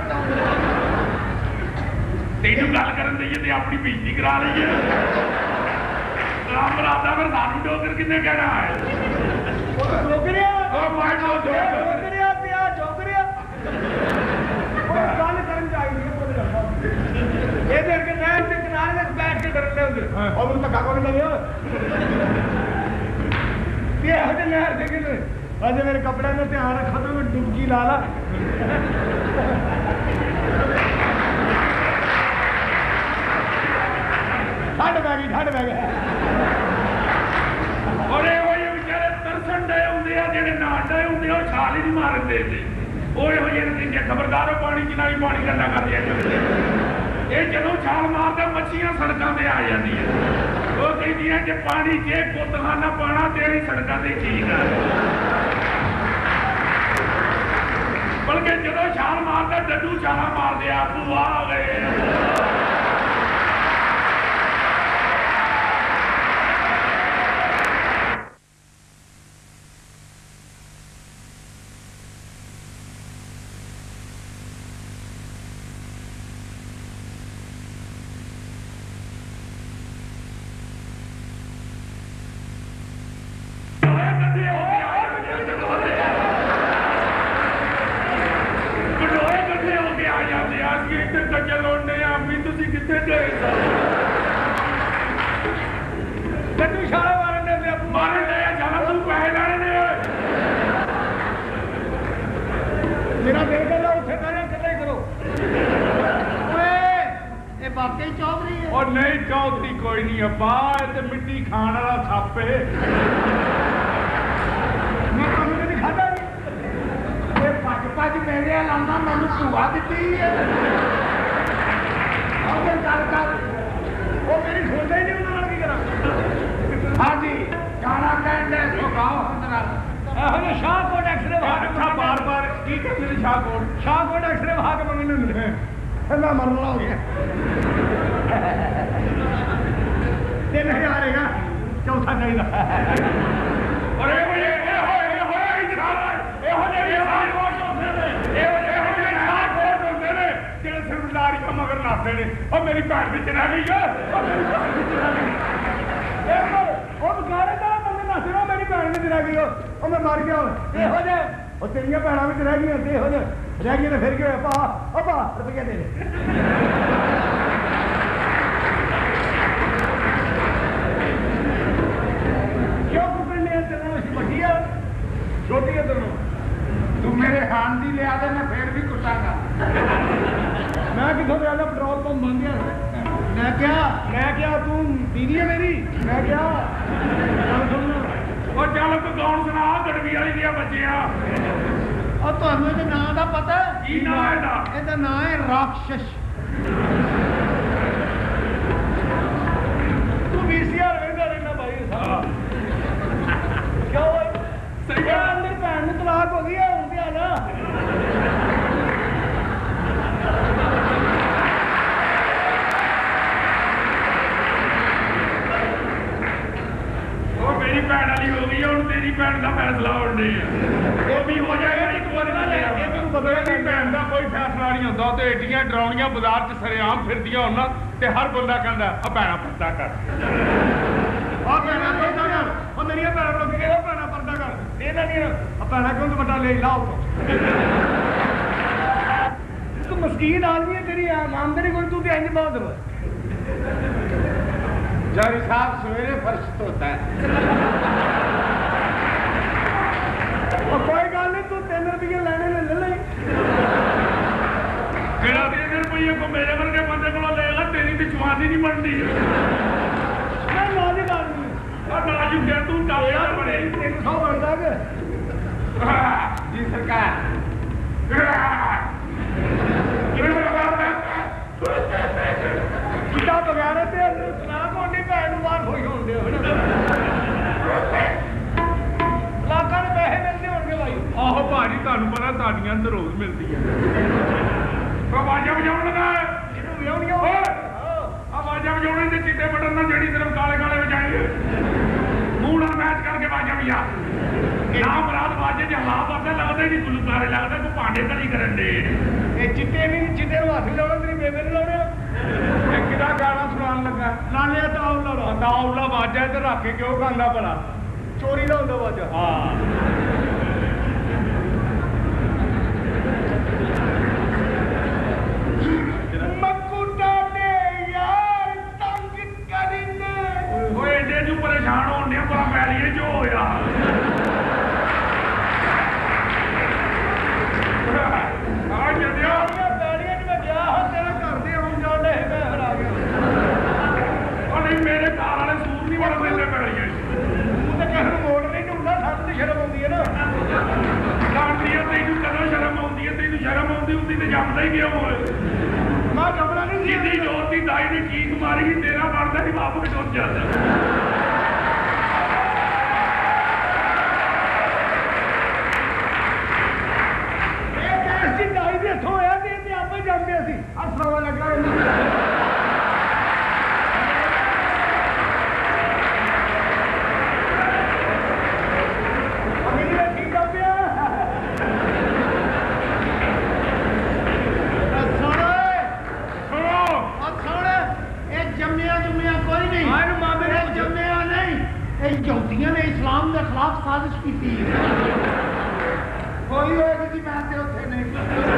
तेनू गल करन दी ते अपनी बेइज्जती करा लई है राम राधा फिर सानू डोगर किन्ने कहना है ਉਹ ਜੋਗਰਿਆ ਉਹ ਮਾਰ ਲੋ ਜੋਗਰਿਆ ਤੇ ਆ ਜੋਗਰਿਆ ਉਹ ਗੱਲ ਕਰਨ ਚਾਹੀਦੀ ਹੈ ਕੋਈ ਰੱਖਾ ਇਹ ਦੇਖ ਕੇ ਨਹਿਰ ਦੇ ਕਿਨਾਰੇ ਤੇ ਬੈਠ ਕੇ ਡਰਨ ਲੱਗੇ ਉਹ ਮੈਨੂੰ ਧੱਕਾ ਕੋਲ ਲੱਗਿਆ ਤੇ ਇਹੋ ਜਿਹੇ ਨਹਿਰ ਦੇ ਕਿਨੇ ਅਜੇ ਮੇਰੇ ਕੱਪੜਿਆਂ ਦਾ ਧਿਆਨ ਰੱਖੋ ਤੇ ਮੈਂ ਡੁਬਕੀ ਲਾ ਲਾ ਠੰਡ ਪੈ ਗਈ और ये बेचारे तरसन डे होंगे जेडे नान डे होंगे वो छाल ही नहीं मारन देते वो ये खबरदार पानी च ना भी पानी गंदा कर दिया ये जो छाल मारते मच्छियां सड़कों पर आ जाती वो कहती जे पानी जे गुत्तखाना पाना तेरी सड़कों से ठीक है बल्कि जो छाल मारते डड्डू छाला मारते आप आ गए वाकई चौधरी है। और नहीं चौधरी कोई नहीं अब्बा, ये तो मिट्टी खाने वाला सप है। मैं तुम कभी खाता नहीं। ये पच मेरे लाना मैंने सुहा दी है। और कर वो मेरी सुनता ही नहीं, उन्होंने की करा। हाँ जी गाना कहते सो गाओ जरा। ਇਹੋ ਸ਼ਾਹਕੋਟ ਐਕਸਰੇ ਵਾਹ ਕੇ अच्छा बार बार की करते थे शाहकोट? ਸ਼ਾਹਕੋਟ ਐਕਸਰੇ ਵਾਹ ਕੇ ਮੰਗਣੇ ਹੁੰਦੇ ਨੇ। ਫਿਰ ਮੈਂ ਮਰਨ ਵਾਲਾ ਹੋ ਗਿਆ। 3000 ਹੈਗਾ, ਚੌਥਾ ਚਾਹੀਦਾ। और ये सरदारी का मगर नाते ने और मेरी भैन भी चला गई है। ਉਹ ਬਗਾਰੇ ਦਾ ਬੰਦੇ ਨੱਸ ਰਿਹਾ, ਮੇਰੀ ਭੈਣ ਵੀ ਚਲਾ ਗਈ। ਉਹ ਮੈਂ ਮਰ ਗਿਆ ਹੁਣ। ਇਹੋ ਜਿਹੇ ਉਹ ਤੇਰੀਆਂ ਭੈਣਾਂ ਵਿੱਚ ਰਹਿ ਗਈਆਂ ਤੇ ਇਹੋ ਜਿਹੇ ਰਹਿ ਗਈਆਂ ਤੇ ਫਿਰ ਕੀ ਹੋਇਆ? ਪਾ ਰੁਪਈਆ ਦੇ ਦੇ। ਕਿਉਂ ਕੁੱਟਣੇ ਤੈਨੂੰ? ਅਸੀਂ ਵੱਡੀ ਆ ਛੋਟੀ ਆ ਤੈਨੂੰ? तू मेरे हाथ दी लिया दे, मैं फिर भी कुटांगा। ਮੈਂ ਕਿੱਥੋਂ ਲਿਆ ਪੈਟਰੋਲ ਪੰਪ ਬੰਦ ਗਿਆ। ਮੈਂ ਕਿਹਾ ਤੂੰ ਦੀਦੀ ਹੈ ਮੇਰੀ। ਮੈਂ ਕਿਹਾ ਗੱਲ ਸੁਣ। और चल तू कौन सुना गड़वी वाली दिया बच्चियां? और ਤੁਹਾਨੂੰ ਇਹਦੇ ਨਾਂ ਦਾ ਪਤਾ? की नाम है ਇਹਦਾ? ਇਹਦਾ ਨਾਂ ਹੈ ਰਾਖਸ਼। ਤੂੰ VCR ਵੇਖਦਾ ਰਹਿਣਾ ਭਾਈ ਸਾਰਾ। ਕਿਉਂ ਓਏ? सही ਇਹ ਅੰਦਰ ਭੈਣ ਨੂੰ ਤਲਾਕ ਹੋ ਗਈ ਹੈ, ਹੁਣ ਤੇ ਆ ਨਾ। वो मेरी भैन वाली हो गई है, हुण तेरी भैन का फैसला होने है। वो भी हो जाएगा एक बार मेरी भैन का कोई फैसला नहीं होता। तो एडियां डराउनियां बाजार च सरेआम फिरदियां होना ते हर बंदा कहंदा आ भैणा पर्दा कर। ਆ ਭੈਣਾ ਪਰਦਾ ਕਰ। ਉਹ ਮੇਰੀਆਂ ਭੈਣਾਂ ਲੋਕ ਕਹਿੰਦੇ ਭੈਣਾ ਪਰਦਾ ਕਰ। ਇਹਨਾਂ ਨਹੀਂ ਆ ਭੈਣਾ ਕਿਉਂ ਤੂੰ ਵੱਡਾ ਲੈ ਲਾਓ। ਤੂੰ ਮਸਕੀਨ ਆਦਮੀ ਹੈ, ਤੇਰੀ ਆਮਦਨੀ ਕੋਈ, ਤੂੰ ਤੇ ਇੰਜ ਬਹੁਤ ਵਾ। जौहरी साहब सवेरे फर्श धोता है। ਉਹ ਕੋਈ ਗੱਲ ਨਹੀਂ, ਤੂੰ 3 ਰੁਪਏ ਲੈਣੇ ਨੇ ਲੈ ਲੈ। ਕਿਹੜਾ 3 ਰੁਪਏ ਕੋ ਮੇਰੇ ਵਰਗੇ ਬੰਦੇ ਕੋਲੋਂ ਲਏਗਾ? ਤੇਰੀ ਤੇ ਜਵਾਨੀ नहीं बनती। ਮੈਂ ਨਾ ਦੀ ਗੱਲ ਨਹੀਂ। और ना जुटिया तू टालिया बने 300 ਬਣਦਾ ਕਿ? जी सरकार। ਕਿੱਦਾਂ ਬਗਾਰੇ ਤੇ ਸਲਾਹ ਕੋਣੀ ਭੈਣ ਨੂੰ ਬਾਹਰ ਹੋਈ ਹੁੰਦੇ ਹੋ ਨਾ। ਲਾਕਾਂ ਦੇ ਪੈਸੇ ਮਿਲਦੇ ਹੋਣਗੇ ਭਾਈ। ਆਹੋ ਭਾਜੀ, ਤੁਹਾਨੂੰ ਪਤਾ ਤੁਹਾਡੀਆਂ ਤਾਂ ਰੋਜ਼ ਮਿਲਦੀਆਂ। ਆਵਾਜ਼ਾਂ ਵਜਾਉਣ ਲੱਗਾ ਇਹਨੂੰ ਵਿਆਹਣੀਆਂ ਓਏ ਆਵਾਜ਼ਾਂ ਵਜਾਉਣੇ ਤੇ ਚਿੱਟੇ ਬਟਨ ਨਾਲ ਜਿਹੜੀ ਤਰਫ ਕਾਲੇ ਕਾਲੇ ਵਜਾਏਂਗੇ। ਮੂੰਹ ਨਾਲ ਮੈਚ ਕਰਕੇ ਆਵਾਜ਼ਾਂ ਵਜਾ। ਨਾ ਮਰਾਦ ਵਾਜੇ ਦੇ ਹਾਲਾਤ ਆਪਣੇ ਲੱਗਦੇ ਨਹੀਂ, ਗੁਲੂਕਾਰੇ ਲੱਗਦੇ ਕੋ ਭਾਂਡੇ ਧੜੀ ਕਰਨ ਦੇ। ਇਹ ਚਿੱਟੇ ਨਹੀਂ, ਚਿੱਟੇ ਨੂੰ ਹੱਥ ਲਾਉਣਾ, ਤੇਰੀ ਬੇਬੇ ਨੂੰ ਲਾਉਣਾ। ਇਹ ਕਿਹਦਾ ਗਾਣਾ ਸੁਣਾਉਣ ਲੱਗਾ? ਨਾਲੇ ਤਾਂ ਆਉ ਲਾਉਣਾ। ਨਾਉਲਾ ਵਾਜਾ ਤੇ ਰੱਖ ਕੇ ਕਿਉਂ ਗਾਉਂਦਾ ਭਲਾ? ਚੋਰੀ ਦਾ ਹੁੰਦਾ ਵਾਜਾ। ਹਾਂ ਮਕੂਟਾ ਨੇ ਯਾਰ ਤੰਗ ਕਰਿੰਦੇ। ਓਏ ਏਡੇ ਨੂੰ ਪਰੇਸ਼ਾਨ ਹੋਣ ਨੇ ਬੜਾ ਪੈਲੀਏ ਜੋ ਹੋਇਆ। ਆ ਜਦਿਆ ਪੈੜੀਆਂ ਨੂੰ ਮੈਂ ਗਿਆ ਹਾਂ, ਤੇਰੇ ਘਰ ਦੇ ਆਉਣ ਜਾਣ ਦੇ ਮੈਂ ਹਰਾ ਗਿਆ। ਉਹ ਨਹੀਂ, ਮੇਰੇ ਘਰ ਵਾਲੇ ਸੂਰ ਨਹੀਂ ਵੜਨ ਦਿੰਦੇ ਪੈਲੀਏ। ਤੂੰ ਤਾਂ ਕਿਸੇ ਨੂੰ ਮੋੜ ਨਹੀਂ ਹੁੰਦਾ, ਸਾਨੂੰ ਤੇ ਸ਼ਰਮ ਆਉਂਦੀ ਹੈ ਨਾ। ਜਾਣਦੀ ਹੈ ਤੈਨੂੰ ਕਦੋਂ ਸ਼ਰਮ ਆਉਂਦੀ ਹੈ? ਤੈਨੂੰ ਸ਼ਰਮ ਆਉਂਦੀ ਹੁੰਦੀ ਤੇ ਜੰਮਦਾ ਹੀ ਕਿਉਂ ਹੋਏ? ਮੈਂ ਜਮਣਾ ਨਹੀਂ ਸੀ। ਜਿੱਦੀ ਜੋਤ ਦੀ ਦਾਈ ਨੇ ਚੀਕ ਮਾਰੀ, ਤੇਰਾ ਬਣਦਾ ਹੀ ਵਾਪਸ ਟੁੱਟ ਜਾਂਦਾ। ਦਾਈ ਦੇ ਹੱਥੋਂ ਹੋਇਆ ਤੇ ਇਹਨੇ ਆਪੇ ਜਾਂਦੇ ਸੀ। ਅਸਲਾ ਲੱਗਾ ਇਹਨੂੰ। ਅਮੀਰ ਠੀਕ ਆ ਪਿਆ। ਸੁਣੋ ਇਹ ਜੰਮਿਆ ਕੋਈ ਨਹੀਂ। ਆਹ ਮਾਮੇ ਇਹ ਜੰਮਿਆ ਨਹੀਂ, ਇਹ ਯਹੂਦੀਆਂ ਨੇ ਇਸਲਾਮ ਦੇ ਖਿਲਾਫ ਸਾਜ਼ਿਸ਼ ਕੀਤੀ। कोई होएगी जी, मैं ते उत्थे नहीं।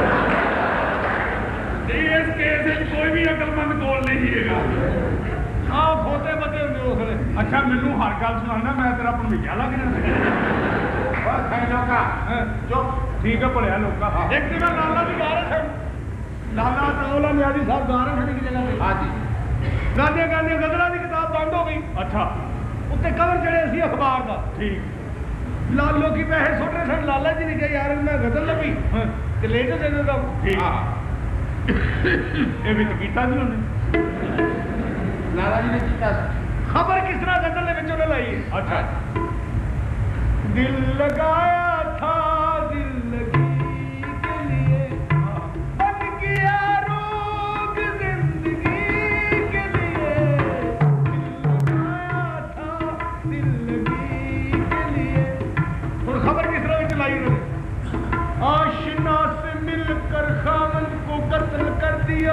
ਇਸ ਕੇਸ ਵਿੱਚ ਕੋਈ ਵੀ ਅਕਲਮੰਦ ਕੋਲ ਨਹੀਂ ਹੈਗਾ। ਆਹ ਖੋਤੇ ਬੱਤੇ ਹੁੰਦੇ ਉਸ ਵੇਲੇ। ਅੱਛਾ ਮੈਨੂੰ ਹਰ ਗੱਲ ਸੁਣਾਉਣਾ, ਮੈਂ ਤੇਰਾ ਭਣਵੀਆ ਲੱਗ ਜਾਣਾ। और खैनों का ਚੁੱਪ ਠੀਕ ਹੈ ਭਲਿਆ ਲੋਕਾਂ। ਇੱਕ ਦਿਨ ਲਾਲਾ ਦੀ ਗਾ ਰਹੇ ਸਨ। ਲਾਲਾ ਤੌਲਾ ਨਿਆਦੀ ਸਾਹਿਬ ਗਾ ਰਹੇ ਸਨ ਇੱਕ ਜਗ੍ਹਾ ਤੇ। हाँ जी ਗਾਂਦੀਆਂ ਗਾਂਦੀਆਂ ਗਜ਼ਲਾਂ ਦੀ ਕਿਤਾਬ ਬੰਦ ਹੋ ਗਈ। ਅੱਛਾ ਉੱਤੇ ਕਵਰ ਚੜਿਆ ਸੀ ਅਖਬਾਰ ਦਾ। ਠੀਕ ਲੋਕੀ ਪੈਸੇ ਸੁੱਟ ਰਹੇ ਸਨ। ਲਾਲਾ ਜੀ ਨੇ ਕਿਹਾ ਯਾਰ ਮੈਂ ਗਜ਼ਲ ਲੱਭੀ ਤੇ ਲੈ ਕੇ ਦੇ ਦਿੰਦਾ। ਠੀਕ ਇਹ ਵੀ ਤਾਂ ਕੀਤਾ ਨਹੀਂ ਉਹਨੇ। ਲਾਲਾ ਜੀ ਨੇ ਕੀਤਾ ਖਬਰ ਕਿਸ ਤਰ੍ਹਾਂ ਗਜ਼ਲ ਦੇ ਵਿੱਚ ਉਹਨੇ ਲਾਈ। ਅੱਛਾ दिल लगाया था दिल लगी के लिए बन गया रोग जिंदगी के लिए दिल लगाया था दिल लगी के लिए। और खबर किस तरह चलाई उन्होंने आशिना से मिलकर खामन को कत्ल कर दिया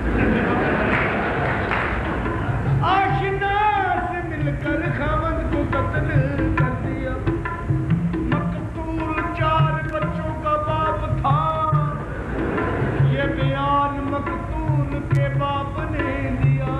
आशिना से मिलकर खामन को कत्ल कर दिया। चार बच्चों का बाप था ये बयान मकतूल के बाप ने दिया।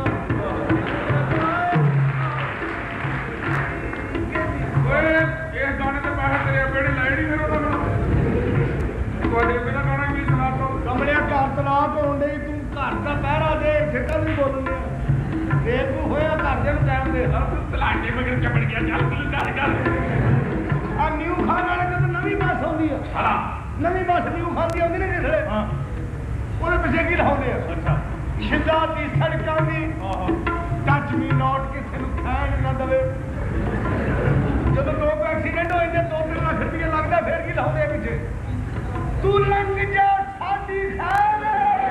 ਇਹ ਗਾਣੇ ਤੇ ਪੈਸੇ ਤੇਰੇ ਬੇੜੇ ਲਾਈ ਨਹੀਂ ਫਿਰ ਉਹਨਾਂ ਨੂੰ ਤੁਹਾਡੇ ਬਿਨਾਂ ਗਾਣਾ ਵੀ ਸੁਣਾ ਦੋ ਕਮਲਿਆ ਘਰ ਤਲਾਕ ਹੋਣ ਡਈ ਤੂੰ ਘਰ ਦਾ ਪਹਿਰਾ ਦੇ ਫਿੱਕਾ ਨਹੀਂ ਬੋਲਦੇ ਇਹ ਤੂੰ ਹੋਇਆ ਘਰ ਦੇ ਨੂੰ ਟਾਈਮ ਦੇ ਤਲਾਕੇ ਮਗਰ ਚਪੜ ਗਿਆ ਚੱਲ ਕੀ ਕਰ ਆ ਨਿਊ ਖਾਨ ਵਾਲੇ ਜਦੋਂ ਨਵੀਂ ਬੱਸ ਆਉਂਦੀ ਆ ਹਾਂ ਨਵੀਂ ਬੱਸ ਨਿਊ ਖਾਨ ਦੀ ਆਉਂਦੀ ਨਾ ਜਿਸਲੇ ਹਾਂ ਉਹਦੇ ਪਿੱਛੇ ਕੀ ਲਾਉਂਦੇ ਆ ਅੱਛਾ ਸ਼ਿੰਦਾ ਦੀ ਸੜਕਾਂ ਦੀ ਟੱਚ ਮੀ ਨੋਟ ਕਿਸੇ ਨੂੰ ਖਾਣ ਨਾ ਦਵੇ। ਜਦੋਂ ਦੋ ਐਕਸੀਡੈਂਟ ਹੋ ਜਾਂਦੇ 2-3 ਲੱਖ ਰੁਪਏ ਲੱਗਦਾ ਫਿਰ ਕੀ ਲਾਉਂਦੇ ਆ ਪਿੱਛੇ ਤੂੰ ਲੰਘ ਜਾ ਸਾਡੀ ਖੈਰ।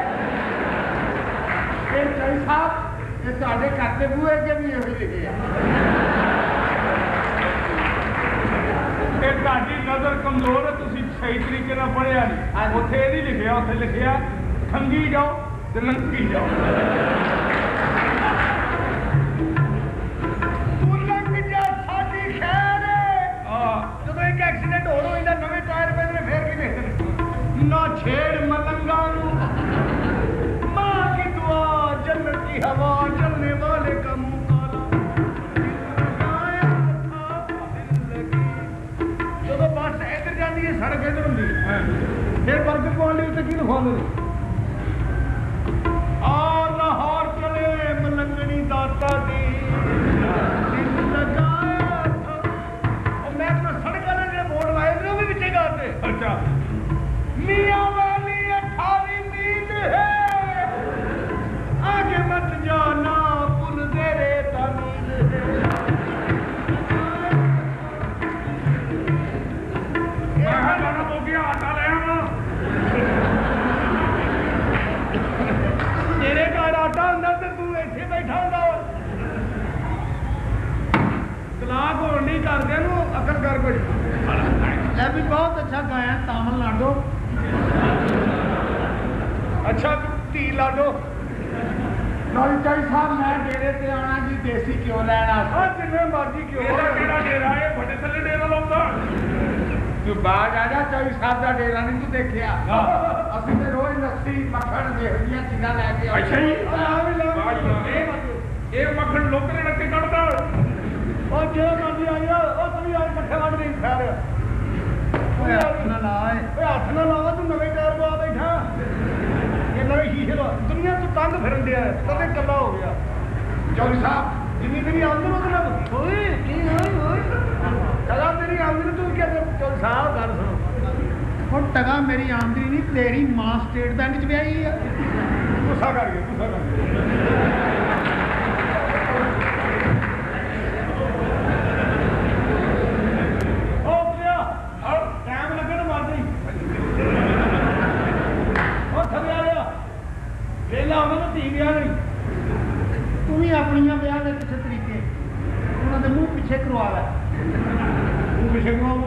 ਇਹ ਚਾਈ ਸਾਹਿਬ ਇਹ ਤੁਹਾਡੇ ਘਰ ਦੇ ਬੂਹੇ ਅੱਗੇ ਵੀ ਇਹੋ ਹੀ ਲਿਖੇ ਆ। ਇਹ ਤੁਹਾਡੀ ਨਜ਼ਰ ਕਮਜ਼ੋਰ ਹੈ ਤੁਸੀਂ ਸਹੀ ਤਰੀਕੇ ਨਾਲ ਪੜ੍ਹਿਆ ਨਹੀਂ। ਉੱਥੇ ਇਹ ਨਹੀਂ ਲਿਖਿਆ ਉੱਥੇ ਲਿਖਿਆ ਖੰਗੀ ਜਾਓ ਤੇ ਲੰਘੀ ਜਾਓ। ਤੂੰ ਲੰਘ ਜਾ ਸਾਡੀ ਖੈਰ। ਜਦੋਂ ਇੱਕ ਐਕਸੀਡੈਂਟ ਹੋਰ ਹੋ ਜਾਂਦਾ ਨਵੇਂ ਟਾਇਰ ਪੈਂਦੇ ਫੇਰ ਕੀ ਦੇਖਦੇ ਨਾ ਛੇੜ ਮਲੰਗਾ ਨੂੰ ਮਾਂ ਕੀ ਦੁਆ ਜੰਨਤ की हवा चलने वाले का मुंह काला ਜਦੋਂ ਬੱਸ ਇੱਧਰ ਜਾਂਦੀ ਹੈ ਸੜਕ ਇੱਧਰ ਹੁੰਦੀ ਫਿਰ ਬਰਕਤ ਪਾਉਣ ਲਈ ਉੱਤੇ ਕੀ ਲਿਖਾਉਂਦੇ ਨੇ ਆ ਲਾਹੌਰ ਚਲੇ ਮਲੰਗਣੀ ਦਾਤਾ ਦੀ ਦਿਲ ਲਗਾਇਆ ਉਹ ਮੈਂ ਤਾਂ ਸੜਕਾਂ ਦੇ ਜਿਹੜੇ ਬੋਰਡ ਲਾਏ ਨੇ ਉਹ ਵੀ ਵਿੱਚੇ ਗਾਤੇ। ਅੱਛਾ मियां वाली 18 मील है आगे मत जाना पुल तेरे तमील है। ਮੈਂ ਗਾਣਾ ਹੋ ਗਿਆ ਆਟਾ ਲੈ ਆਵਾਂ तेरे घर आटा ਹੁੰਦਾ ਤੇ ਤੂੰ ਇੱਥੇ ਬੈਠਾ ਹੁੰਦਾ। ਤਲਾਕ ਹੋਣ ਨਹੀਂ ਕਰਦੇ ਨੂੰ ਅਕਲ ਕਰ ਕੁਝ। ਇਹ ਵੀ ਬਹੁਤ ਅੱਛਾ ਗਾਇਆ ਤਾਮਿਲਨਾਡੂ। ਅੱਛਾ ਧੀ ਲਾਡੋ ਨਾਲ ਚਾਈ ਸਾਹਿਬ ਮੈਂ ਡੇਰੇ ਤੇ ਆਉਣਾ ਜੀ ਦੇਸੀ ਘਿਓ ਲੈਣ ਆ ਜਿੰਨੇ ਮਰਜ਼ੀ ਕਿਉਂ ਇਹਦਾ ਕਿਹੜਾ ਡੇਰਾ ਹੈ ਵੱਡੇ ਥੱਲੇ ਡੇਰਾ ਲਾਉਂਦਾ ਤੂੰ ਬਾਜ ਆ ਜਾ ਚਾਈ ਸਾਹਿਬ ਦਾ ਡੇਰਾ ਨਹੀਂ ਤੂੰ ਦੇਖਿਆ। ਅਸੀਂ ਤੇ ਰੋਜ਼ ਲੱਸੀ ਮੱਖਣ ਦੇਖਦੀਆਂ ਚੀਜ਼ਾਂ ਲੈ ਕੇ ਆਉਂਦੇ। ਅੱਛਾ ਜੀ ਆ ਵੀ ਲਾ ਇਹ ਮੱਖਣ ਲੋਕਰੇ ਰੱਖ ਕੇ ਕੱਢਦਾ ਉਹ ਜੇ ਮਰਜ਼ੀ ਆ ਜਾ ਉਹ ਤੁਸੀਂ ਆ ਇਕੱਠੇ ਵੱਢ ਨਹੀਂ ਖੈਰ ਓਏ ਹੱਥ ਨਾ ਲਾਏ ਓਏ ਹੱਥ ਨਾ ਲਾਵਾ ਤੂੰ ਨਵੇਂ ਟਾਇਰ ਪਾ ਬੈਠਾ ਇਹ ਨਵੇਂ ਸ਼ੀਸ਼ੇ ਲਾ ਦੁਨੀਆ ਤੋਂ ਤੰਗ ਫਿਰਨ ਡਿਆ ਕਦੇ ਕੱਲਾ ਹੋ ਗਿਆ। ਚੌਧਰੀ ਸਾਹਿਬ ਜਿੰਨੀ ਤੇਰੀ ਆਮਦਨ ਮਤਲਬ ਓਏ ਕੀ ਹੋਈ ਕਦਾ ਤੇਰੀ ਆਮਦਨ ਤੂੰ ਕਿਹਾ ਚਲ ਸਾਹ ਗੱਲ ਸੁਣ ਹੁਣ ਟਗਾ ਮੇਰੀ ਆਮਦਨੀ ਨਹੀਂ ਤੇਰੀ ਮਾਂ ਸਟੇਟ ਬੈਂਕ 'ਚ ਵਿਆਹੀ ਆ। ਗੁੱਸਾ ਕਰ ਗਿਆ ਗੁੱਸਾ ਕਰ ਗਿਆ। ਟਾਈਮ ਲੱਗਣ ਮਾਰਦੀ ਉਹ ਥੱਲੇ ਆ ਰਿਹਾ ਵੇਲਾ ਆਉਂਦਾ ਤਾਂ ਧੀ ਵਿਆਹ ਨਹੀਂ। ਤੂੰ ਵੀ ਆਪਣੀਆਂ ਵਿਆਹ ਦੇ ਕਿਸੇ ਤਰੀਕੇ ਉਹਨਾਂ ਦੇ ਮੂੰਹ ਪਿੱਛੇ ਕਰਵਾ ਲੈ। ਤੂੰ ਪਿੱਛੇ ਨੂੰ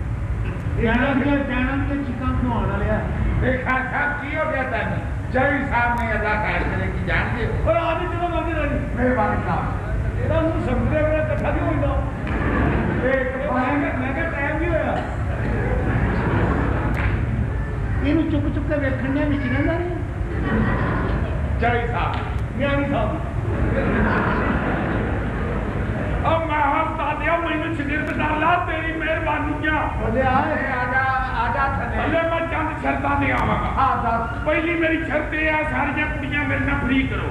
ਜਾਣਨ ਤੇ ਚੀਕਾਂ ਖਵਾਉਣ ਵਾਲਿਆ। ਦੇਖਾ ਸਾਹਿਬ ਕੀ ਹੋ ਗਿਆ ਤੈਨੂੰ ਚਾਈ ਸਾਹਿਬ ਨੇ ਅਦਾ ਕਰ ਕਰੇ ਕੀ ਜਾਣਦੇ ਹੋ। ਓਏ ਆਦੀ ਜਦੋਂ ਮਰਜ਼ੀ ਰਹਿ ਮਿਹਰਬਾਨੀ ਸਾਹਿਬ ਇਹਦਾ ਨੂੰ ਸਮਝਦੇ ਮੇਰਾ ਇਕੱਠਾ ਕਿਉਂ ਹੁੰਦਾ ਮੈਂ ਕਿਹਾ ਟਾਈਮ ਵੀ ਹੋਇਆ ਇਹਨੂੰ ਚੁੱਕ ਚੁੱਕ ਕੇ ਵੇਖਣ ਦੇ ਵਿੱਚ ਰਹਿੰਦਾ ਨਹੀਂ। ਚਾਈ ਸਾਹਿਬ ਮਿਆਨੀ ਸਾਹਿਬ ਉਹ ਮੈਂ ਹੱਸਦਾ ਦਿਆ ਮੈਨੂੰ ਸ਼ਗਿਰਦ ਕਰ ਲਾ ਤੇਰੀ ਮਿਹਰਬਾਨੀ ਆ ਬੋਲੇ ਆ जा थले हले मैं चंद शर्तां ते आवांगा हाँ दस पहली मेरी शर्त ये है सारियां कुड़ियां मेरे नाल फ्री करो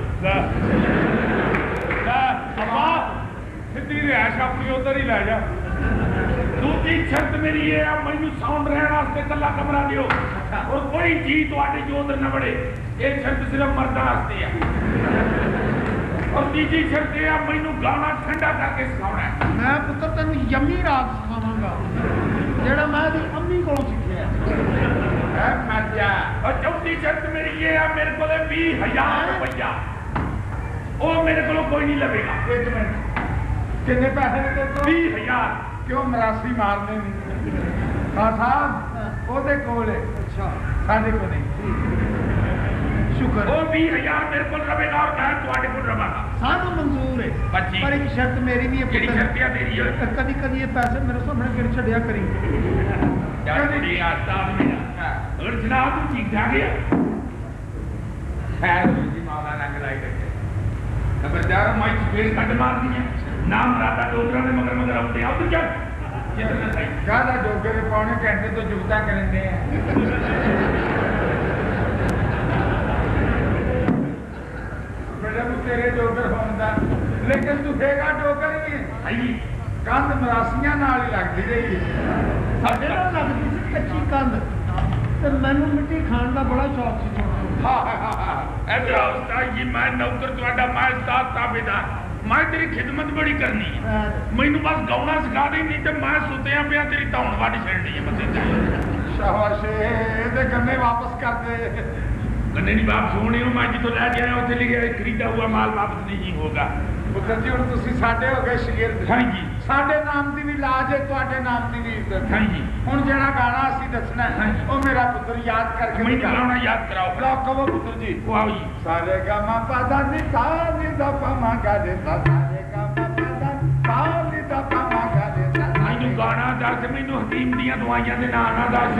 अब्बा सीधी रिहायश अपनी उधर ही लै जा दूसरी शर्त मेरी ये है मैनू साउंड रहने वास्ते कला कमरा दियो और कोई जी तुहाडे जो उधर न बड़े ये शर्त सिर्फ मर्दां वास्ते है और तीजी शर्त ये है मैनू गाना ठंडा करके सिखाउणा है मैं पुत्र तेन यमी राग सिखावांगा जेड़ा मैं दी अम्मी कोलों सीखिया मर जा और चौथी शर्त मेरी ये है मेरे को 20,000 रुपया वो मेरे को कोई नहीं लगेगा एक मिनट कितने पैसे ने तेरे को 20,000 क्यों मरासी मारने नहीं हाँ साहब ओदे कोल है अच्छा साडे को नहीं शुक्र वो 20,000 मेरे को रवेगा और मैं तुम्हारे को रवागा सानू मंजूर है बच्ची। पर एक शर्त मेरी भी है केड़ी पुत्र। शर्त है तेरी है कदी कदी ये पैसे मेरे सामने गिर छड़िया करी यार तेरी आस्था मेरा और जनाब तू ठीक ठाक है खैर जी माला रंग लाई करके खबरदार मैं स्पेस कट मार दी है नाम राता डोगरा ने मगर आउते आप तो क्या कितना सही ज्यादा डोगे के पौने घंटे तो जुगता करते हैं बेटा तू तेरे डोगर होंदा लेकिन तू फेगा डोगर ही आई कंध मरासियां नाल ही लगदी रही ਸਾਡੇ ਨਾਲ ਲੱਗਦੀ ਸੀ ਕੱਚੀ ਕੰਧ ਤੇ ਮੈਨੂੰ ਮਿੱਟੀ ਖਾਣ ਦਾ ਬੜਾ ਸ਼ੌਕ ਸੀ ਛੋਟੇ इधर उस्ताद जी मैं नौकर तुम्हारा मैं उस्ताद ताबेदार मैं तेरी खिदमत बड़ी करनी है मैनू बस गाउना सिखा दे नहीं तो मैं सुतिया पिया तेरी धौन वड्ड छड़नी है मथे शाबाश ਇਹਦੇ ਗੰਨੇ ਵਾਪਸ ਕਰ ਦੇ गन्ने नहीं वापस होने हो मैं जितों लै गया उत्थे लिखा खरीदा हुआ माल वापस नहीं होगा ਪੁੱਤਰ ਜੀ ਹੁਣ ਤੁਸੀਂ ਸਾਡੇ ਹੋ ਗਏ ਸ਼ਗਿਰਦ हाँ जी ਸਾਡੇ ਨਾਮ ਦੀ ਵੀ ਲਾਜ ਹੈ ਤੁਹਾਡੇ ਨਾਮ ਦੀ ਵੀ ਇੱਜ਼ਤ हाँ जी ਹੁਣ ਜਿਹੜਾ ਗਾਣਾ ਅਸੀਂ ਦੱਸਣਾ ਹੈ ਹਾਂਜੀ। ਉਹ ਮੇਰਾ ਪੁੱਤਰ ਯਾਦ ਕਰਕੇ मैं गाना याद कराओ ਲਓ ਕਹੋ ਪੁੱਤਰ ਜੀ वो आओ जी ਸਾਰੇ ਗਾਮਾ ਪਾਦਾ ਨੀ ਸਾ ਨੀ ਦਾ ਪਮਾ ਗਾ ਦੇ ਸਾ ਸਾਰੇ ਗਾਮਾ ਪਾਦਾ ਸਾ ਨੀ ਦਾ ਪਮਾ ਗਾ ਦੇ ਸਾ मैनू गाना दस मैनू हकीम दियां दवाइयां दे नाम ना दस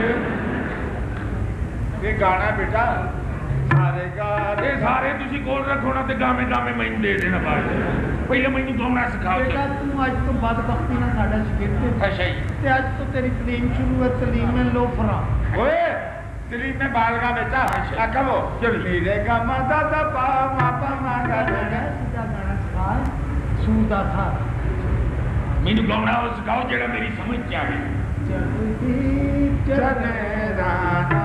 ਇਹ ਗਾਣਾ ਬੇਟਾ ਸਾਰੇ ਗਾ ये सारे तुसी कोल रखो ना ते गावे गावे मैनू दे देना बाद पहले मैनू गाना सिखाओ ਬੇਟਾ ਤੂੰ ਅੱਜ ਤੋਂ ਬਦਬਖਤੀ ਨਾਲ ਸਾਡਾ ਸ਼ਾਗਿਰਦ ਹੈ अच्छा जी ਤੇ ਅੱਜ ਤੋਂ ਤੇਰੀ ਤਾਲੀਮ ਸ਼ੁਰੂ ਹੈ ਤਾਲੀਮ ਲੋਫਰਾ ਓਏ दिलीप में बाल गा बेटा आ कहो चल मेरे गमा दा दा पा मा पा मा गा दे गा ਸਿੱਧਾ ਗਾਣਾ ਸਿਖਾ ਸੂਦਾ ਥਾ मैनू गाना वो सिखाओ जेड़ा मेरी समझ च आवे चले दाना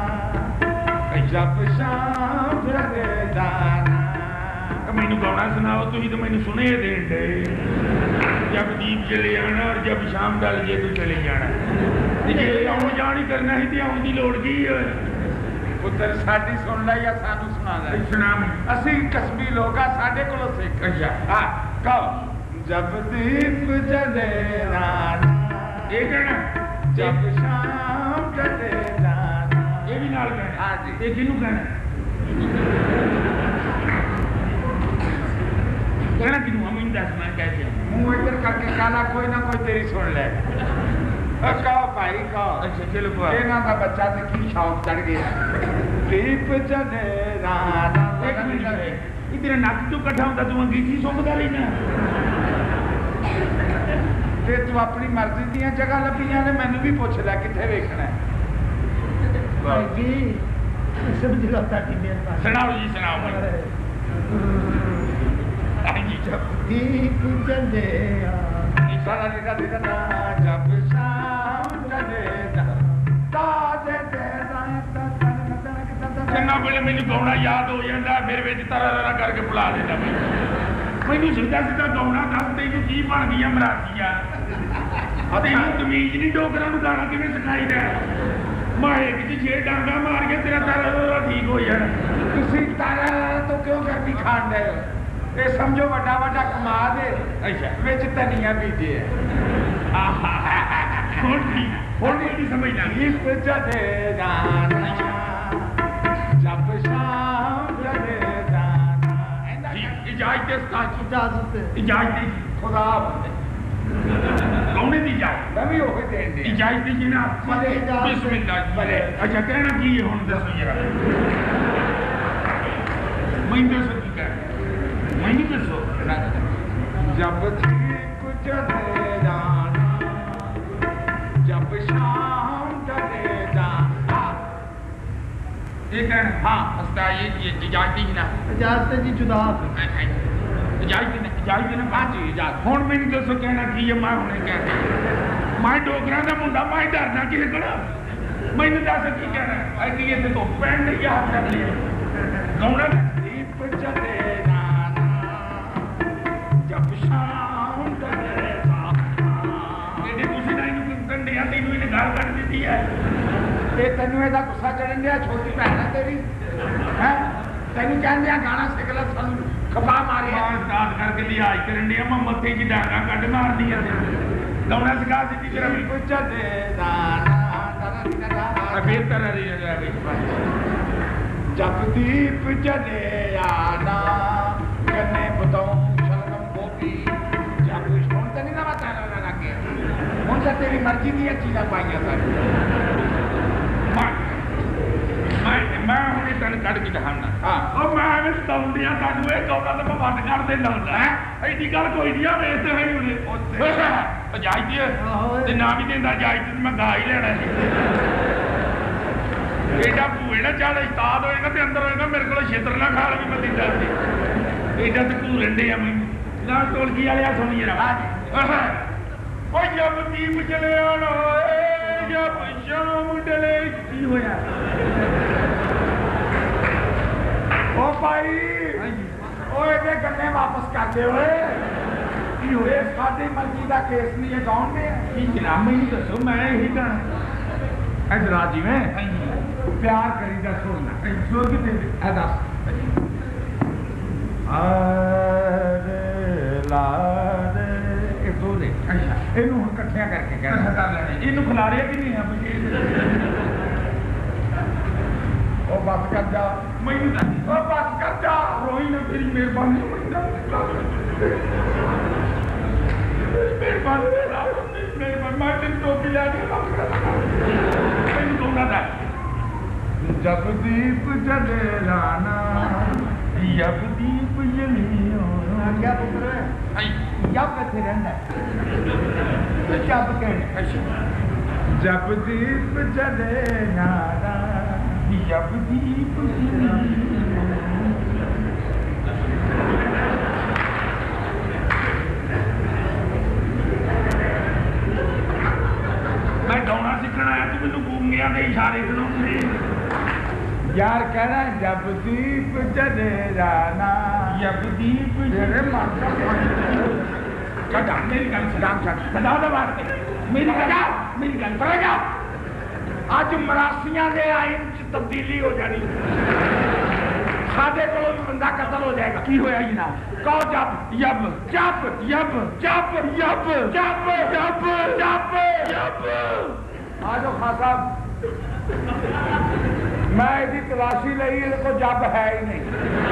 जब शाम चले दाना मैनू गाना सुनाओ तुम तो मैनू सुने देन दे जब दीप चले जाना और जब शाम डल जे तू चले जाना जे आउण जान ही करना ही ते आउण दी लोड़ की है पुत्र साडी सुन लै या सानू सुना लै सुना मैं ਅਸੀਂ ਕਸਬੀ ਲੋਕ ਆ ਸਾਡੇ ਕੋਲੋਂ ਸਿੱਖ अच्छा ਹਾਂ ਕਹੋ ਜਬ ਦੀਪ ਜਲੇ ਰਾਣਾ ये कहना जब शाम चले जाना ये भी नाल कहना हाँ जी। ये किनू कहना कहना किनू हम इन दस मैं कैसे मुंह इधर करके काला कोई ना कोई तेरी सुन ले कहो भाई कहो अच्छा चलो बुआ ਇਹਨਾਂ ਦਾ ਬੱਚਾ ਤੇ ਕੀ ਸ਼ੌਕ ਚੜ ਗਿਆ ਦੀਪ ਜਲੇ ਰਾਣਾ एक मिनट ये तेरा नक क्यों कट्ठा होता तू अंगीठी सुंघदा रहना ਤੇ ਤੂੰ ਆਪਣੀ ਮਰਜ਼ੀ ਦੀਆਂ ਜਗ੍ਹਾ ਲੱਭੀਆਂ ਨੇ ਮੈਨੂੰ ਵੀ ਪੁੱਛ ਲੈ ਕਿੱਥੇ ਵੇਖਣਾ ਹੈ ਭਾਈ ਸਭ ਜਗ੍ਹਾ ਤੱਕ ਮਿਹਰਬਾਨੀ सुनाओ जी सुनाओ भाई हाँ जी ਦੀਪ ਜਲੇ ਸਾਰਾ ਨਿਕਾ ਦੇ ਨਾ ਜਬ ਸ਼ਾਮ ਚਲੇ ਤਾਜੇ ਤੇ चंगा बोले मैनू गाना याद हो जाता फिर विच तरा तरा करके बुला देता मैनू सीधा सीधा गाना दस तेनू की बन गई मरासिया तेनू तमीज नहीं डोगरा नू गाना किवें सिखाईदा मैं एक च छे डांगा मार के तेरा तरा तरा ठीक हो जाना ਤੁਸੀਂ ਤਾਰਾ ਤੋਂ ਕਿਉਂ ਕਰਨੀ ਖਾਣ ਦੇ ਇਹ ਸਮਝੋ ਵੱਡਾ ਵੱਡਾ ਕਮਾ ਦੇ अच्छा ਵਿੱਚ ਧਨੀਆ ਬੀਜੇ ਹੈ हुण ठीक हुण नहीं समझ लगी ਦੀਪ ਜਲੇ ਜਾਣਾ ਜਬ ਸ਼ਾਮ ਚਲੇ ਜਾਣਾ इजाजत दे उस्ताद ਇਜਾਜ਼ਤ ਹੈ इजाजत दे ਖੁਦਾ गाने दी इजाजत ਮੈਂ ਵੀ ਉਹ ਦੇਣ ਦੇ इजाजत दी जनाब भले, इजाजत। बिस्मिल्लाह भले अच्छा कहना की है हुण दसो जरा मैं दसो की कह मैं नहीं दसो जब ठीक चले जाना जब शाम चले ये कहना हाँ अस्ता ये इजाजत ही ना इजाजत जी जुदा इजाजत ना हाँ जी इजाजत हुण मैनूं दसो कहना की है मैं हुणे कहना मैं डोगरा दा मुंडा मैं डरना किसे कोल मैनूं दस की कहना ऐसी इत्थे तो पैंड याद कर लिया गौना दीप चले नाना जब शाम ढले ਇਹਦੀ ਤੁਸੀਂ ਨਾ ਇਹਨੂੰ ਕੰਡਿਆਂ ਤੈਨੂੰ ਇਹਨੇ ਗਾਲ ਕੱਢ ਦਿੱਤੀ ਹੈ ਇਹ ਤੈਨੂੰ ਇਹਦਾ ਗੁੱਸਾ ਚੜਨ ਡਿਆ ਛੋਟੀ ਭੈਣ ਹੈ ਤੇਰੀ ਹੈ ਤੈਨੂੰ ਕਹਿੰਦੇ ਆ ਗਾਣਾ ਸਿੱਖ ਲੈ ਸਾਨੂੰ ਖਪਾ ਮਾਰਿਆ ਸਟਾਰਟ ਕਰਕੇ ਲਿਆਜ ਕਰਨ ਡਿਆ ਮੈਂ ਮੱਥੇ 'ਚ ਡਾਂਗਾ ਕੱਢ ਮਾਰਦੀ ਆ ਗਾਉਣਾ ਸਿਖਾ ਦਿੱਤੀ ਤੇਰਾ ਵੀ ਕੋਈ ਚੱਦੇ ਦਾਣਾ ਫੇਰ ਤੇਰਾ ਰਹੀ ਹੈ ਵੀ ਜਪ ਦੀਪ ਜਲੇ ਆਣਾ ਕੰਨੇ ਬਤਾਉਂ ਸ਼ਲਗਮ ਗੋਪੀ ਜਪ ਹੁਣ ਤਾਂ ਨਹੀਂ ਨਾ ਬਤਾ ਲੱਗੇ ਹੁਣ ਤਾਂ ਤੇਰੀ ਮਰਜ਼ੀ ਦੀਆਂ ਚੀਜ਼ਾਂ ਪਾਈਆਂ ਸਾਰੀ ਮੈਂ ਹੁਣੇ ਤੈਨੂੰ ਕੱਢ ਕੇ ਦਿਖਾਉਣਾ ਹਾਂ ਉਹ ਮੈਂ ਐਵੇਂ ਸਤਾਉਂਦਿਆਂ ਤੁਹਾਨੂੰ ਇਹ ਗੌੜਾ ਤਾਂ ਮੈਂ ਬੰਦ ਕਰ ਦੇਣਾ ਹੁੰਦਾ ਹੈ ਐਡੀ ਗੱਲ ਕੋਈ ਨਹੀਂ ਆ ਵੇਚਦੇ ਹੋਈ ਹੁਣੇ ਇਜਾਜ਼ਤ ਤੇ ਨਾ ਵੀ ਦਿੰਦਾ ਇਜਾਜ਼ਤ ਮੈਂ ਗਾ ਹੀ ਲੈਣਾ ਸੀ ਏਡਾ ਭੂਏ ਨਾ ਚੱਲ ਉਸਤਾਦ ਹੋਏਗਾ ਤੇ ਅੰਦਰ ਹੋਏਗਾ ਮੇਰੇ ਕੋਲ ਛੇਤਰ ਨਾ ਖਾ ਲਵੀ ਮੈਂ ਦਿੰਦਾ ਸੀ ਏਡਾ ਤੇ ਘੂਰਨ ਡੇ ਆ ਮੈਨੂੰ ਨਾ ਢੋਲਕੀ ਵਾਲਿਆ ਸੁਣੀ ਜਰਾ ਓ ਜਬ ਦੀਪ ਚਲਿਆ ਨਾ ਜਬ ਸ਼ਾਮ ਢਲੇ ਕੀ ਹੋਇਆ ਓ ਭਾਈ ਓਏ ਇਹਦੇ ਗੰਨੇ ਵਾਪਸ ਕਰ ਦੇ ਓਏ ਕੀ ਹੋਇਆ ਸਾਡੀ ਮਰਜ਼ੀ ਦਾ ਕੇਸ ਨਹੀਂ ਇਹ ਕੌਣ ਨੇ ਕੀ ਜਨਾਬ ਮੈਨੂੰ ਦੱਸੋ ਮੈਂ ਇਹੀ ਕਹਣਾ ਇਧਰ ਜਿਵੇਂ ਪਿਆਰ ਕਰੀਦਾ ਸੁਣਨਾ ਸੁਰ ਕਿਤੇ ਆ ਦੱਸ ਲਾਦੇ ਇਹ ਦੋਦੇ ਅੱਛਾ ਇਹਨੂੰ ਹੁਣ ਇਕੱਠਿਆਂ ਕਰਕੇ ਕਹਿਣਾ ਕਰ ਲੈਣੇ ਇਹਨੂੰ ਖਿਲਾ ਰਿਹਾ ਕਿ ਨਹੀਂ ਆ ਬਈ ਉਹ ਬਸ ਕਰ ਜਾ ਮੈਨੂੰ ਦੱਸ ਉਹ ਬਸ ਕਰ ਜਾ ਰੋਈ ਨਾ ਤੇਰੀ ਮਿਹਰਬਾਨੀ ਮਿਹਰਬਾਨੀ ਮੈਂ ਤੈਨੂੰ ਟੋਪੀ ਲਾ ਕੇ ਮੈਨੂੰ ਦੋਨਾ ਦਾ ਜਬ ਦੀਪ ਜਲੇ ਲਾਣਾ ਜਬ ਦੀਪ ਜਲਿਓ ਕਿਆ ਪੁੱਤਰ ਹੈ ਜਬ ਕਿੱਥੇ ਰਹਿੰਦਾ ਜਬ ਕਹਿੰਦੇ ਅੱਛਾ ਜਬ ਦੀਪ ਜਲੇ ਲਾਣਾ ਜਬ ਦੀਪ ਜਲਿਓ मैं गाना सीखना आया तू मैनू गूंगिया के इशारे सुनाऊंगी यार कहना जब दीप जले जाना जब दीप जले मारता छड़ा मेरी गल छड़ा दे वास्ते मेरी गल पर जा आज मरासियां दे आइन च तब्दीली हो जानी साडे कोलों भी बंदा कत्ल हो जाएगा की होया जनाब कहो जब जब जब जब जब जब जब जब जब जब आ जाओ खान साहब मैं इसकी तलाशी ली ये को जब है ही नहीं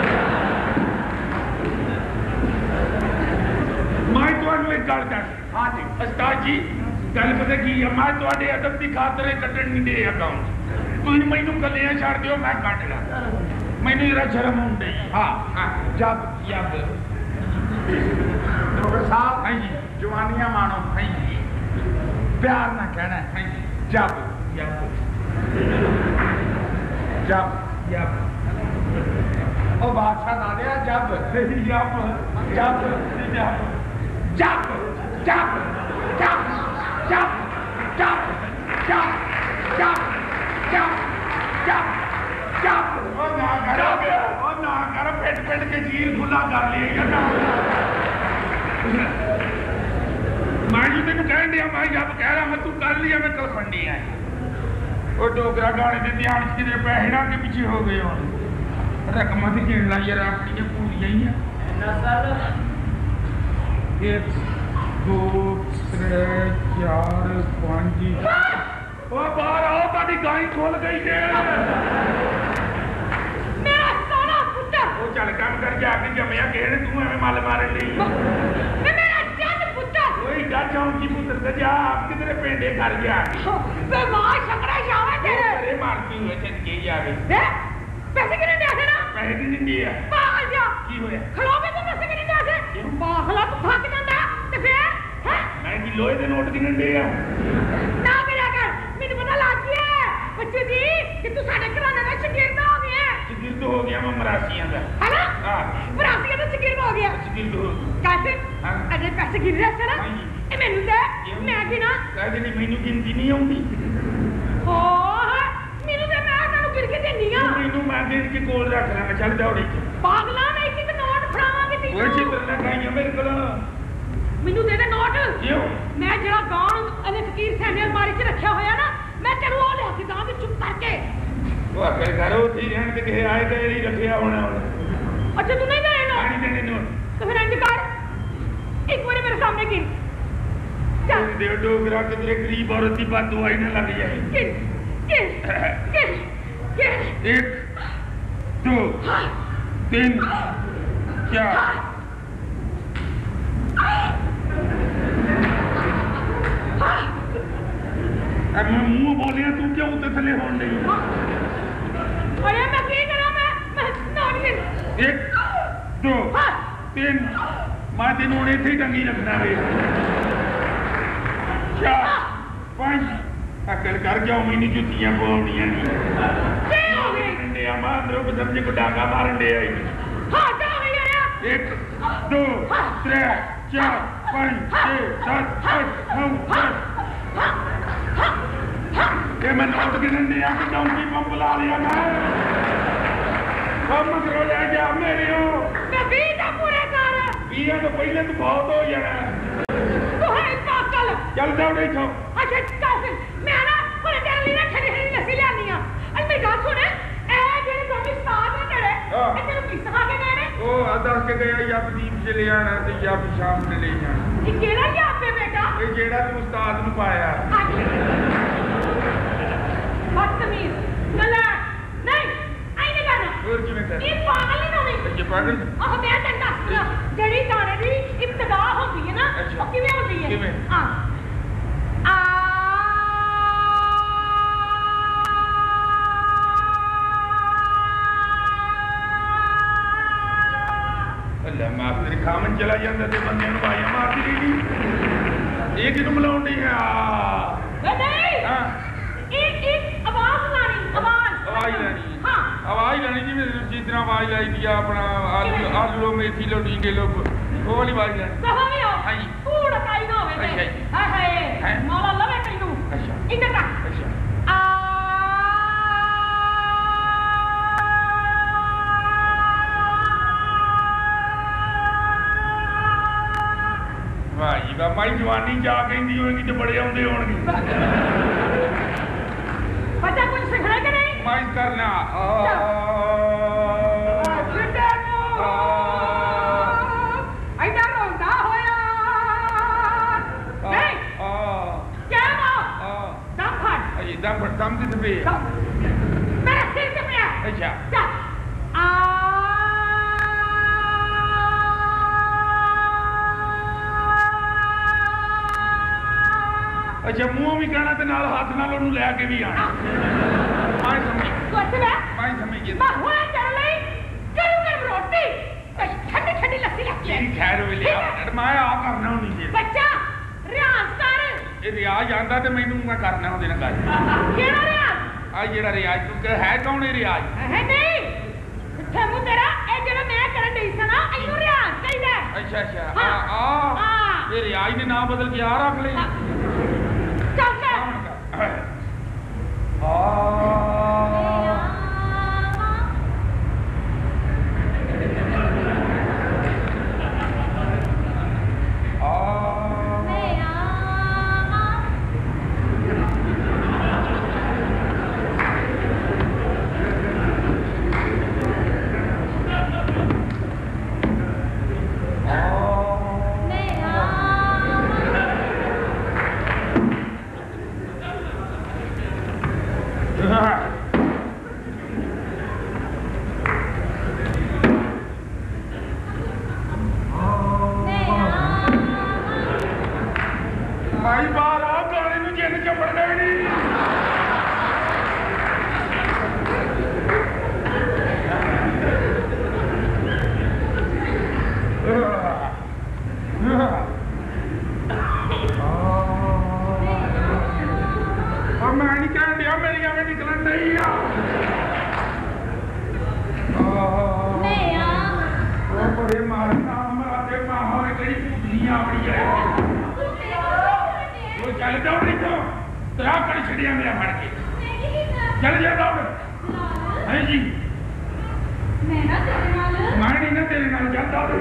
मैं तुहानू एक गल कर हाँ जी उस्ताद जी गल पता की है मैं तुहाडे अदब की खातर कट्टण नहीं दे अकाउंट तुसीं मैनू कलियां छड़ दिओ मैं कट ला मैनू जरा शर्म आउंदी हाँ हाँ जब जब डॉक्टर साहब हाँ जी जवानियां मानो हाँ जी प्यार ना कहना हाँ जी जब जब जब जब ओ बादशाह ना दिया जब जब जब जब जब जब जब जब जब जब जब जब जब जब ना कर पेट पेट के चीर खुला कर लिया मैं जी तेन कह दिया मैं जब कह रहा मैं तू कर लिया मैं कल फंडी है वो डोगरा गाने के ध्यान कि पैसे ना के पीछे हो गए हो रकम से गिन ला यार अपनी पूरी ही है 1 2 3 4 5 ओ बाहर आओ ताड़ी गाय खोल गई है मेरा सारा पुत्र वो चल काम कर जाके जमया केड़े तू एवें मल मारन लई मेरा जज पुत्र ओए गज आउं की पुत्र ते जा आप किधरे पेंडे कर गया बे मां शकड़ा जावे तेरे अरे मारती हुए चल के जावे हैं पैसे किने दे देना पैसे नहीं दी है पागल जा की होया खलो में तो पैसे किने दे दे बाहला तू थक जांदा ते फिर हैं मैं की लोहे दे नोट गिनन दे आ ना मेरा कर मैनू पता लग गया बच्चे दी कि तू साडे घराने दा शकीर ना मरासियां दा है ना हां मरासियां दा शकील हो गया शकील हो कैसे हाँ। अरे पैसे गिर रहे थे ना हाँ जी। ये मैनू दे मैं गिना कहते नहीं मैनू गिनती नहीं आउंदी ओ मैनू दे मैं तानू गिर के देनी आ मैनू मैं गिन के कोल रख लांगा चल दौड़ी पागला नहीं कि नोट फड़ावांगे ती ओए चित्र लगाइयां मेरे कोल मैनू दे नोट क्यों मैं जरा गान अने फकीर सैने अलमारी च रखया होया ना मैं तेनू ओ ले के दां चुप करके वो अकल करो थी रहन ते कहे आए ते ही रखया होना अच्छा तू नहीं देने नोट नहीं देने नोट तो फिर इंज कर एक बार मेरे सामने गिन चल दे डोगरा किधरे गरीब औरत की बात दुआई ना लग जाए गिन गिन गिन गिन 1 2 3 4 अब मैं मुंह बोलिया तू क्यों उते थले होन नहीं अरे मैं की करा मैं नोट गिन 1 2 3 मैं तेन हुण इत्थे ही टंगी रखना वे 4 5 अकल कर जाओ मैनू जुत्तियां पवाउणियां नहीं की हो गई इंडिया मां अंदरों को समझे को डांगा मारन दे आई हां जा गई यार 1 2 3 4 5 6 7 8 9 10 ये मैं नोट गिनन दिया कि चौंकी पंप ला लिया मैं कम करो ले जा मेरी हो मैं भी जा पूरे कर बीया तो पहले तो बहुत हो जाना तू है पागल चल दौड़े छो अच्छा कैसे मैं ना पूरे तेरे लिए खड़ी खड़ी लस्सी लानी आ अरे मेरी बात सुन ए जेरे दोनों उस्ताद है तेरे हाँ। ए तेरे की सिखा के गए ने ओ आदर के गया या प्रदीप से ले आना ते या शाम ने ले जाना ये केड़ा याद पे बेटा ये जेड़ा तू उस्ताद नु पाया बदतमीज गलत नहीं आई नहीं करना और किवें कर ये पागल नहीं होनी ये पागल आह मैं तन्ना जड़ी गाने दी इब्तिदा होती है ना अच्छा। वो किवें होती है किवें? हां आ अल्लाह माफ तेरे खामन चला जांदा ते बंदे नु आया मारदी रही ये किनु बुलाउण दी है नहीं हां एक आवाज लानी आवाज लानी हाँ आवाज लानी जी जिस तरह आवाज लाई थी अपना आलू मेथी लो डींगे लो वो वाली आवाज लानी कहो भी हो हाँ जी। पूरा काई ना होवे अच्छा जी। हाय हाय हैं? मौला लवे तैनू अच्छा इधर का अच्छा आ वाह जी वाह माई जवानी जा कहती होगी तो बड़े आउंदे होणगे बच्चा कुछ सिखना कि नहीं माई करना इधर रोंदा होया नहीं क्या दम फड़ ये दम पर दम कित पे मेरा सिर पे पिया अच्छा चल आ अच्छा मुंह भी कहना ते नाल हाथ नाल ओनू ले के भी आना माई समझ कुछ ना माई समझ गई मैं हुआ चल रही गरम रोटी ठंडी ठंडी लस्सी लगती है तेरी खैर वे लिया मैं आ करना होनी जी बच्चा रियाज कर ये रियाज आंदा ते मैनू मैं करना होंदे ना गल केड़ा रियाज आ जेड़ा रियाज तू है कौन है रियाज है नहीं थमू तेरा ए जेड़ा मैं करन दई सा ना इनु रियाज कहिदा अच्छा अच्छा हाँ। हाँ। ये रियाज ने नाम बदल के आ रख ले चल चल माई बाहर आ गाने नु जिन चपड़ना ही नहीं मैं नहीं कह दिया मेरी हमें निकलन नहीं आ दुनिया बड़ी है वो चल दौड़ तो तरा कर छड़िया मेरा फड़ के चल जा दौड़ है जी मैं ना तेरे नाल नहीं ना तेरे नाल चल दौड़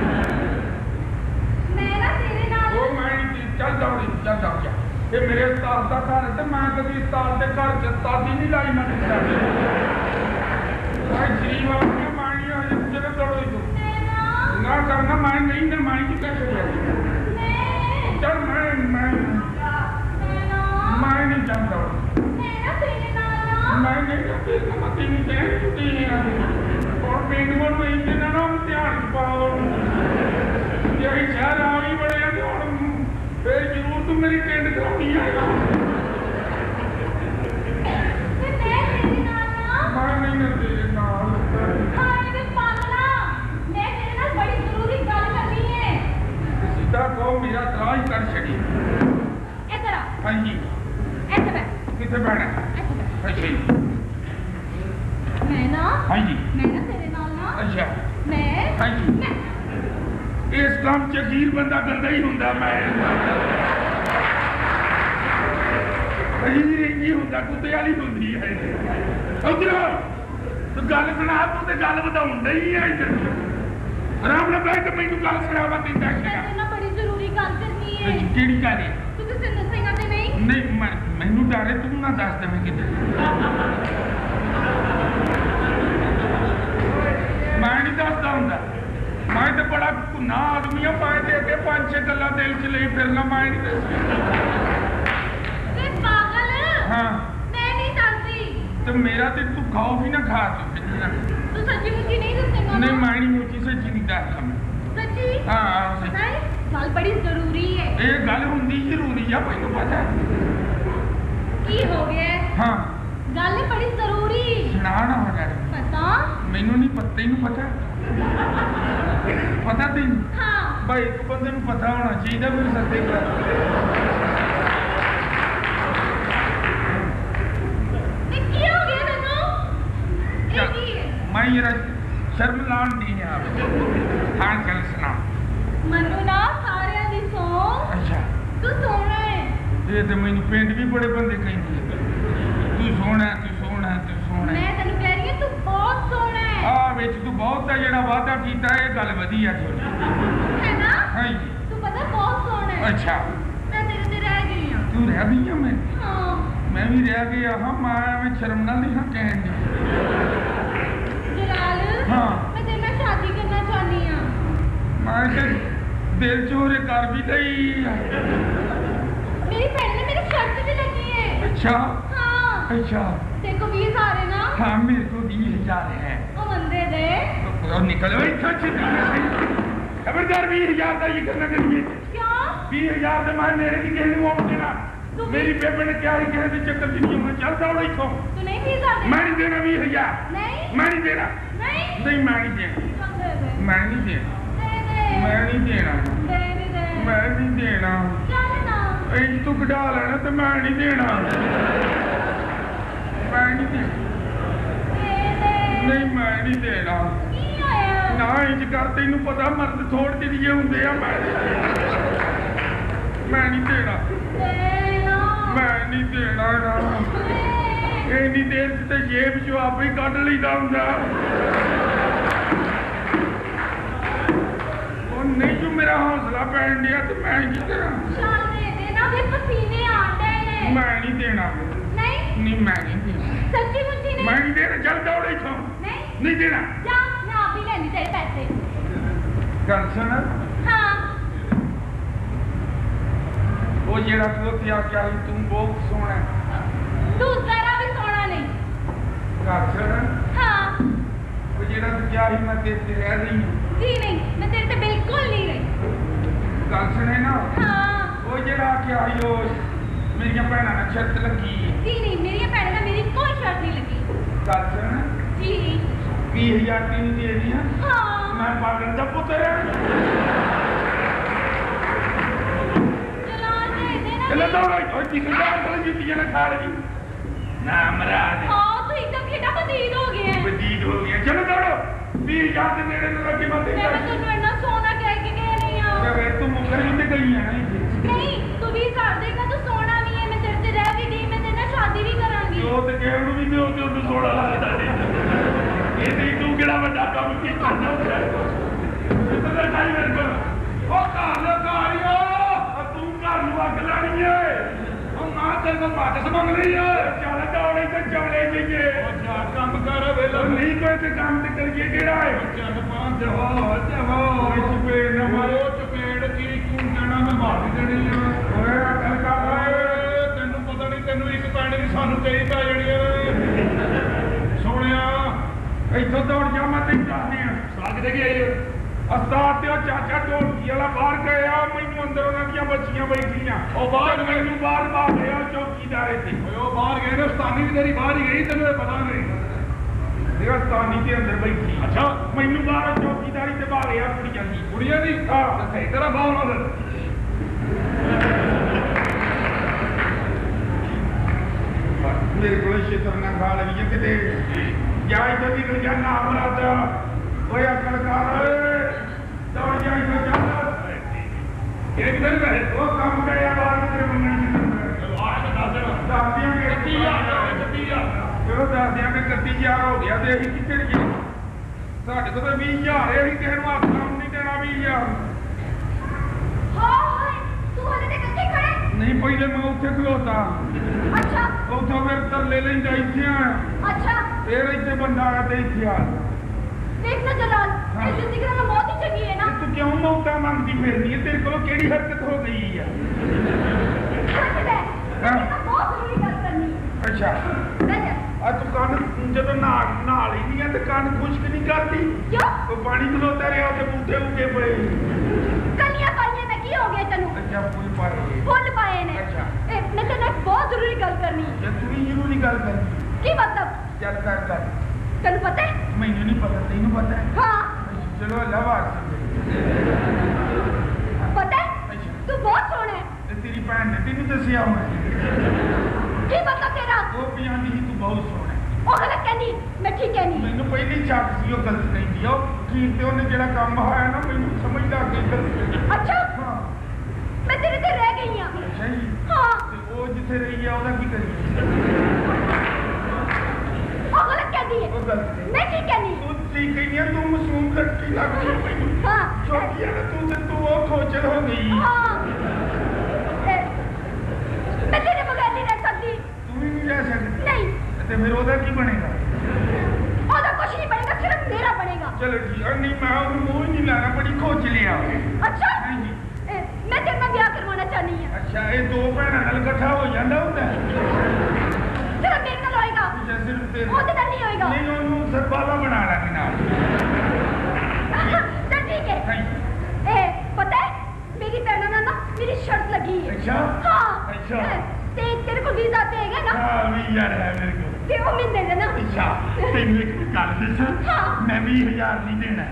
मैं ना तेरे नाल वो मैं नहीं चल दौड़ जा ये मेरे उस्ताद का घर है मैं कभी उस्ताद के घर च तादी नहीं लाई मैं शरीफ आगे मानी हो चलो दौड़ो तो ना करना मैं नहीं ना मानी की कैसे चल मैं नहीं जानता मैं नहीं जानती मती नहीं कह चुकी है और पेंडुआ में इतने ना ध्यान पाओ यही शहर आ भी बड़े हैं और फिर जरूर तुम मेरी टेंट करानी है मैं नहीं ना तेरे नाल सीधा कहो मेरा तराज कर छड़ी हाँ जी कितने बैठना अच्छा मैं ना जी तेरे नाल ना अच्छा मैं हाँ जी इस काम च अखीर बंदा गंदा ही होंदा मैं अखीर इंजी होंदा कुत्ते वाली होंदी है उधर तू गल सुना तू ते गल बताउंदा ही है इधर आराम नाल बैठ के मैनू गल सुनावा तीन मैं तेरे नाल बड़ी जरूरी गल करनी है केड़ी गल है तू किसे दसेगा ते नहीं मैनू डर है तू ना दस दे मैं किधर मैं नहीं दसदा हुंदा मैं तो बड़ा घुना आदमी है मैं ते अगे 5-6 गल्लां दिल च ले फिरना मैं नहीं दसदी ते पागल हाँ मैं नहीं दसदी तो मेरा ते तू खाओ भी ना खा तू तू सच्ची मुझे नहीं दसेगा नहीं मैं नहीं मुझे सच्ची नहीं दसदा मैं सच्ची हाँ नहीं गल बड़ी जरूरी है ये गल हुंदी जरूरी है मैनू पता की हो गया हाँ गल बड़ी जरूरी सुना ना हो जाए पता मैनू नहीं पता तेनू पता पता तेनू हाँ भाई एक बंदे नू पता होना चाहिए फिर सत्ते की हो गया तेनू मैं ये शर्म लान दी है आप हाँ चल सुना मनु ना सारिया दी सो अच्छा तू सोना है ये तो मैनू पिंड भी बड़े बंदे कहेंगे तू सोना है मैं तेनू कह रही हूं तू बहुत सोना है विच तू बहुत है जेड़ा वादा कीता है गल वधी है थोड़ी है ना हाँ जी तू पता बहुत सोना है अच्छा मैं तेरे ते रह गई हूं तू रह गई है हाँ मैं भी रह गया हाँ मैं शर्म ना लिखा कहन दी जलाल हाँ मैं तेरे नाल शादी करना चाहनी हां मैं ते दिल चोरे कर भी लई मेरी बहन ने मेरी शर्त पे लगी है अच्छा हाँ अच्छा देखो 20,000 है ना हाँ मेरे को 20,000 है वो बंदे दे और निकल खबरदार 20,000 का ये करना करिए क्या 20,000 से मैं मेरे की कहने वो देना मेरी बेबे ने क्या ही कहे थे चक्कर दी मैं चलता हूँ इथों तू नहीं 20,000 मैं नहीं देना 20,000 नहीं मैं नहीं देना नहीं नहीं मैं नहीं देना चल दे दे मैं नहीं देना दे मैं नहीं देना दे दे मैं नहीं देना चल ना इंज तू कढ़ा लेना तो मैं नहीं देना मैं नहीं देना दे दे नहीं मैं नहीं देना की आया ना इंज कर तेनू पता मर्द थोड़ चिड़िए होंगे आ मैं नहीं देना देना मैं नहीं देना ना इन्नी देर से जेब चो आप ही कढ़ लीदा हुंदा नहीं जो मेरा हौसला पैन दिया तो मैं की करा चल दे देना भी पसीने आते हैं मैं नहीं देना नहीं मैं नहीं देना सच्ची मुझे नहीं मैं नहीं देना चल दौड़ इथों नहीं देना जा मैं आप ही लेनी तेरे पैसे गल सुन हाँ वो जेड़ा तू क्या क्या ही तू बहुत सोना तू जरा भी सोना नहीं गल सुन हाँ वो जेड़ा तू क्या ही मैं तेरे रह रही हूँ जी नहीं मैं तेरे से बिल्कुल नहीं रही गल सुने ना हाँ वो जेड़ा क्या ही वो मेरी भैन ने शर्त लगी जी नहीं मेरी भैन ना मेरी कोई शर्त नहीं लगी गल सुन जी 20,000 तीन दे दिया हाँ मैं पागल का पुत्र चला दे देना चलो दौड़ो और किसी का जुतियां ना खा लगी ना मराद हाँ तो एकदम खेड़ा बदीद हो गया है बदीद हो गया चलो दौड़ो 20,000 से मेरे लगे मत मैं तुम्हें ना सोना कह के गए नहीं हाँ ਵੇ ਤੂੰ ਮੁਕਰ ਵੀ ਤੇ ਗਈ ਹੈ ਨਾ ਨਹੀਂ ਤੂੰ ਵੀ ਕਰ ਦੇਗਾ ਤੂੰ ਸੋਣਾ ਵੀ ਹੈ ਮੈਂ ਤੇਰੇ ਤੇ ਰਹਿ ਵੀ ਗਈ ਮੈਂ ਤੇਰੇ ਨਾਲ ਸ਼ਾਦੀ ਵੀ ਕਰਾਂਗੀ ਉਹ ਤੇ ਕਹਿਣ ਨੂੰ ਵੀ ਨਹੀਂ ਉਹ ਤੇ ਉਹਨੂੰ ਸੋੜਾ ਲੱਗਦਾ ਨਹੀਂ ਇਹ ਨਹੀਂ ਤੂੰ ਕਿਹੜਾ ਵੱਡਾ ਕੰਮ ਕੀਤਾ ਨਾ ਇਤਨਾ ਟਾਈਮ ਮੇਰੇ ਕੋਲ ਉਹ ਘਰ ਲਗਾਈਓ ਤੂੰ ਘਰ ਨੂੰ ਅੱਗ ਲਾਣੀ ਏ ਉਹ ਮਾਂ ਤੇਰੇ ਕੋਲ ਬਾਤ ਮੰਗ ਰਹੀ ਏ ਚੱਲ ਦੌੜੇ ਤੇ ਚਵਲੇ ਜੀਏ ਉਹ ਜਾ ਕੰਮ ਕਰ ਵੇਲਾ ਨਹੀਂ ਕੋਈ ਤੇ ਕੰਮ ਤੇ ਕਰੀਏ ਕਿਹੜਾ ਏ ਚੱਲ ਪੰਜ ਹੋ ਚਪੇੜ ਨਾ ਮਾਰੋ ਚਪੇੜ ਕੀ ਕਿਉਂ ਜਾਣਾ ਮੈਂ ਮਾਰ ਦੇਣੀ ਆ ਓਏ ਗੱਲ ਕਰ ਓਏ ਤੈਨੂੰ ਪਤਾ ਨਹੀਂ ਤੈਨੂੰ ਇੱਕ ਪੈਣ ਦੀ ਸਾਨੂੰ ਕਈ ਪੈ ਜਾਣੀ ਏ ਸੋਹਣਿਆ ਇੱਥੋਂ ਦੌੜ ਜਾ ਮੈਂ ਤੈਨੂੰ ਦੱਸਦੀ ਆ ਸਾਗ ਦੇ ਕੇ ਆਈ ਅਸਤਾਰ ਤੇ ਉਹ ਚਾਚਾ ਢੋਲਕੀ ਵਾਲਾ ਬਾਹਰ ਗਿਆ ਮੈਨੂੰ ਅੰਦਰ ਉਹਨਾਂ ਦੀਆਂ ਬੱਚੀਆਂ ਬੈਠੀਆਂ ਉਹ ਬਾਹਰ ਮੈਨੂੰ ਬਾਹਰ ਗਿਆ ਚੌਕੀਦਾਰੇ ਤੇ ਓਏ ਉਹ ਬਾਹਰ ਗਏ ਨੇ ਸਤਾਨੀ ਵੀ ਤੇਰੀ ਬਾਹਰ ਹੀ ਗਈ ਤੈਨੂੰ ਇਹ ਪਤਾ ਨਹੀਂ ਦੇਖਾ ਸਤਾਨੀ ਦੇ ਅੰਦਰ ਬੈਠੀ ਅੱਛਾ ਮੈਨੂੰ ਬਾਹਰ ਚੌਕੀਦਾਰੀ ਤੇ ਬਾਹਰ ਆ ਕੁੜੀਆਂ ਦੀ ਹਾਂ ਸਹੀ ਤਰ੍ਹਾਂ ਬਾਹਰ ਉਹਨਾਂ ਮੇਰੇ ਕੋਲ ਸ਼ੇਤਰ ਨਾ ਖਾ ਲਈ ਕਿਤੇ ਜਾਂ ਇੱਧਰ ਦੀ ਜਾ ਨਾ ਮਰਾਦਾ ਓਏ ਅਕਲ ਕਰ ਦੌੜ ਜਾ ਇੱਧਰ ਚੱਲ ਇਹ ਕਿਧਰ ਗਏ ਉਹ ਕੰਮ ਕਰਿਆ ਬਾਹਰ ਤੇਰੇ ਮੰਗਣ ਚਲੋ ਆ ਦੱਸ ਦੇਣਾ ਦਾਦੀਆਂ ਕੇ 30000 ਚਲੋ ਦਾਦੀਆਂ ਕੇ 31000 ਹੋ ਗਿਆ ਤੇ ਅਸੀਂ ਕਿੱਥੇ ਗਏ ਸਾਡੇ ਕੋਲ ਤਾਂ 20000 ਹੈ ਅਸੀਂ ਕਿਸੇ ਨੂੰ ਹੱਥ ਕੰਮ ਨਹੀਂ ਦੇਣਾ 20000 ਹਾਏ ਤੂੰ ਹਲੇ ਤੇ ਕਿੱਥੇ ਖੜੇ ਨਹੀਂ ਪਹਿਲੇ ਮੈਂ ਉੱਥੇ ਖਲੋਤਾ ਅੱਛਾ ਉੱਥੋਂ ਫਿਰ ਤਰਲੇ ਲੈਂਦਾ ਇੱਥੇ ਆਇਆ ਅੱਛਾ ਫਿਰ ਇੱਥੇ ਬੰਦਾ ਆਇਆ ਤੇ ਇੱਥੇ ਆ ਦੇਖ ਨਾ ਜਲਾਲ ਇਹ ਜ਼ਿੰਦਗੀ ਨਾਲ ਮੌਤ ਹੀ ਚੰਗੀ ਹੈ ਨਾ ਤੂੰ ਕਿਉਂ ਮੌਤਾਂ ਮੰਗਦੀ ਫਿਰਦੀ ਹੈ ਤੇਰੇ ਕੋਲੋਂ ਕਿਹੜੀ ਹਰਕਤ ਹੋ ਗਈ ਆ ਛੱਡ ਦੇ ਮੈਂ ਬਹੁਤ ਜ਼ਰੂਰੀ ਗੱਲ ਕਰਨੀ ਅੱਛਾ ਲੈ ਜਾ ਆ ਤੂੰ ਕੰਨ ਜਦੋਂ ਨਾਲ ਹੀ ਨਹੀਂ ਆ ਤੇ ਕੰਨ ਖੁਸ਼ਕ ਨਹੀਂ ਕਰਦੀ ਕਿਉਂ ਉਹ ਪਾਣੀ ਖਲੋਤਾ ਰਿਹਾ ਤੇ ਬੂਟੇ ਉੱਗੇ ਪਏ ਕਲੀਆਂ ਪਾਈਆਂ ਤੇ ਕੀ ਹੋ ਗਿਆ ਤੈਨੂੰ ਅੱਛਾ ਫੁੱਲ ਪਾਏ ਫੁੱਲ ਪਾਏ ਨੇ ਅੱਛਾ। ਇਹ ਮੈਂ ਤੇਰੇ ਨਾਲ ਬਹੁਤ ਜ਼ਰੂਰੀ ਗੱਲ ਕਰਨੀ ਹੈ ਜੇ ਤੂੰ ਵੀ ਜ਼ਰੂਰੀ ਗੱਲ ਕਰ ਕੀ ਮਤਲਬ ਚੱਲ ਕਰ ਤੈਨੂੰ ਪਤਾ ਹੈ ਮੈਨੂੰ ਨਹੀਂ ਪਤਾ ਤੈਨੂੰ ਪਤਾ ਹੈ ਹਾਂ ਚਲੋ ਅੱਲਾ ਵਾਰ ਪਤਾ ਹੈ ਤੂੰ ਬਹੁਤ ਸੋਹਣਾ ਹੈ ਤੇ ਤੇਰੀ ਭੈਣ ਨੇ ਤੈਨੂੰ ਦੱਸਿਆ ਹੋਣਾ ਕੀ ਮਤਲਬ ਤੇਰਾ ਉਹ ਪਿਆਂਦੀ ਸੀ ਤੂੰ ਬਹੁਤ ਸੋਹਣਾ ਉਹ ਗਲਤ ਕਹਿੰਦੀ ਮੈਂ ਠੀਕ ਕਹਿੰਦੀ ਮੈਨੂੰ ਪਹਿਲੀ ਚੱਕ ਸੀ ਉਹ ਗਲਤ ਕਹਿੰਦੀ ਆ ਉਹ ਕੀ ਤੇ ਉਹਨੇ ਜਿਹੜਾ ਕੰਮ ਹੋਇਆ ਨਾ ਮੈਨੂੰ ਸਮਝ ਲੱਗ ਗਈ ਗਲਤ ਅੱਛਾ ਹਾਂ ਮੈਂ ਤੇਰੇ ਤੇ ਰਹਿ ਗਈ ਹਾਂ ਅੱਛਾ ਜੀ ਹਾਂ ਤੇ ਉਹ ਜਿੱਥੇ ਰਹੀ ਆ ਉਹਦਾ ਕੀ ਕਰੀਏ ਉਹ ਗਲਤ ਕਹਿੰਦੀ ਹੈ ਉਹ ਗਲਤ ਹੈ ਮੈਂ ਠੀਕ ਕਹਿੰਦੀ ਤੂੰ ਠੀਕ ਕਹਿੰਦੀ ਆ ਤੂੰ ਮਾਸੂਮ ਲੜਕੀ ਲੱਗਦੀ ਆ ਮੈਨੂੰ ਹਾਂ ਛੋਟੀ ਆ ਨਾ ਤੂੰ ਉਹ ਖੋਚਲ ਹੋ ਗਈ ਹਾਂ ਮੈਂ ਤੇਰੇ ਬਗੈਰ ਨਹੀਂ ਰਹਿ ਸਕਦੀ ਤੂੰ ਵੀ ਨਹੀਂ ਰਹਿ ਸਕਦੀ ਨਹੀਂ ਤੇ ਫਿਰ ਉਹਦਾ ਕੀ ਬਣੇਗਾ ਉਹਦਾ ਕੁਝ ਨਹੀਂ ਬਣੇਗਾ ਸਿਰਫ ਮੇਰਾ ਬਣੇਗਾ ਚਲੋ ਜੀ ਨਹੀਂ ਮੈਂ ਉਹਨੂੰ ਮੂੰਹ ਹੀ ਨਹੀਂ ਲਾਣਾ ਬੜੀ ਖੋਚਲੀ ਆ ਅੱਛਾ ਹਾਂਜੀ ਮੈਂ ਤੇਰੇ ਨਾਲ ਵਿਆਹ ਕਰਵਾਉਣਾ ਚਾਹਨੀ ਹਾਂ ਅੱਛਾ ਇਹ ਦੋ ਭੈਣਾਂ ਨਾਲ ਇਕੱਠਾ ਹੋ ਜਾਂਦਾ ਹੁੰਦਾ ਸਿਰਫ ਮੇਰੇ ਨਾਲ ਹੋਏਗਾ ਅੱਛਾ ਸਿਰਫ ਤੇ ਉਹਦੇ ਨਾਲ ਨਹੀਂ ਹੋਏਗਾ ਨਹੀਂ ਉਹਨੂੰ ਸਰਬਾਲਾ ਬਣਾ ਲਾਂਗੇ ਨਾਲ ਚੱਲ ਠੀਕ ਹੈ ਹਾਂਜੀ ਇਹ ਪਤਾ ਹੈ ਮੇਰੀ ਭੈਣਾਂ ਨਾਲ ਨਾ ਮੇਰੀ ਸ਼ਰਤ ਲੱਗੀ ਹੈ ਅੱਛਾ ਹਾਂ ਅੱਛਾ ਤੇ ਤੇਰੇ ਕੋਲ ਵੀਜ਼ਾ ਤੇ ਹੈਗਾ ਨਾ ਹਾਂ ਵੀ ਯਾਰ ਹੈ ਮੇਰੇ ਕੋਲ ਤੇ ਉਹ ਮੈਨੂੰ ਦੇ ਦੇਣਾ ਅੱਛਾ ਤੈਨੂੰ ਇੱਕ ਗੱਲ ਦੱਸਾਂ ਹਾਂ। ਮੈਂ 20000 ਨਹੀਂ ਦੇਣਾ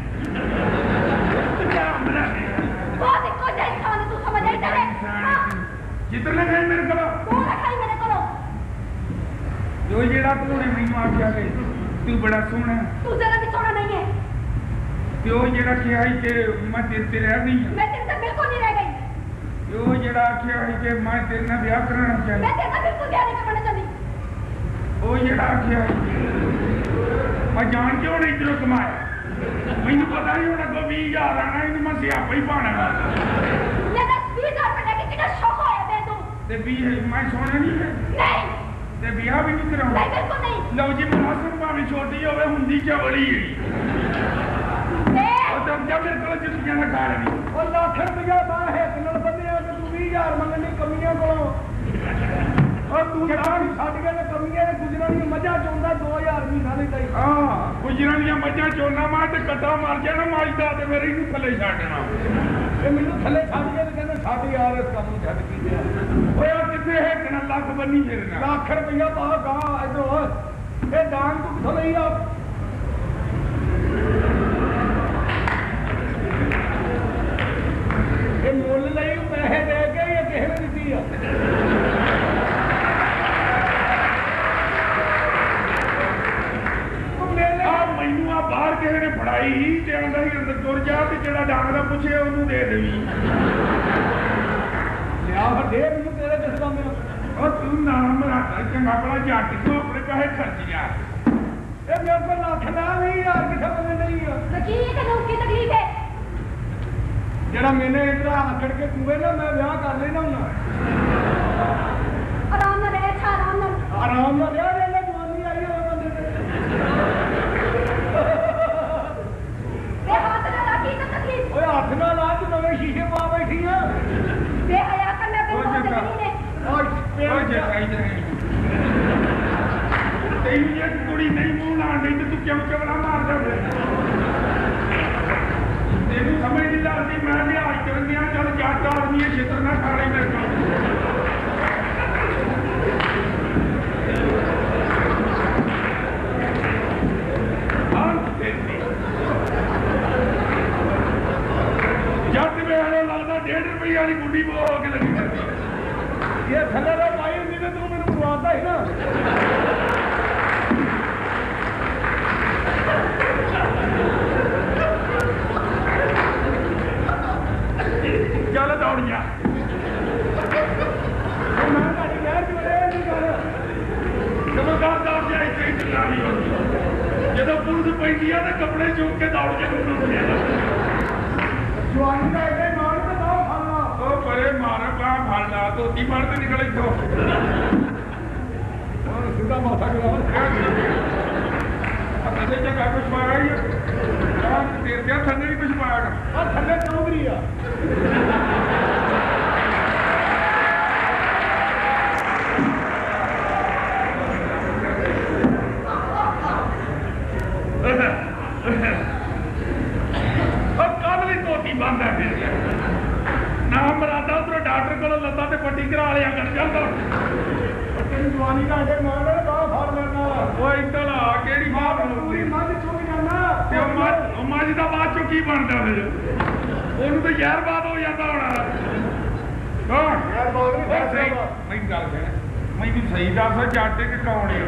ਬਹੁਤ ਇੱਕੋ ਜਿਹਾ ਇਨਸਾਨ ਹੈ, ਤੂੰ ਸਮਝ ਆਈ ਤੇਰੇ ਹਾਂ ਜਿੱਤਨੇ ਗਏ ਮੇਰੇ ਕੋਲ ਤੂੰ ਰੱਖਾਈ ਮੇਰੇ ਕੋਲੋਂ ਜੋ ਜਿਹੜਾ ਤੂੰ ਨੇ ਮੈਨੂੰ ਆਖਿਆ ਕਿ ਤੂੰ ਬੜਾ ਸੋਹਣਾ ਹੈ, ਤੂੰ ਜ਼ਰਾ ਵੀ ਸੋਹਣਾ ਨਹੀਂ ਹੈ ਤੇ ਉਹ ਜਿਹੜਾ ਕਿਹਾ ਸੀ ਕਿ ਮੈਂ ਤੇਰੇ ਤੇ ਰਹਿ ਗਈ ਹਾਂ ਮੈਂ ਤੇਰੇ ਤੋਂ ਬਿਲਕੁਲ ਨਹੀਂ ਰਹਿ ਗਈ ਤੇ ਉਹ ਜਿਹੜਾ ਆਖਿਆ ਸੀ ਕਿ ਮੈਂ ਤੇਰੇ ਨਾਲ ਵਿਆਹ ਕਰਨਾ ਮੈਂ ਚਾਹੁੰਦਾ ਤੇਰੇ ਨਾਲ ਬਿਲਕੁਲ ਵਿਆਹ ਨਹੀਂ ਕਰਵਾਉਣਾ ਚਾਹੁੰਦੀ ਉਹ ਜਿਹੜਾ ਆਖਿਆ ਸੀ ਮੈਂ ਜਾਣ ਕੇ ਹੁਣ ਇੱਧਰੋਂ ਕਮਾਇਆ ਮੈਨੂੰ ਪਤਾ ਨਹੀਂ ਹੁਣ ਅੱਗੋਂ 20000 ਆਣਾ ਇਹਨੂੰ ਮੈਂ ਸਿਆਪਾ ਹੀ ਪਾਣਾ ਲੈ ਦੱਸ 20,000 ਰੁਪਏ ਲੈ ਕੇ ਕਿੰਨਾ ਸ਼ੌਕ ਹੋਇਆ ਬੇ ਤੂੰ ਤੇ ਵੀ ਮੈਂ ਸੋਹਣਾ ਨਹੀਂ ਹੈ ਨਹੀਂ ਤੇ ਵਿਆਹ ਵੀ ਨਹੀਂ ਕਰਾਉਣਾ ਨਹੀਂ ਬਿਲਕੁਲ ਨਹੀਂ ਲਓ ਜੀ ਮੁਲਾਜ਼ਮ ਭਾਵੇਂ ਛੋਟੀ ਹੋਵੇ ਹੁੰਦੀ ਚਵਲੀ ਹੈ ਉਹ ਤਾਂ ਜਦ ਮੇਰੇ ਕੋਲ ਜੁੱਤੀਆਂ ਨਾ ਖਾ ਲੈਣੀ ਉਹ ਲੱਖ ਰੁਪਇਆ ਤਾਂ ਹਿੱਕ ਨਾਲ ਬੰਨਿਆ ਤੇ ਤੂੰ 20000 ਮੰਗਣੀ ਕਮੀਆਂ ਕੋਲੋਂ ਉਹ ਤੂੰ ਤਾਂ ਛੱਡ ਕੇ ਤੇ ਕਮੀਆਂ ਦੇ ਗੁਜਰਾਂ ਦੀਆਂ ਮੱਝਾਂ ਚੋਂਦਾ 2000 ਮਹੀਨਾ ਦੇ ਕਈ ਹਾਂ ਗੁਜਰਾਂ ਦੀਆਂ ਮੱਝਾਂ ਚੋਨਾ ਮਾਰ ਤੇ ਕੱਟਾ ਮਾਰ ਜਾਣਾ ਮਾਜਦਾ ਤੇ ਮੇਰੇ ਇਹਨੂੰ ਥੱਲੇ ਛੱਡ ਦੇਣਾ ਇਹ ਮੈਨੂੰ ਥੱਲੇ ਛੱਡ ਕੇ ਤੇ ਕਹਿੰਦਾ ਸਾਡੇ ਯਾਰ ਇਸ ਕੰਮ ਨੂੰ ਛੱਡ ਕੀ ਗਿਆ ਓਏ ਉਹ ਕਿੱਥੇ ਹਿੱਕ ਨਾਲ ਲੱਖ ਬੰਨੀ ਮੇਰੇ ਨਾਲ ਲੱਖ ਰੁਪਇਆ ਪਾ ਗਾਂ ਇਧਰੋਂ ਇਹ ਦਾਨ ਤੂੰ ਕਿੱਥੋਂ ਲਈ ਆ ਇਹ ਮੁੱਲ ਲਈ ਪੈਸੇ ਦੇ ਕੇ ਜਾਂ ਕਿਸੇ ਨੇ ਦਿੱਤੀ ਆ ਉਹ ਮੇਰੇ ਆ ਮੈਨੂੰ ਆ ਬਾਹਰ ਕਿਸੇ ਨੇ ਫੜਾਈ ਦਵਾਈ ਤੇ ਆਂਦਾ ਹੀ ਅੰਦਰ ਤੁਰ ਜਾ ਤੇ ਜਿਹੜਾ ਡਾਂਗਦਾ ਪੁੱਛੇ ਉਹਨੂੰ ਦੇ ਦੇਵੀਂ ਲਿਆ ਵੱਡੇ ਮੈਨੂੰ ਤੇਰੇ ਦੱਸਦਾ ਮੇਰਾ ਉਹ ਤੂੰ ਨਾਮ ਮਰਾਤਾ ਚੰਗਾ ਭਲਾ ਜੱਟ ਤੋਂ ਆਪਣੇ ਪੈਸੇ ਖਰਚ ਜਾ ਇਹ ਮੇਰੇ ਕੋਲ ਲੱਖ ਨਾ ਨਹੀਂ ਯਾਰ ਕਿਸੇ ਬੰਦੇ ਨਹੀਂ ਆ ਤਾਂ ਕੀ ਹੈ ਤੈਨੂੰ ਕੀ ਤਕਲੀਫ ਹੈ ਜਿਹੜਾ ਮੈਨੇ ਇਧਰ ਆਕੜ ਕੇ ਕੂਵੇ ਨਾ ਮੈਂ ਵਿਆਹ ਕਰ ਲੈਣਾ ਹੁੰਦਾ ਆਰਾਮ ਨਾਲ ਰਹਿ ਛਾ ਆਰਾਮ ਨਾਲ ਆਰਾਮ ਨਾਲ ਰਿਹਾ ਇਹਨੇ ਜਵਾਨੀ ਆਈ ਹੋਵੇ ਬੰਦੇ ਤੇ ਵੇ ਹੱਥ ਨਾਲ ਲਾ ਕੀ ਤਕਲੀਫ ਓਏ ਹੱਥ ਨਾਲ ਲਾ ਤੂੰ ਨਵੇਂ ਸ਼ੀਸ਼ੇ ਪਾ ਬੈਠੀ ਆ ਵੇ ਹਯਾ ਕਰ ਲੈ ਤੈਨੂੰ ਬਹੁਤ ਜਮੀ ਨੇ ਉਹ ਜੇ ਚਾਹੀਦਾ ਤੈਨੂੰ ਜੇ ਕੁੜੀ ਨਹੀਂ ਮੂੰਹ ਲਾਣ ਡਈ ਤੇ ਤੂੰ ਕਿਉਂ ਚਵਲਾ ਮਾਰਦਾ ਫਿਰ ਤੈਨੂੰ ਸਮਝ ਨਹੀਂ ਲੱਗਦੀ ਮੈਂ ਲਿਹਾਜ਼ ਕਰਨ ਦਿਆਂ ਚੱਲ ਜੱਟ ਆਦਮੀ ਹੈ ਛਿੱਤਰ ਨਾ ਖਾ ਲਈ ਮੇਰੇ ਕੋਲ ਜੱਟ ਵੇਲੇ ਲੱਗਦਾ 1.5 ਰੁਪਏ ਵਾਲੀ ਗੁੱਡੀ ਬੋ ਹੋ ਕੇ ਲੱਗੀ ਕਰਦੀ ਇਹ ਥੱਲੇ ਦਾ ਪਾਈ ਹੁੰਦੀ ਤੇ ਤੂੰ ਮੈਨੂੰ ਮਰਵਾਉਂਦਾ ਸੀ ਨਾ ਚੱਲ ਦੌੜ ਜਾ ਮੈਂ ਤੁਹਾਡੀ ਨਹਿਰ ਚ ਵੜਿਆ ਨਹੀਂ ਗੱਲ ਜਦੋਂ ਦੌੜ ਜਾ ਇੱਥੇ ਹੀ ਚਲਾਣੀ ਹੁੰਦੀ ਜਦੋਂ ਪੁਲਿਸ ਪੈਂਦੀ ਆ ਤਾਂ ਕੱਪੜੇ ਚੁੱਕ ਕੇ ਦੌੜ ਕੇ ਨੂੰ ਜਵਾਨੀ ਦਾ ਇਹਦੇ ਮਾਰ ਤੇ ਨਾ ਖਾਣਾ ਉਹ ਪਰੇ ਮਾਰ ਕਾ ਫੜਨਾ ਧੋਤੀ ਮਾਰ ਤੇ ਨਿਕਲ ਇੱਥੋਂ ਹੁਣ ਸਿੱਧਾ ਮਾਥਾ ਕਰਾਵਾ ਅੱਗੇ ਚੰਗਾ ਕੁਛ ਪਾਇਆ ਹੀ ਆ ਤੇਰੇ ਤੇ ਥੱਲੇ ਵੀ ਕੁਛ ਪਾਇਆ ਆ ਥੱਲੇ ਚੌਧਰੀ ਆ ਕੱਲ ਵੀ ਧੋਤੀ ਬੰਦ ਹੈ ਫਿਰ ਨਾ ਮਰਾਦਾ ਉਧਰੋਂ ਡਾਕਟਰ ਕੋਲੋਂ ਲੱਤਾਂ ਤੇ ਪੱਟੀ ਕਰਾ ਲਿਆ ਕਰ ਜਾਂਦਾ ਤੇਰੀ ਜਵਾਨੀ ਦਾ ਇਹਦੇ ਮਾਰ ਲੈ ਬਾਹ ਫੜ ਲੈਣਾ ਉਹ ਇੱਧਰ ਆ ਕਿਹੜੀ ਮਾਂ ਪੂਰੀ ਮੱਝ ਚੁੱਕ ਜਾਣਾ ਤੇ ਉਹ ਮੱਝ ਦਾ ਬਾਅਦ ਚੋਂ ਕੀ ਬਣਦਾ ਫਿਰ ਉਹਨੂੰ ਤਾਂ ਜ਼ਹਿਰ ਬਾਦ ਹੋ ਜਾਂਦਾ ਹੋਣਾ ਹਾਂ ਯਾਰ ਬਾਗ ਨਹੀਂ ਉਹ ਸਹੀ ਮੈਨੂੰ ਗੱਲ ਕਹਿ ਮੈਨੂੰ ਸਹੀ ਦੱਸ ਜੱਟ ਕਿ ਕੌਣ ਹੈ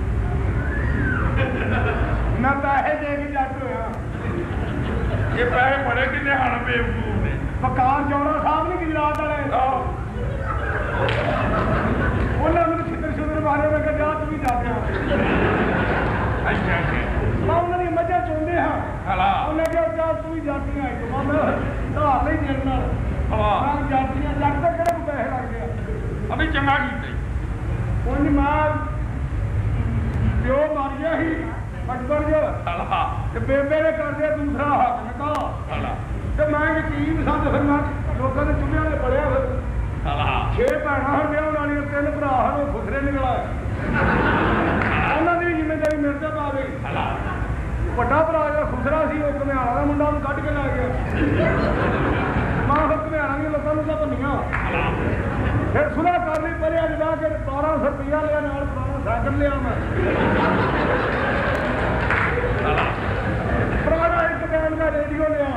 ਮੈਂ ਪੈਸੇ ਦੇ ਕੇ ਜੱਟ ਹੋਇਆ ਇਹ ਪੈਸੇ ਬੜੇ ਕਿੰਨੇ ਹਣ ਬੇਵਕੂਫ ਨੇ ਬਕਾਰ ਜੋੜਾ ਸਾਹਿਬ ਨਹੀਂ ਗੁਜਰਾਤ ਵਾਲੇ ਉਹਨਾਂ ਨੂੰ ਛਿੱਤਰ ਮਾਰੇ ਮੈਂ ਕਿਹਾ ਜਾ ਤੂੰ ਵੀ ਜਾ ਕੇ ਅੱਛਾ ਮੈਂ ਉਹਨਾਂ ਦੀ ਮੱਝਾਂ ਚੋਂਦੇ ਹਾਂ ਹਲਾ ਉਹਨੇ ਕਿਹਾ ਜਾ ਤੂੰ ਵੀ ਜਾਤੀਆਂ ਇੱਕ ਮੈਂ ਧਾਰ ਨਹੀਂ ਦੇਣ ਨਾਲ ਹਵਾ ਮੈਂ ਜਾਤੀਆਂ ਜੱਟ ਤਾਂ ਕਿਹੜੇ ਕੋ ਪੈਸੇ ਲੱਗ ਗਿਆ ਅਭੀ ਚੰਗਾ ਕੀਤਾ ਉਹਨੇ ਮਾਰ ਪਿਓ ਮਰ ਗਿਆ ਸੀ ਅਕਬਰ ਜੋ ਹਲਾ ਤੇ ਬੇਬੇ ਨੇ ਕਰ ਦਿਆ ਦੂਸਰਾ ਹੱਕ ਨਿਕਾ ਹਲਾ ਤੇ ਮੈਂ ਯਕੀਨ ਸੰਦ ਫਿਰ ਮੈਂ ਲੋਕਾਂ ਦੇ ਚੁੱਲ੍ਹਿਆਂ ਦੇ ਪੜਿਆ ਫਿਰ ਹਲਾ 6 ਭੈਣਾਂ ਹਨ ਵਿਆਹ ਵਾਲੀਆਂ 3 ਭਰਾ ਹਨ ਉਹ ਖੁਸਰੇ ਨਿਕਲ ਆਏ ਉਹਨਾਂ ਦੀ ਜ਼ਿੰਮੇਵਾਰੀ ਮੇਰੇ ਤੇ ਪਾ ਗਈ ਹਲਾ ਵੱਡਾ ਭਰਾ ਜਿਹੜਾ ਖੁਸਰਾ ਸੀ ਉਹ ਘਮਿਆਲਾ ਦਾ ਮੁੰਡਾ ਉਹਨੂੰ ਕੱਢ ਕੇ ਲੈ ਗਿਆ ਮਾਂ ਫਿਰ ਘਮਿਆਲਾ ਦੀਆਂ ਲੋਕਾਂ ਨੂੰ ਤਾਂ ਭੰਨੀਆਂ ਫਿਰ ਸੁਲਾ ਕਰ ਲਈ ਪਰੇ ਅੱਜ ਜਾ ਕੇ 1200 ਰੁਪਇਆ ਲਿਆ ਨਾਲ ਪੁਰਾਣਾ ਸਾਈਕਲ ਲਿਆ ਮੈਂ ਪੁਰਾਣਾ ਇੱਕ ਬੈਂਡ ਦਾ ਰੇਡੀਓ ਲਿਆ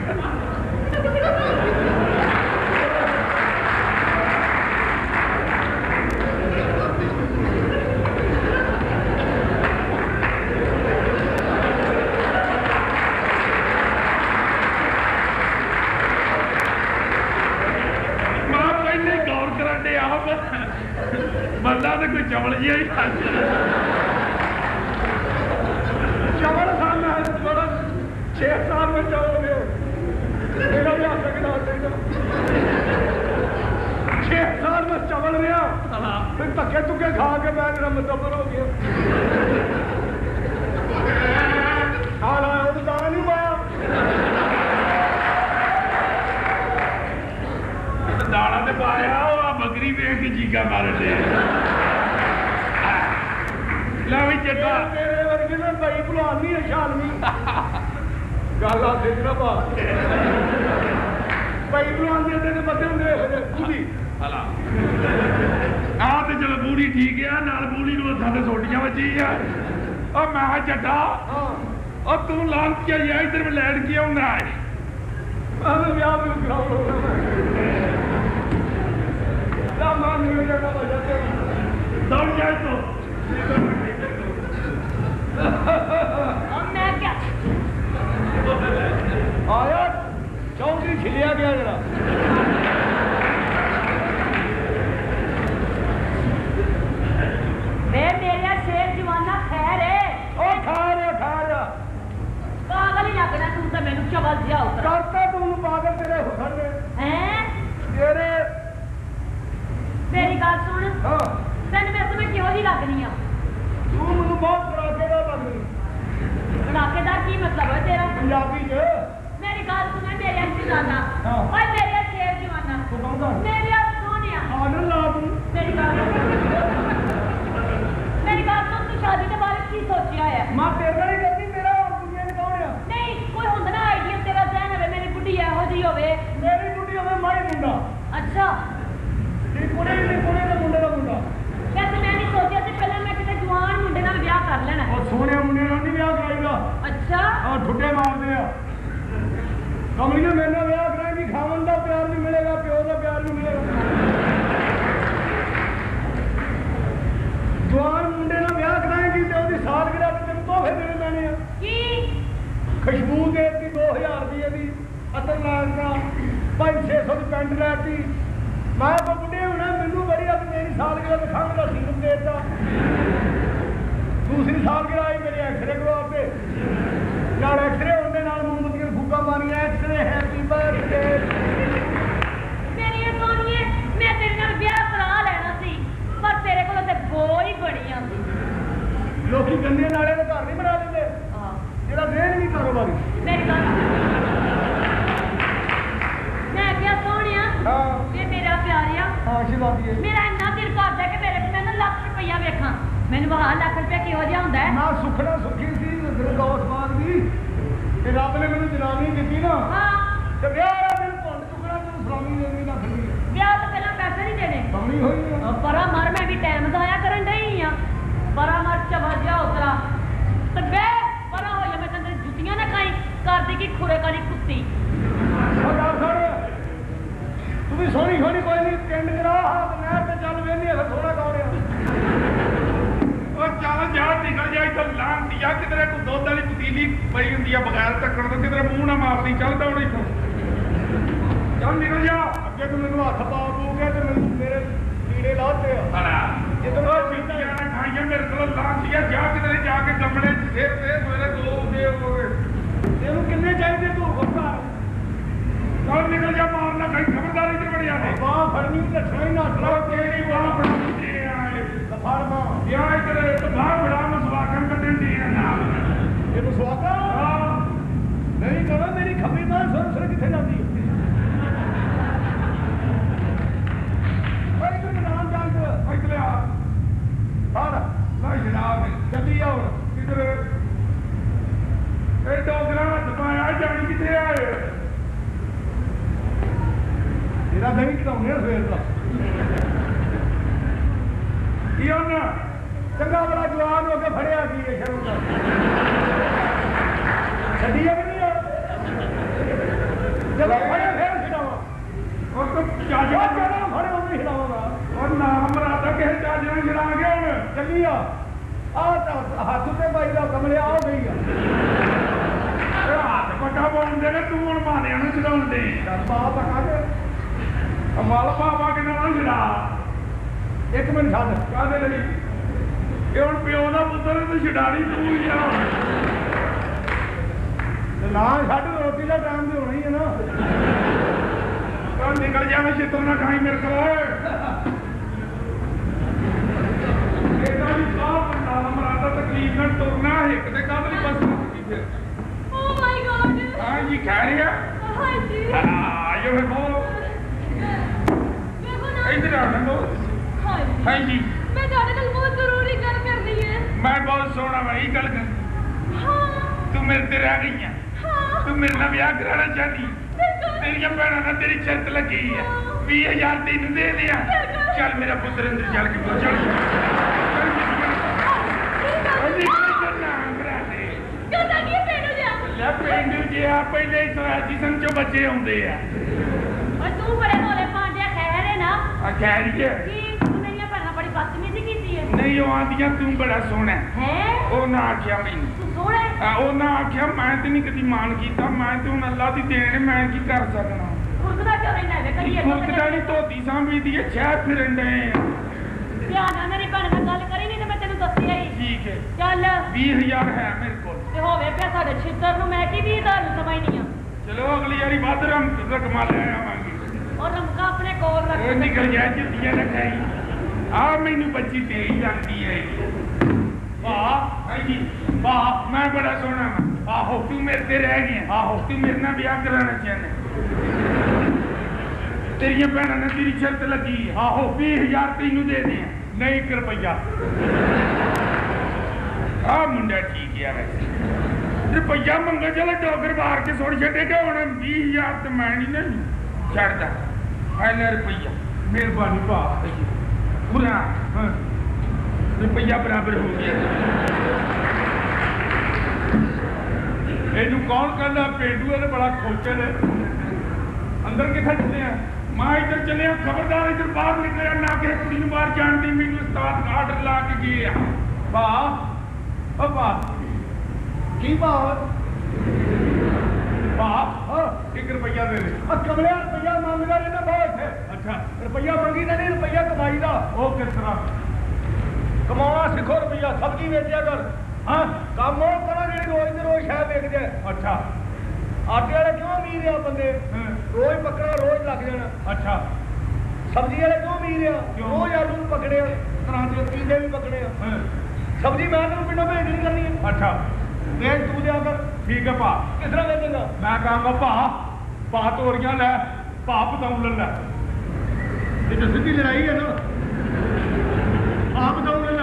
ਬੰਦਾ ਤੇ ਕੋਈ ਚਵਲ ਜਿਹਾ ਹੀ चवल साल में बड़ा 6 साल में चवल में मेरा भी हाथ लगना 6 साल में चवल रहा फिर धक्के धुक्के खा के मैं मेरा मुतबर हो गया हाल आया वो तो दाना नहीं पाया दाना ते पाया बकरी वेख के चीका मार दे ला भी चट्टा मेरे वर्गे में भाई भुलान नहीं है शालमी गल आ देखना पा भाई भुलान दे तेरे बंदे होंगे पूरी हला आ ते चल बूढ़ी ठीक है नाल बूढ़ी नु हत्थां ते सोटियां वजी आ ओ मैं चट्टा हां ओ तू लांत के या इधर में लैंड किया होंदा है मैं ब्याह भी कराऊं ना मान नहीं जाता बजाते दौड़ जाए तो अब मैं क्या ਤੇ ਮੈਨੂੰ ਚਵਲ ਜਿਹਾ ਉਤਰਾ ਕਰਤਾ ਤੂੰ ਪਾਗਲ ਤੇਰੇ ਹੁਸਨ ਨੇ ਹੈ ਤੇਰੇ ਮੇਰੀ ਗੱਲ ਸੁਣ ਹਾਂ ਤੈਨੂੰ ਮੇਰੇ ਤੋਂ ਕਿਹੋ ਜਿਹੀ ਲੱਗਣੀ ਆ ਤੂੰ ਮੈਨੂੰ ਬਹੁਤ ਕੜਾਕੇਦਾਰ ਲੱਗਦੀ ਕੜਾਕੇਦਾਰ ਕੀ ਮਤਲਬ ਹੈ ਤੇਰਾ ਪੰਜਾਬੀ ਚ ਮੇਰੀ ਗੱਲ ਸੁਣ ਮੇਰੇ ਜਵਾਨਾ ਹਾਂ। ਓਏ ਮੇਰੇ ਸ਼ੇਰ ਜਵਾਨਾ ਤੂੰ ਕਹੂੰਗਾ ਮੇਰੇ ਸੋਹਣਿਆ ਆਨੰਦ ਲਾ ਤੂੰ ਮੇਰੀ ਗੱਲ ਸੁਣ ਤੂੰ ਸ਼ਾਦੀ ਦੇ ਬਾਰੇ ਕੀ ਸੋਚਿਆ ਹੈ ਮੈਂ ਤੇਰੇ ਨਾਲ ਹੀ ਕਰਦੀ ਮੇਰਾ ਹੋਰ ਦੁਨੀਆ ਚ ਕੌਣ ਆ ਨਹੀਂ ਕੋਈ ਹੁੰਦਾ ਨਾ ਆਈਡੀਆ ਤੇਰਾ ਜ਼ਹਿਨ ਹੋਵੇ ਮੇਰੀ ਬੁੱਢੀ ਇਹੋ ਜਿਹੀ ਹੋਵੇ ਮੇਰੀ ਕੁੜੀ ਹੋਵੇ ਮਾਈ ਮੁੰਡਾ ਅੱਛਾ ਇਹ ਕੁੜੀ ਨਹੀਂ ਕੁੜੀ ਦਾ ਮੁੰਡੇ ਦਾ ਮੁੰਡਾ ਵੈਸੇ ਮੈਂ ਨਹੀਂ ਸੋਚਿਆ ਸੀ ਪਹਿਲਾਂ ਮੈਂ ਕਿਤੇ ਜਵਾਨ ਮੁੰਡੇ ਨਾਲ ਵਿਆਹ ਕਰ ਲੈਣਾ ਉਹ ਸੋਹਣੇ ਮੁੰਡੇ ਨਾਲ ਨਹੀਂ ਵਿਆਹ ਕਰਾਈਦਾ ਅੱਛਾ ਆ ਠੁੱਡੇ ਮਾਰਦੇ ਆ ਕਮਲੀ ਨੇ ਮੇਰੇ ਨਾਲ ਵਿਆਹ ਕਰਾਏਗੀ ਖਾਵਣ ਦਾ ਪਿਆਰ ਵੀ ਮਿਲੇਗਾ ਪਿਓ ਦਾ ਪਿਆਰ ਵੀ ਮਿਲੇਗਾ ਜਵਾਨ ਮੁੰਡੇ ਨਾਲ ਵਿਆਹ ਕਰਾਏਗੀ ਤੇ ਉਹਦੀ ਸਾਲਗਿਰਾ ਤੇ ਤੈਨੂੰ ਤੋਹਫੇ ਦੇਣੇ ਪੈਣੇ ਆ ਕੀ ਖੁਸ਼ਬੂ ਦੇਤੀ 2000 ਰੁਪਏ ਦੀ ਅਤਰ ਲਾਣਾ 500-600 ਦੀ ਪੈਂਟ ਲੈਤੀ ਮੈਂ ਬੁੱਢੇ ਹੋਣਾ ਮੈਨੂੰ ਬੜੀ ਆ ਮੇਰੀ ਸਾਲਗਿਰਾ ਤੇ ਖੰਘ ਦਾ ਸੀਰਪ ਦੇਤਾ ਦੂਸਰੀ ਸਾਲਗਿਰਾ ਆਈ ਮੇਰੇ ਐਕਸਰੇ ਕਰਵਾ ਤੇ ਨਾਲ ਐਕਸਰੇ ਹੋਣ ਦੇ ਨਾਲ ਮੋਮਬੱਤੀਆਂ ਫੂਕਾਂ ਮਾਰੀਆਂ ਐਕਸਰੇ ਹੈਪੀ ਬਰਥਡੇ ਮੇਰੀ ਸੋਹਣੀਏ ਮੈਂ ਤੇਰੇ ਨਾਲ ਵਿਆਹ ਕਰਾ ਲੈਣਾ ਸੀ ਪਰ ਤੇਰੇ ਕੋਲ ਤੇ ਬੋ ਹੀ ਬਣੀ ਆਂਦੀ ਲੋਕੀ ਗੰਦੇ ਨਾਲੇ ਦੇ ਘਰ ਨਹੀਂ ਬਣਾ ਦਿੰਦੇ ਜਿਹੜਾ ਦੇਣ ਨਹੀਂ ਕਾਰੋਬਾਰੀ ਮੇਰੀ ਗੱਲ ਮੈਂ ਕਿਹਾ ਸੋਹਣਿਆ ਹਾਂ ਇਹ ਮੇਰਾ ਪਿਆਰਿਆ ਆਸ਼ੀਰਵਾਦ ਹੈ ਮੇਰਾ ਇੰਨਾ ਦਿਲ ਕਰਦਾ ਕਿ ਮੇਰੇ ਕੋਲ ਮੈਨੂੰ ਲੱਖ ਰੁਪਈਆ ਵੇਖਾਂ ਮੈਨੂੰ ਵਾਹ ਲੱਖ ਰੁਪਇਆ ਕਿਹੋ ਜਿਹਾ ਹੁੰਦਾ ਹੈ ਮੈਂ ਸੁਖਣਾ ਸੁਖੀ ਸੀ ਗਰਗੌਸ ਬਾਗ ਦੀ ਤੇ ਰੱਬ ਨੇ ਮੈਨੂੰ ਜਨਾਨੀ ਦਿੱਤੀ ਨਾ ਹਾਂ ਤੇ ਵਿਆਹ ਵਾਲਾ ਦਿਨ ਭੁੰਡ ਚੁੱਕਣਾ ਤੈਨੂੰ ਸਲਾਮੀ ਦੇਣੀ ਨਾ ਫਿਰਨੀ ਵਿਆਹ ਤੋਂ ਪਹਿਲਾਂ ਪੈਸੇ ਨਹੀਂ ਦੇਣੇ ਕਮਲੀ ਹੋਈ ਆ ਪਰਾ ਮਰ ਮੈਂ ਵੀ ਟਾਈਮ ਜ਼ਾਇਆ ਕਰਨ ਡਈ ਆ ਪਰਾ ਮਰ ਚਵਾ ਜਿਹਾ ਉਤਰਾ ਤੇ ਬੇ ਪਰਾ ਹੋ ਜਾ ਮੈਂ ਤੈਨੂੰ ਜੁੱਤੀਆਂ ਨਾ ਖਾਈ ਕਰਦੀ ਕੀ ਖੁਰੇ ਕਾਲੀ ਕੁੱਤੀ ਸਰਦਾਰ ਸਾਹਿਬ ਤੂੰ ਵੀ ਸੋਹਣੀ ਸੋਹਣੀ ਕੋਈ ਨਹੀਂ ਪਿੰਡ ਕਰਾ ਹੱਥ ਨਹਿਰ ਤੇ ਚੱਲ ਵੇਂਦੀ ਫਿਰ ਥੋੜਾ ਕੌੜਿਆ ਉਹ ਚੱਲ ਜਾ ਨਿਕਲ ਜਾ ਇੱਥੋਂ ਲਾਂਤੀ ਆ ਕਿਧਰੇ ਕੋਈ ਦੁੱਧ ਵਾਲੀ ਪਤੀਲੀ ਪਈ ਹੁੰਦੀ ਆ ਬਗੈਰ ਢੱਕਣ ਤੋਂ ਕਿਧਰੇ ਮੂੰਹ ਨਾ ਮਾਰਦੀ ਚੱਲ ਦੌੜ ਇੱਥੋਂ ਚੱਲ ਨਿਕਲ ਜਾ ਅੱਗੇ ਤੂੰ ਮੈਨੂੰ ਹੱਥ ਪਾ ਪੂਗੇ ਤੇ ਮੈਨੂੰ ਮੇਰੇ ਕੀੜੇ ਲਾਤੇ ਆ ਹਲਾ ਜਦੋਂ ਉਹ ਚੀਟੀਆਂ ਨਾ ਖਾਈਆਂ ਮੇਰੇ ਕੋਲ ਲਾਂਤੀ ਆ ਜਾ ਕਿਧਰੇ ਜਾ ਕੇ ਗਮਲੇ 'ਚ ਸਿਰ ਤੇ ਮੇਰੇ ਦੋ ਦੇ ਹੋਵੇ ਇਹਨੂੰ ਕਿੰਨੇ ਚਾਹੀਦੇ ਤੂੰ ਖੁੱਟਾ ਚੱਲ ਨਿਕਲ ਜਾ ਮਾਰਨਾ ਕਈ ਖਬਰਦਾਰੀ ਤੇ ਬੜਿਆ ਨੇ ਬਾਹ ਫੜਨੀ ਲੱਛਣਾ ਹੀ ਨੱਠ ਲਾ ਤੇਰੀ ਬਾਹ ਬਣਾਉਂਦੇ ਆਏ ਫੜ ਬਾਹ ਵਿਆਹ ਇੱਧਰ ਇੱਕ ਬਾਹ ਬੜਾ ਮਸਵਾਕਨ ਕੱਢਣ ਦੀ ਆ ਨਾਲ ਇਹਨੂੰ ਸਵਾਗਾ ਨਹੀਂ ਕਹਣਾ ਮੇਰੀ ਖੱਬੀ ਬਾਹ ਸੁਰ ਕਿੱਥੇ ਜਾਂਦੀ ਹੈ ਭਾਈ ਤੂੰ ਨਾਮ ਜਾਣ ਕੇ ਇੱਧਰ ਆ ਫੜ ਲੈ ਜਨਾਬ ਜੱਦੀ ਆਉਣ ਕਿਧਰ ਇਹ ਡੋਗਰਾ ਹੱਥ ਪਾਇਆ ਜਾਣੀ ਕਿੱਥੇ ਆਏ ਇਹਦਾ ਦਹੀਂ ਘਟਾਉਣੇ ਸਵੇਰ ਦਾ ਕੀ ਉਹਨਾਂ ਚੰਗਾ ਬੜਾ ਜਵਾਨ ਹੋ ਕੇ ਫੜਿਆ ਕੀ ਹੈ ਸ਼ਰਮ ਦਾ ਛੱਡੀ ਆ ਕਿ ਨਹੀਂ ਆ ਜਦੋਂ ਫੜਿਆ ਫੇਰ ਛਡਾਵਾ ਉਹ ਤਾਂ ਜੋ ਚਾਜਾ ਜਦੋਂ ਫੜੇ ਉਹਨੂੰ ਛਡਾਵਾਂਗਾ ਉਹ ਨਾਮ ਰਾਦਾ ਕਿਸੇ ਚਾਜਾ ਨੂੰ ਛੜਾ ਗਿਆ ਹੁਣ ਚੱਲੀ ਆ ਤਾਂ ਹੱਥ ਤੇ ਬਾਈ ਦਾ ਕਮਲੇ ਆ ਗਈ ਆ ਇਹ ਹੱਥ ਪੱਟਾ ਪਾਉਂਦੇ ਨੇ ਤੂੰ ਹੁਣ ਮਾਰਿਆਂ ਨੂੰ ਛਡਾਉਂਦੇ ਚੱਲ ਬਾਪ ਪਕਾ ਦੇ ਅਮਲ ਬਾਬਾ ਕਿਨਾਂ ਨਾਲ ਛਡਾ ਇੱਕ ਮਿੰਟ ਛੱਡ ਕਾਹਦੇ ਲਈ ਇਹ ਹੁਣ ਪਿਓ ਦਾ ਪੁੱਤਰ ਤੇ ਛਡਾਣੀ ਤੂੰ ਹੀ ਆ ਤੇ ਨਾ ਛੱਡ ਰੋਟੀ ਦਾ ਟਾਈਮ ਤੇ ਹੋਣਾ ਹੀ ਹੈ ਨਾ ਤਾਂ ਨਿਕਲ ਜਾਵੇਂ ਛਿੱਤਰ ਨਾ ਖਾਈ ਮੇਰੇ ਕੋਲ ਇਹਦਾ ਵੀ ਸਾਹ ਨਾਮ ਰਾਦਾ ਤਕਲੀਫ ਨਾਲ ਤੁਰਨਾ ਇੱਕ ਤੇ ਕੱਲ ਨਹੀਂ ਬਸ ਮੁੱਕੀ ਫਿਰ ਓ ਮਾਈ ਗॉड ਹਾਂ ਜੀ ਖੈ ਰਿਹਾ ਹਾਂਜੀ ਆਇਓ ਫੇ ਬੋਲੋ ਵੇਖੋ ਨਾ ਇੱਧਰ ਆ ਲੰਗੋ ਹਾਂਜੀ ਹਾਂ ਜੀ ਮੈਂ ਤੁਹਾਡੇ ਨਾਲ ਬਹੁਤ ਜ਼ਰੂਰੀ ਗੱਲ ਕਰਨੀ ਹੈ ਮੈਂ ਬਹੁਤ ਸੋਹਣਾ ਮੈਂ ਇਹ ਗੱਲ ਕਰ ਹਾਂ ਤੂੰ ਮੇਰੇ ਤੇ ਰਹਿ ਗਈ ਆ ਹਾਂ ਤੂੰ ਮੇਰੇ ਨਾਲ ਵਿਆਹ ਕਰਾਉਣਾ ਚਾਹਦੀ ਤੇਰੀਆਂ ਭੈਣਾਂ ਨਾਲ ਤੇਰੀ ਸ਼ਰਤ ਲੱਗੀ ਆ 20000 ਤੈਨੂੰ ਦੇ ਦਿਆਂ ਚੱਲ ਮੇਰਾ ਪੁੱਤਰ ਅੰਦਰ ਚੱਲ ਕੇ ਬੋਲ ਚੱਲ ਅੰਦਰ ਚੱਲਣਾ ਅੰਦਰ ਦੇ ਕਿਉਂ ਕੀ ਪੈਣੋ ਜਾ ਲੈ ਪਿੰਡ ਜੇ ਆ ਪਹਿਲੇ ਹੀ ਟ੍ਰੈਜੀਸ਼ਨ ਚੋਂ ਬੱਚੇ ਆਉਂਦੇ ਆ ਓਏ ਤੂੰ ਬੜੇ ਭੋਲੇ ਭਾਂਡੇ ਖਹਿਰੇ ਨਾ ਆ ਕਹਿ ਰਹੀ ਹੈ ਕੀ ਤੂੰ ਮੇਰੀਆਂ ਭੈਣਾਂ ਬੜੀ ਬਦਤਮੀਜ਼ੀ ਕੀਤੀ ਹੈ ਨਹੀਂ ਉਹ ਆਂਦੀਆਂ ਤੂੰ ਬੜਾ ਸੋਹਣਾ ਹੈ ਉਹ ਨਾ ਆਖਿਆ ਮੈਨੂੰ ਤੂੰ ਸੋਹਣਾ ਉਹ ਨਾ ਆਖਿਆ ਮੈਂ ਤੇ ਨਹੀਂ ਕਦੀ ਮਾਣ ਕੀਤਾ ਮੈਂ ਤੇ ਹੁਣ ਅੱਲਾ ਦੀ ਦੇਣ ਮੈਂ ਕੀ ਕਰ ਸਕਦਾ ਖੁਰਕਦਾ ਕਿਉਂ ਰਹਿੰਦਾ ਵੇ ਕਰੀਏ ਖੁਰਕਦਾ ਨਹੀਂ ਧੋਤੀ ਸਾਂਭੀ ਦੀ ਹੈ ਸ਼ਹਿਰ ਫਿਰਨ ਡਏ ਆ ਧਿਆਨ ਨਾਲ ਮੇਰੀ ਭੈਣ ਨਾਲ ਗੱਲ ਕਰੀ ਨਹੀਂ ਤੇ ਮੈਂ ਤੈਨੂੰ ਦੱਸਿਆ ਹੀ ठीक है ਚੱਲ 20,000 है मेरे को ਤੇ ਹੋਵੇ ਪਿਆ ਸਾਡੇ ਛਿੱਤਰ ਨੂੰ ਮੈਂ ਕੀ 20,000 ਨੂੰ ਸਮਝਦੀ ਆ चलो अगली बारी बाद रकमा ले आवांगे ਔਰ ਰਮਕਾ ਆਪਣੇ ਕੋਲ ਰੱਖ ਉਹ ਨਿਕਲ ਜਾ ਜੁੱਤੀਆਂ ਲਗਾਈ ਆ ਮੈਨੂੰ ਬੱਚੀ ਦੇ ਹੀ ਜਾਂਦੀ ਹੈ ਵਾਹ ਹਾਂਜੀ ਵਾਹ ਮੈਂ ਬੜਾ ਸੋਹਣਾ ਹਾਂ ਆਹੋ ਤੂੰ ਮੇਰੇ ਤੇ ਰਹਿ ਗਿਆ ਆਹੋ ਤੂੰ ਮੇਰੇ ਨਾਲ ਵਿਆਹ ਕਰਾਉਣਾ ਚਾਹੁੰਦਾ ਤੇਰੀਆਂ ਭੈਣਾਂ ਨੇ ਤੇਰੀ ਸ਼ਰਤ ਲੱਗੀ ਆਹੋ 20,000 ਤੈਨੂੰ ਦੇ ਦੇ ਨਹੀਂ 1 ਰੁਪਈਆ ਆ ਮੁੰਡਾ ਠੀਕ ਹੈ ਵੈਸੇ ਰੁਪਈਆ ਮੰਗਾ ਚਲੋ ਡੋਗਰ ਬਾਹਰ ਕੇ ਸੁੱਟ ਛੱਡੇ ਕਿ ਹੁਣ 20,000 ਤੇ ਮੈਂ ਨਹੀਂ ਛੱਡਦਾ ਆ ਲੈ ਰੁਪਈਆ ਮਿਹਰਬਾਨੀ ਭਾ ਪੂਰਾ ਰੁਪਈਆ ਬਰਾਬਰ ਹੋ ਗਿਆ ਇਹਨੂੰ ਕੌਣ ਕਹਿੰਦਾ ਪੇਂਡੂ ਇਹਨੇ ਬੜਾ ਖੋਚਲ ਹੈ ਅੰਦਰ ਕਿੱਥੇ ਚੱਲੇ ਆ ਮੈਂ ਇੱਧਰ ਚੱਲਿਆ ਖਬਰਦਾਰ ਇੱਧਰ ਬਾਹਰ ਨਿਕਲਿਆ ਨਾ ਕਿ ਕੁੜੀ ਨੂੰ ਬਾਹਰ ਜਾਣ ਦੀ ਮੈਨੂੰ ਉਸਤਾਦ ਆਰਡਰ ਲਾ ਕੇ ਗਏ ਆ ਵਾਹ ਓ ਵਾਹ ਕੀ ਭਾਅ ਵਾਹ 1 ਰੁਪਈਆ ਦੇ ਦੇ ਆ ਕਮਲਿਆ ਰੁਪਈਆ ਮੰਗਦਾ ਰਹਿੰਦਾ ਬਹੁਤ ਅੱਛਾ ਰੁਪਈਆ ਮੰਗੀ ਤਾਂ ਨਹੀਂ ਰੁਪਈਆ ਕਮਾਈ ਦਾ ਉਹ ਕਿਸ ਤਰ੍ਹਾਂ ਕਮਾਉਣਾ ਸਿੱਖੋ ਰੁਪਈਆ ਸਬਜ਼ੀ ਵੇਚਿਆ ਕਰ ਹਾਂ ਕੰਮ ਉਹ ਕਰੋ ਜਿਹੜੀ ਰੋਜ਼ ਦੇ ਰੋਜ਼ ਸ਼ਾਇਦ ਵੇਚਦੇ ਆ। ਅੱਛਾ ਆਟੇ ਵਾਲੇ ਕਿਉਂ ਅਮੀਰ ਆ ਬੰਦੇ ਹਾਂ। ਰੋਜ਼ ਪਕੜਾ ਰੋਜ਼ ਲੱਗ ਜਾਣਾ ਅੱਛਾ ਸਬਜ਼ੀ ਵਾਲੇ ਕਿਉਂ ਅਮੀਰ ਆ ਕਿਉਂ? ਰੋਜ਼ ਆਲੂ ਨੂੰ ਪਕੜੇ ਆ ਤਰ੍ਹਾਂ ਦੇ ਪੀਂਦੇ ਵੀ ਪਕੜੇ ਆ ਹਾਂ। ਸਬਜ਼ੀ ਮੈਂ ਤੈਨੂੰ ਪਿੰਡੋਂ ਭੇਜ ਨਹੀਂ ਕਰਨੀ ਹੈ ਅੱਛਾ ਵੇਚ ਤੂੰ ਦਿਆ ਕਰ ਠੀਕ ਹੈ ਭਾ ਕਿਸ ਤਰ੍ਹਾਂ ਵੇਚੇਗਾ ਮੈਂ ਕਹਾਂਗਾ ਭਾ ਤੋਰੀਆਂ ਲੈ ਭਾ ਪਤਾਉ ਲੈ ਇਹ ਤਾਂ ਸਿੱਧੀ ਲੜਾਈ ਹੈ ਨਾ ਆਪ ਦਊਂ ਲੈ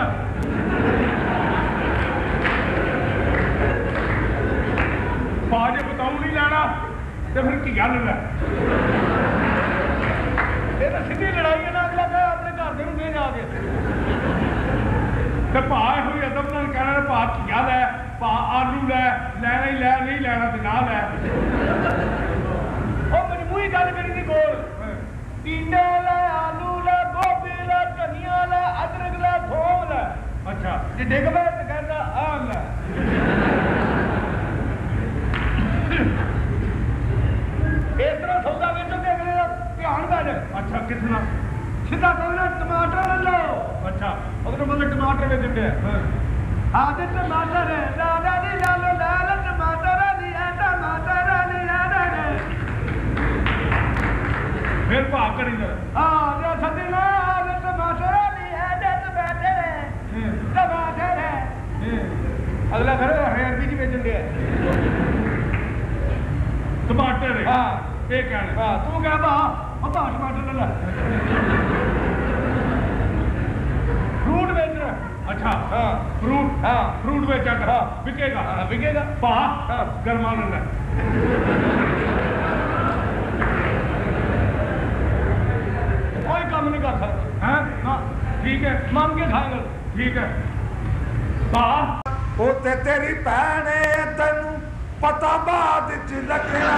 ਭਾ ਜੇ ਪਤਾਉ ਨਹੀਂ ਲੈਣਾ ਤੇ ਫਿਰ ਕੀ ਗੱਲ ਲੈ ਇਹ ਤਾਂ ਸਿੱਧੀ ਲੜਾਈ ਹੈ ਨਾ ਅਗਲਾ ਕਹੇ ਆਪਣੇ ਘਰ ਦੇ ਨੂੰ ਦੇ ਜਾ ਕੇ ਤੇ ਭਾ ਇਹੋ ਹੀ ਅਦਬ ਨਾਲ ਕਹਿਣਾ ਭਾ ਘੀਆ ਲੈ ਭਾ ਆਲੂ ਲੈ ਲੈਣਾ ਹੀ ਲੈ ਨਹੀਂ ਲੈਣਾ ਤੇ ਨਾ ਲੈ ਉਹ ਮੈਨੂੰ ਮੂੰਹ ਹੀ ਗੱਲ ਕਰੀ ਦੀ ਕੋਲ ਟੀਂਡੇ ਲੈ ਆਲੂ ਲੈ ਗੋਭੀ ਲੈ ਧਨੀਆ ਲੈ ਅਦਰਕ ਲੈ ਥੋਮ ਲੈ ਅੱਛਾ ਜੇ ਡਿੱਗ ਪਏ ਤੇ ਕਹਿੰਦਾ ਆ ਲੈ ਇਸ ਤਰ੍ਹਾਂ ਸੌਦਾ ਵੇਚੋ ਕਿ ਅਗਲੇ ਦਾ ਧਿਆਨ ਪੈ ਜਾਏ ਅੱਛਾ ਕਿਤਨਾ ਸਿੱਧਾ ਕਹਿੰਦਾ ਟਮਾਟਰ ਲੈ ਲਓ ਅੱਛਾ ਉਹਦੇ ਮਤਲਬ ਟਮਾਟਰ ਵੇਚ ਦਿੰਦੇ ਆ ਆਦੇ ਟਮਾਟਰ ਲਾਲਾ ਦੀ ਲਾਲੋ ਲਾਲ ਟਮਾਟਰ ਦੀ ਆ ਟਮਾਟਰ ਦੀ ਆ ਰੇ ਫਿਰ ਭਾ ਕਰੀ ਜਾ ਆ ਜੇ ਸੱਦੀ ਨਾ ਆਦੇ ਟਮਾਟਰ ਦੀ ਆ ਟਮਾਟਰ ਟਮਾਟਰ ਅਗਲਾ ਫਿਰ ਹਰਿਆਣਵੀ ਚ ਵੇਚਣ ਦੇ ਟਮਾਟਰ ਹਾਂ ਇਹ ਕਹਿਣਾ ਹਾਂ ਤੂੰ ਕਹਿ ਭਾ ਉਹ ਭਾ ਟਮਾਟਰ ਲੈ ਫਰੂਟ ਵੇਚਣਾ ਅੱਛਾ ਹਾਂ ਫਰੂਟ ਹਾਂ ਫਰੂਟ ਵੇਚਾ ਕਰ ਹਾਂ। ਵਿਕੇਗਾ ਵਿਕੇਗਾ ਭਾ ਹਾਂ। ਗਰਮਾ ਲੈ ਕੋਈ ਕੰਮ ਨਹੀਂ ਕਰ ਸਕਦਾ ਹੈ ਨਾ ਠੀਕ ਹੈ ਮੰਗ ਕੇ ਖਾਏਗਾ ਠੀਕ ਹੈ ਭਾ ਉਹ ਤੇ ਤੇਰੀ ਭੈਣ ਏ ਤੈਨੂੰ ਪਤਾ ਬਾਅਦ ਚ ਲੱਗਣਾ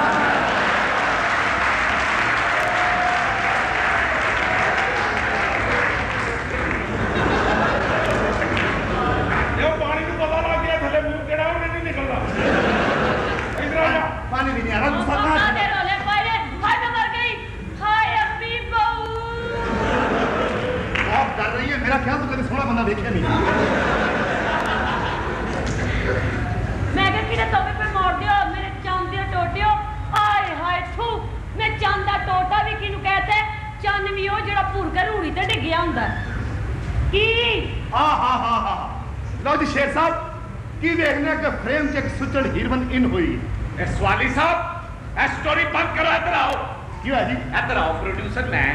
ਇਹ ਪਾਣੀ ਨੂੰ ਪਤਾ ਲੱਗ ਗਿਆ ਥੱਲੇ ਮੂੰਹ ਕਿਹੜਾ ਉਹਨੇ ਨਹੀਂ ਨਿਕਲਦਾ ਇਧਰ ਆ ਜਾ ਪਾਣੀ ਵੀ ਨਹੀਂ ਆ ਰਿਹਾ ਉਹਨਾਂ ਦੇ ਰੋਲੇ ਪਾਏ ਨੇ ਹਾਏ ਮੈਂ ਮਰ ਗਈ ਹਾਏ ਅੱਬੀ ਬਹੂ आप डर रही है मेरा ख्याल तो कभी सोना बंदा देखा नहीं ਮੈਂ ਕਿਹਾ ਕਿਹੜੇ ਤੋਬੇ ਪੇ ਮਾਰ ਦਿਓ ਮੇਰੇ ਚੰਦ ਦੇ ਟੋਟਿਓ ਹਾਏ ਹਾਏ ਥੂ ਮੈਂ ਚੰਦ ਦਾ ਟੋਟਾ ਵੀ ਕਿਹਨੂੰ ਕਹਤੇ ਚੰਨ ਵੀ ਉਹ ਜਿਹੜਾ ਭੁਰ ਕੇ ਰੂੜੀ ਤੇ ਡਿੱਗਿਆ ਹੁੰਦਾ ਕੀ हाँ लो जी शेर साहब की देखने के फ्रेम च एक सुचड़ हीरवन इन हुई ਸਵਾਲੀ ਸਾਹਿਬ ਇਹ ਸਟੋਰੀ ਬੰਦ ਕਰੋ ਇੱਧਰ ਆਓ क्यों है जी ਇੱਧਰ ਆਓ ਪ੍ਰੋਡਿਊਸਰ ਮੈਂ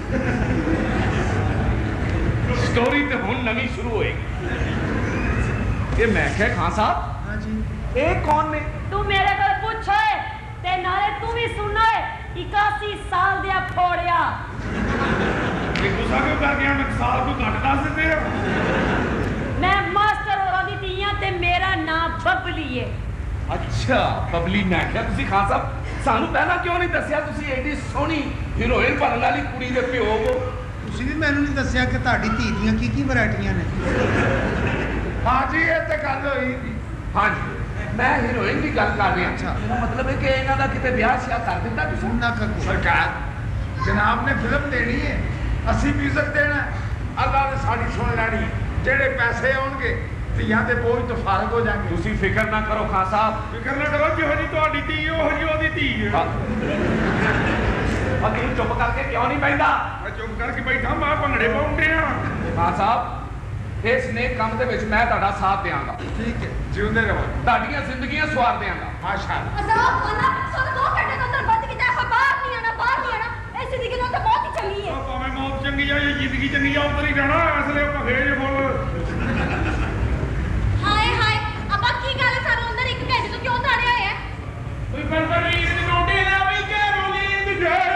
ਸਟੋਰੀ ਤੇ ਹੁਣ ਨਵੀਂ ਸ਼ੁਰੂ ਹੋਏਗੀ ਇਹ ਮੈਂ ਕਿਹਾ ਖਾਨ ਸਾਹਿਬ हाँ जी ਇਹ ਕੌਣ ਨੇ ਤੂੰ ਮੇਰੇ ਕੋਲ ਪੁੱਛ ਓਏ ਤੇ ਨਾਲੇ ਤੂੰ ਵੀ ਸੁਣ ਓਏ 81 ਸਾਲ ਦੇ ਫੋੜਿਆ ਇਹ ਗੁੱਸਾ ਕਿਉਂ ਕਰ ਗਿਆ ਮੈਂ ਸਾਲ ਤੋਂ ਘੱਟ ਦੱਸ ਦਿੰਦੇ ਆ ਮੈਂ ਮਾਸਟਰ ਹੋਰਾਂ ਦੀ ਧੀਆਂ ਤੇ ਮੇਰਾ ਨਾਮ ਬੱਬਲੀ ਏ ਅੱਛਾ ਬਬਲੀ ਮੈਂ ਕਿਹਾ ਤੁਸੀਂ ਖਾਨ ਸਾਹਿਬ ਸਾਨੂੰ ਪਹਿਲਾਂ ਕਿਉਂ ਨਹੀਂ ਦੱਸਿਆ ਤੁਸੀਂ ਐਡੀ ਸੋਹਣੀ ਹੀਰੋਇਨ ਬਣਨ ਵਾਲੀ ਕੁੜੀ ਦੇ ਪਿਓ ਹੋ ਤੁਸੀਂ ਵੀ ਮੈਨੂੰ ਨਹੀਂ ਦੱਸਿਆ ਕਿ ਤੁਹਾਡੀ ਧੀ ਦੀਆਂ ਕੀ ਵੈਰਾਈਟੀਆਂ ਨੇ ਹਾਂ ਜੀ ਇਹ ਤੇ ਗੱਲ ਹੋਈ ਸੀ ਹਾਂਜੀ ਮੈਂ ਹੀਰੋਇਨ ਦੀ ਗੱਲ ਕਰ ਰਿਹਾ ਅੱਛਾ। ਮੇਰਾ ਮਤਲਬ ਹੈ ਕਿ ਇਹਨਾਂ ਦਾ ਕਿਤੇ ਵਿਆਹ ਸ਼ਿਆ ਕਰ ਦਿੱਤਾ ਤੁਸੀਂ ਨਾ ਕਰੋ ਸਰਕਾਰ ਜਨਾਬ ਨੇ ਫਿਲਮ ਦੇਣੀ ਹੈ ਅਸੀਂ ਮਿਊਜ਼ਿਕ ਦੇਣਾ ਅੱਲਾ ਨੇ ਸਾਡੀ ਸੁਣ ਲੈਣੀ ਜਿਹੜੇ ਪੈਸੇ ਆਉਣਗੇ ਧੀਆਂ ਦੇ ਬੋਝ ਤੋਂ ਫਾਰਗ ਹੋ ਜਾਣਗੇ। ਤੁਸੀਂ ਫਿਕਰ ਨਾ ਕਰੋ ਖਾਨ ਸਾਹਿਬ। ਫਿਕਰ ਨਾ ਕਰੋ, ਜਿਹੋ ਜੀ ਤੁਹਾਡੀ ਧੀ ਉਹੋ ਜੀ ਉਹਦੀ ਧੀ ਹੈ। ਤੂੰ ਚੁੱਪ ਕਰਕੇ ਕਿਉਂ ਨਹੀਂ ਬੈਠਾ? ਮੈਂ ਚੁੱਪ ਕਰਕੇ ਬੈਠਾ, ਮੈਂ ਭੰਗੜੇ ਪਾਉਂਦੇ ਆ। ਖਾਨ ਸਾਹਿਬ ਇਸ ਨੇਕ ਕੰਮ ਦੇ ਵਿੱਚ ਮੈਂ ਤੁਹਾਡਾ ਸਾਥ ਦਿਆਂਗਾ। ਠੀਕ ਹੈ, ਜਿਉਂਦੇ ਰਹੋ। ਤੁਹਾਡੀਆਂ ਜ਼ਿੰਦਗੀਆਂ ਸਵਾਰ ਦਿਆਂਗਾ। ਮਾਸ਼ਾਅੱਲਾ। ਅਜ਼ਾਬ ਖਾਨਾ ਸਾਨੂੰ 2 ਘੰਟੇ ਤੋਂ ਅੰਦਰ ਬੰਦ ਕੀਤਾ ਹੈ, ਬਾਹਰ ਨਹੀਂ ਆਣਾ, ਬਾਹਰ ਨਹੀਂ ਆਣਾ। ਇਹ ਜ਼ਿੰਦਗੀ ਨਾਲ ਤਾਂ ਬਹੁਤ ਹੀ ਚੰਗੀ ਹੈ। ਭਾਵੇਂ ਮੌਤ ਚੰਗੀ ਆ ਜਾਂ ਜ਼ਿੰਦਗੀ ਚੰਗੀ ਆ, ਉੱਧਰ ਹੀ ਰਹਿਣਾ। ਇਸ ਲਈ ਭਗੇਜ ਫੁੱਲ। ਹਾਏ ਹਾਏ, ਆਪਾਂ ਕੀ ਗੱਲ ਹੈ, ਸਾਨੂੰ ਅੰਦਰ 1 ਘੰਟੇ ਤੋਂ ਕਿਉਂ ਤਾੜਿਆ ਹੋਇਆ ਹੈ? ਕੋਈ ਫਰਫਰੀਨ ਦੀ ਟੋਟੀ ਲੈ ਬਈ ਕੇ ਰੋਲੀਨ ਦੀ ਢੇਰ।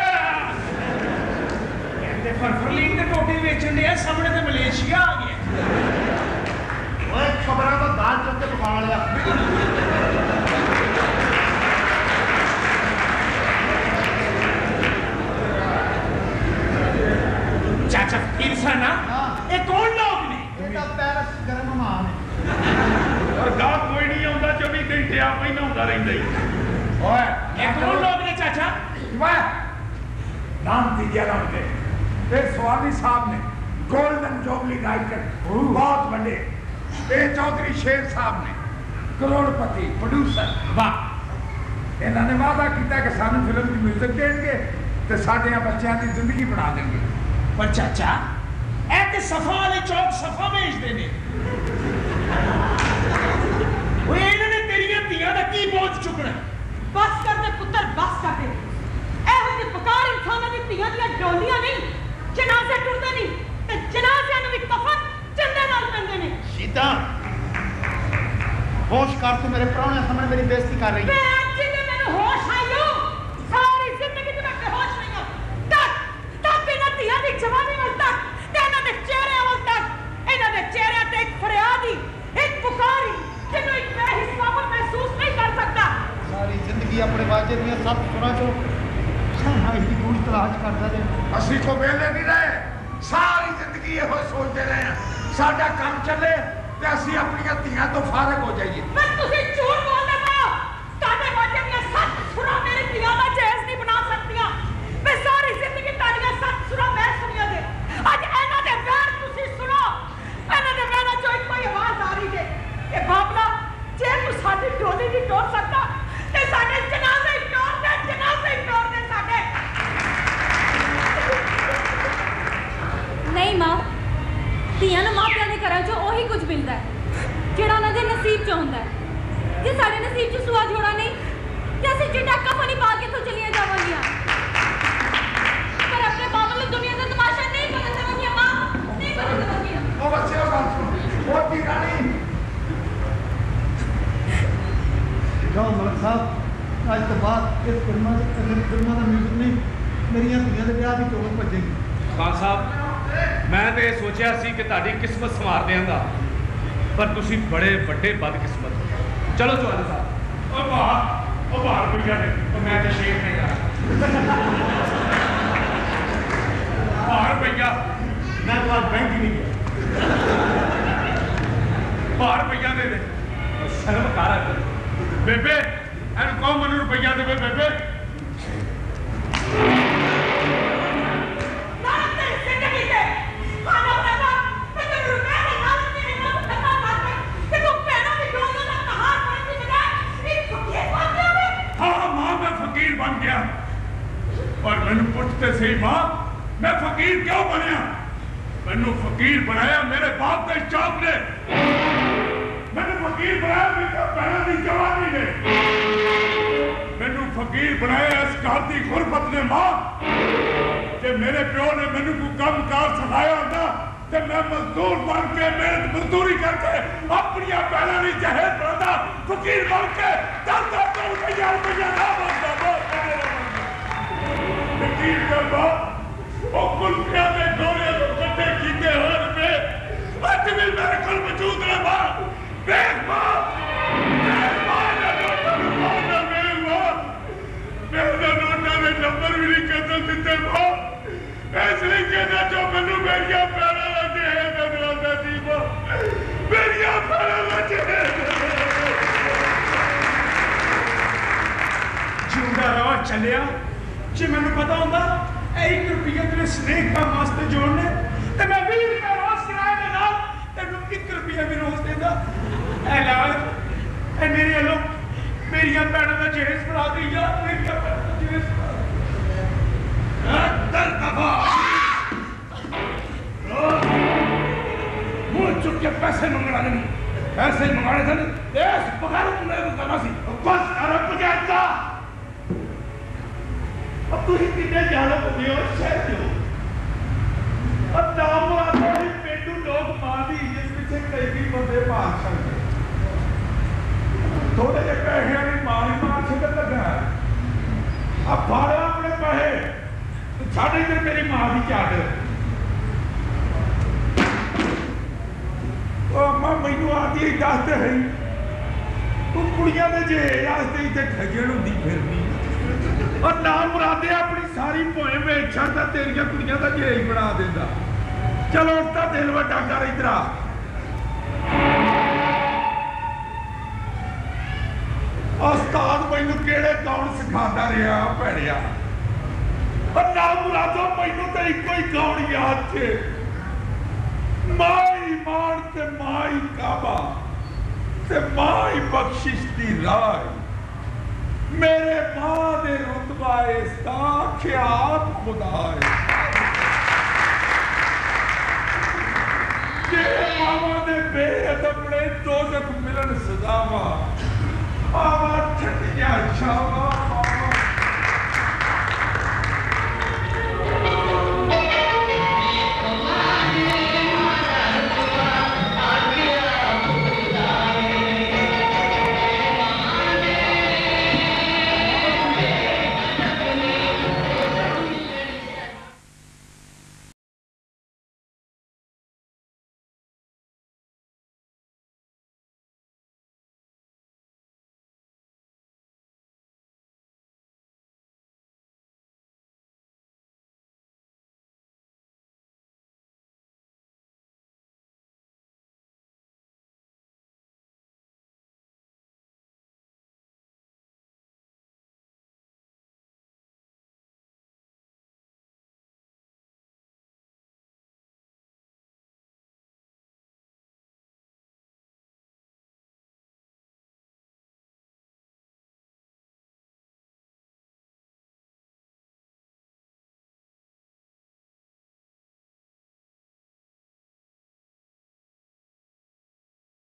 ਕਹਿੰਦੇ ਫਰਫਰੀਨ ਦੀ ਟੋਟੀ ਵੇਚਣ ਦੇ ਸਾਹਮਣੇ ਤੇ ਮਲੇਸ਼ੀਆ ਆ ਗਿਆ। ਓਏ ਖਬਰਾਂ ਤਾਂ ਦਾਲ ਚੁੱਕ ਕੇ ਪਕਾ ਲਿਆ। ਚਾਚਾ ਫਕੀਰ ਸਾਨਾ, ਇਹ ਕੌਣ ਲੋਕ ਨੇ? ਇਹ ਤਾਂ ਪੈਰਸ ਗਰਮ ਮਹਿਮਾਨ ਹੈ। ਔਰ ਗਾਹ ਕੋਈ ਨਹੀਂ ਆਉਂਦਾ, 24 ਘੰਟੇ ਆਪ ਹੀ ਨਹਾਉਂਦਾ ਰਹਿੰਦਾ ਹੀ। ਓਏ ਇਹ ਕੌਣ ਲੋਕ ਨੇ ਚਾਚਾ? वाह नाम दीजिए नाम दे ये स्वामी साहब ने गोल्डन जोबली राइटर बहुत बड़े ये चौधरी शेर साहब ने करोड़पति प्रोड्यूसर वाह इन्होंने वादा किया कि सानू फिल्म की म्यूजिक देंगे तो साढ़े बच्चों की जिंदगी बना देंगे। पर चाचा ए ते सफा वाले चौक सफा भेजते ने। ओए इन्होंने तेरियां धीयां दा की बोझ चुकना? बस कर दे पुत्र, बस कर दे। ਇਹੋ ਜਿਹੇ ਬਕਾਰ ਇਨਸਾਨਾਂ ਦੀ ਧੀਆਂ ਦੀਆਂ ਡੋਲੀਆਂ ਨਹੀਂ, ਜਨਾਜ਼ੇ ਟੁੱਟਦੇ ਨਹੀਂ ਤੇ ਜਨਾਜ਼ਿਆਂ ਨੂੰ ਵੀ ਕਫਨ ਚੰਦੇ ਨਾਲ ਪੈਂਦੇ ਨੇ। ਸੀਤਾ ਹੋਸ਼ ਕਰ, ਤੂੰ ਮੇਰੇ ਪ੍ਰਾਹੁਣੇ ਸਾਹਮਣੇ ਮੇਰੀ ਬੇਇੱਜ਼ਤੀ ਕਰ ਰਹੀ ਹੈ। ਭੈਣ ਜੀ ਨੇ ਮੈਨੂੰ ਹੋਸ਼ ਆਈਓ, ਸਾਰੀ ਜ਼ਿੰਦਗੀ ਤੇ ਮੈਂ ਬੇਹੋਸ਼ ਰਹੀ ਹਾਂ। ਤੱਕ ਇਹਨਾਂ ਧੀਆਂ ਦੀ ਜਵਾਨੀ ਵੱਲ ਤੱਕ ਤੇ ਇਹਨਾਂ ਦੇ ਚਿਹਰਿਆਂ ਵੱਲ ਤੱਕ, ਇਹਨਾਂ ਦੇ ਚਿਹਰਿਆਂ ਤੇ ਇੱਕ ਫਰਿਆਦ ਹੀ, ਇੱਕ ਪੁਕਾਰ ਹੀ, ਜਿਹਨੂੰ ਇੱਕ ਬੇਹਿਸਾਬ ਮਹਿਸੂਸ ਨਹੀਂ ਕਰ ਸਕਦਾ। ਸਾਰੀ ਜ਼ਿੰਦਗੀ ਆਪਣੇ ਵਾਜੇ ਦੀਆਂ 7 ਸੁਰਾਂ ਚੋਂ ਸ਼ਹਿਨਾਈ ਦੀ ਗੂੰਜ ਤਲਾਸ਼ ਕਰਦਾ ਰਿਹਾ। ਅਸੀਂ ਕੋ ਵੇਲੇ नहीं रहे, सारी जिंदगी ये सोचते रहे हैं साडा काम चले ते ਅਸੀਂ ਆਪਣੀਆਂ ਧੀਆਂ ਤੋਂ ਫਾਰਗ ਹੋ ਜਾਈਏ। ਮੈਂ ਤੁਸੀਂ ਝੂਠ ਬੋਲਦੇ ਪਏ ਹੋ। ਤੁਹਾਡੇ ਵਾਜੇ ਦੀਆਂ 7 ਸੁਰਾਂ ਮੇਰੀ ਧੀਆਂ ਦਾ ਜਾਇਜ਼ ਨਹੀਂ ਬਣਾ ਸਕਦੀਆਂ। ਮੈਂ ਸਾਰੀ ਜ਼ਿੰਦਗੀ ਤੁਹਾਡੀਆਂ 7 ਸੁਰਾਂ ਮੈਂ ਸੁਣੀਆਂ ਨੇ। ਅੱਜ ਇਹਨਾਂ ਦੇ ਵੈਰ ਤੁਸੀਂ ਸੁਣੋ। ਇਹਨਾਂ ਦੇ ਵੈਰਾਂ ਚੋਂ ਇੱਕੋ ਹੀ ਆਵਾਜ਼ ਆ ਰਹੀ ਹੈ, ਇਹ ਬਾਬਲਾ ਜੇ ਤੂੰ ਸਾਡੀ ਡੋਲੀ ਨਹੀਂ ਤੋੜ ਸਕਦਾ ਤੇ ਸਾਡੇ ਜਨਾਜ਼ੇ ਹੀ ਤੋੜ ਦੇ, ਜਨਾਜ਼ੇ ਹੀ ਤੋੜ ਦੇ ਸਾਡੇ। ਨਹੀਂ ਮਾਂ, ਧੀਆਂ ਨੂੰ ਮਾਪਿਆਂ ਦੇ ਘਰਾਂ 'ਚੋਂ ਉਹੀ ਕੁਝ ਮਿਲਦਾ ਹੈ ਜਿਹੜਾ ਉਹਨਾਂ ਦੇ ਨਸੀਬ 'ਚ ਹੁੰਦਾ ਹੈ। ਜੇ ਸਾਡੇ ਨਸੀਬ 'ਚ ਸੁਆ ਜੋੜਾ ਨਹੀਂ ਤੇ ਅਸੀਂ ਚਿੱਟਾ ਕਫਨ ਹੀ ਪਾ ਕੇ ਤੋਂ ਚਲੀਆਂ ਜਾਵਾਂਗੀਆਂ, ਪਰ ਆਪਣੇ ਬਾਬਲ ਨੂੰ ਦੁਨੀਆ ਦਾ ਤਮਾਸ਼ਾ ਨਹੀਂ ਬਦਲ ਦੇਵਾਂਗੀਆਂ ਮਾਂ, ਨਹੀਂ ਬਦਲ ਦੇਵਾਂਗੀਆਂ। ਉਹ ਬੱਚਿਓ ਗੱਲ ਸੁਣੋ, ਮੋਤੀ ਰਾਣੀ ਜਾਓ ਮਲਕ ਸਾਹਿਬ, ਅੱਜ ਤੋਂ ਬਾਅਦ ਇਸ ਫਿਲਮਾਂ ਦਾ ਮਿਊਜ਼ਿਕ ਨਹੀਂ, ਮੇਰੀਆਂ ਧੀਆਂ ਦੇ ਵਿਆਹ ਦੀ ਟੋਕ ਭੱਜੇਗੀ। ਖਾਨ ਸਾਹਿਬ ਮੈਂ ਤੇ ਇਹ ਸੋਚਿਆ ਸੀ ਕਿ ਤੁਹਾਡੀ ਕਿਸਮਤ ਸੰਵਾਰ ਦਿਆਂਗਾ, ਪਰ ਤੁਸੀਂ ਬੜੇ ਵੱਡੇ ਬਦਕਿਸਮਤ ਹੋ। ਚਲੋ ਚੌਹਾਨ ਸਾਹਿਬ। ਉਹ ਬਾਹਰ ਰੁਪਈਆ ਦੇ, ਉਹ ਮੈਂ ਤੇ ਸ਼ੇਰ ਨਹੀਂ ਗਾ। ਬਾਹਰ ਰੁਪਈਆ ਮੈਂ ਤਾਂ ਅੱਜ ਬੈਂਕ ਹੀ ਨਹੀਂ ਗਿਆ। ਬਾਹਰ ਰੁਪਈਆ ਦੇ ਦੇ। ਸ਼ਰਮ ਕਰ ਬੇਬੇ ਇਹਨੂੰ ਕਹੋ ਮੈਨੂੰ ਰੁਪਈਆ ਦੇਵੇ ਬੇਬੇ। ਨਾਮ ਤੇ ਜ਼ਿੰਦਗੀ ਤੇ ਖਾਣਾ ਬਣਾ ਤੇ ਤੂੰ ਰੁਪਏ ਦੇ ਨਾਲ ਤੇਰੇ ਨਾਲ ਖਤਮ ਕਰ ਦੇ ਤੇ ਤੂੰ ਪੈਣਾ ਵੀ ਡੋਲਦਾ ਨਾ ਕਹਾਰ ਪੜਨ ਦੀ ਬਜਾਏ ਇੱਕ ਫਕੀਰ ਬਣ ਜਾਵੇ। ਹਾਂ ਮਾਂ ਮੈਂ ਫਕੀਰ ਬਣ ਗਿਆ, ਪਰ ਮੈਨੂੰ ਪੁੱਛ ਤੇ ਸਹੀ ਮਾਂ ਮੈਂ ਫਕੀਰ ਕਿਉਂ ਬਣਿਆ? ਮੈਨੂੰ ਫਕੀਰ ਬਣਾਇਆ ਮੇਰੇ ਬਾਪ ਦੇ ਚੌਕ ਨੇ, ਮੈਨੂੰ ਫਕੀਰ ਬਣਾਇਆ ਮੇਰੇ ਪੈਰਾਂ ਦੀ ਜਵਾਨੀ ਨੇ, ਮੈਨੂੰ ਫਕੀਰ ਬਣਾਇਆ ਇਸ ਘਰ ਦੀ ਗੁਰਬਤ ਨੇ। ਮਾਂ ਜੇ ਮੇਰੇ ਪਿਓ ਨੇ ਮੈਨੂੰ ਕੋਈ ਕੰਮਕਾਰ ਸਿਖਾਇਆ ਹੁੰਦਾ ਤੇ ਮੈਂ ਮਜ਼ਦੂਰ ਬਣ ਕੇ ਮਿਹਨਤ ਮਜ਼ਦੂਰੀ ਕਰਕੇ ਆਪਣੀਆਂ ਪੈਰਾਂ ਦੀ ਜਹੇਜ਼ ਬਣਾਉਂਦਾ, ਫਕੀਰ ਬਣ ਕੇ ਦਰਦਾ ਤੋਂ ਰੁਪਈਆ ਨਾ ਬਣਦਾ। ਫਕੀਰ ਦਾ ਬਾਪ ਉਹ ਕੁਲਫੀਆਂ ਦੇ ਗੋਲੇ ਤੋਂ ਕੱਢੇ ਕੀਤੇ ਹੋਏ ਰੁਪਏ ਅੱਜ ਵੀ ਮੇਰੇ ਕੋਲ ਮੌਜੂਦ ਨੇ। ਮਾਂ ਵੇਖ ਮਾਂ, ਮੇਰੇ ਨੋਟਾਂ ਦੇ ਨੰਬਰ ਵੀ ਨਹੀਂ ਕਦਲ ਦਿੱਤੇ ਮਾਂ, ਇਸ ਲਈ ਕਹਿੰਦਾ ਜੋ ਮੈਨੂੰ ਮੇਰੀਆਂ ਪੈਰਾਂ ਵਿੱਚ ਹੈ ਦਰਵਾਜ਼ਾ ਦੀ ਮਾਂ, ਮੇਰੀਆਂ ਪੈਰਾਂ ਵਿੱਚ ਹੈ। ਜਿਉਂਦਾ ਰਹਾ ਚੱਲਿਆ, ਜੇ ਮੈਨੂੰ ਪਤਾ ਹੁੰਦਾ ਇਹ 1 ਰੁਪਈਆ ਤੇਰੇ ਸਨੇਕ ਕੰਮ ਵਾਸਤੇ ਜੋੜਨੇ ਤੇ ਮੈਂ 20 ਰੁਪਏ ਰੋਜ਼ ਕਿਰਾਏ ਦੇ ਨਾਲ तेनू 1 रुपया भी रोज देता ऐ लाल ऐ मेरे अलो मेरिया भैनों का जेस बना दी यार मेरिया भैनों का जेस बना दर दफा मुंह चुक के पैसे मंगना नहीं पैसे मंगाने थे देश बगैर तुमने करना सी बस अरब जाता अब तू ही कितने जानो हो शहर क्यों अब नाम आता है पेटू लोग मां दी इज्जत पीछे कई भी बंदे मार सकते थोड़े जे पैसे वाली मार छकन लगा अब फाड़े अपने पैसे साढ़े इधर मेरी मां की चाट अम्मा मैनू आती दसते है तू कुड़ियां दे जे रास्ते इतने खजन होंदी फिरनी और नाम मुरादे अपनी सारी पोए में छड़ता तेरिया कुड़ियां का जे ही बना देता चलो उसका दिल वड्डा कर इधर आ उस्ताद मैनू केड़े कौन सिखाता रहा भैड़िया और नाम मुरादो मैनू तो इको ही कौन याद थे माई मान ते माई काबा ते माई बख्शिश दी राय मेरे मां दे रुतबा इसका ख्याल खुदा है जे मामा दे बेअदब ने दोजख मिलन सदावा आवा ठंडिया छावा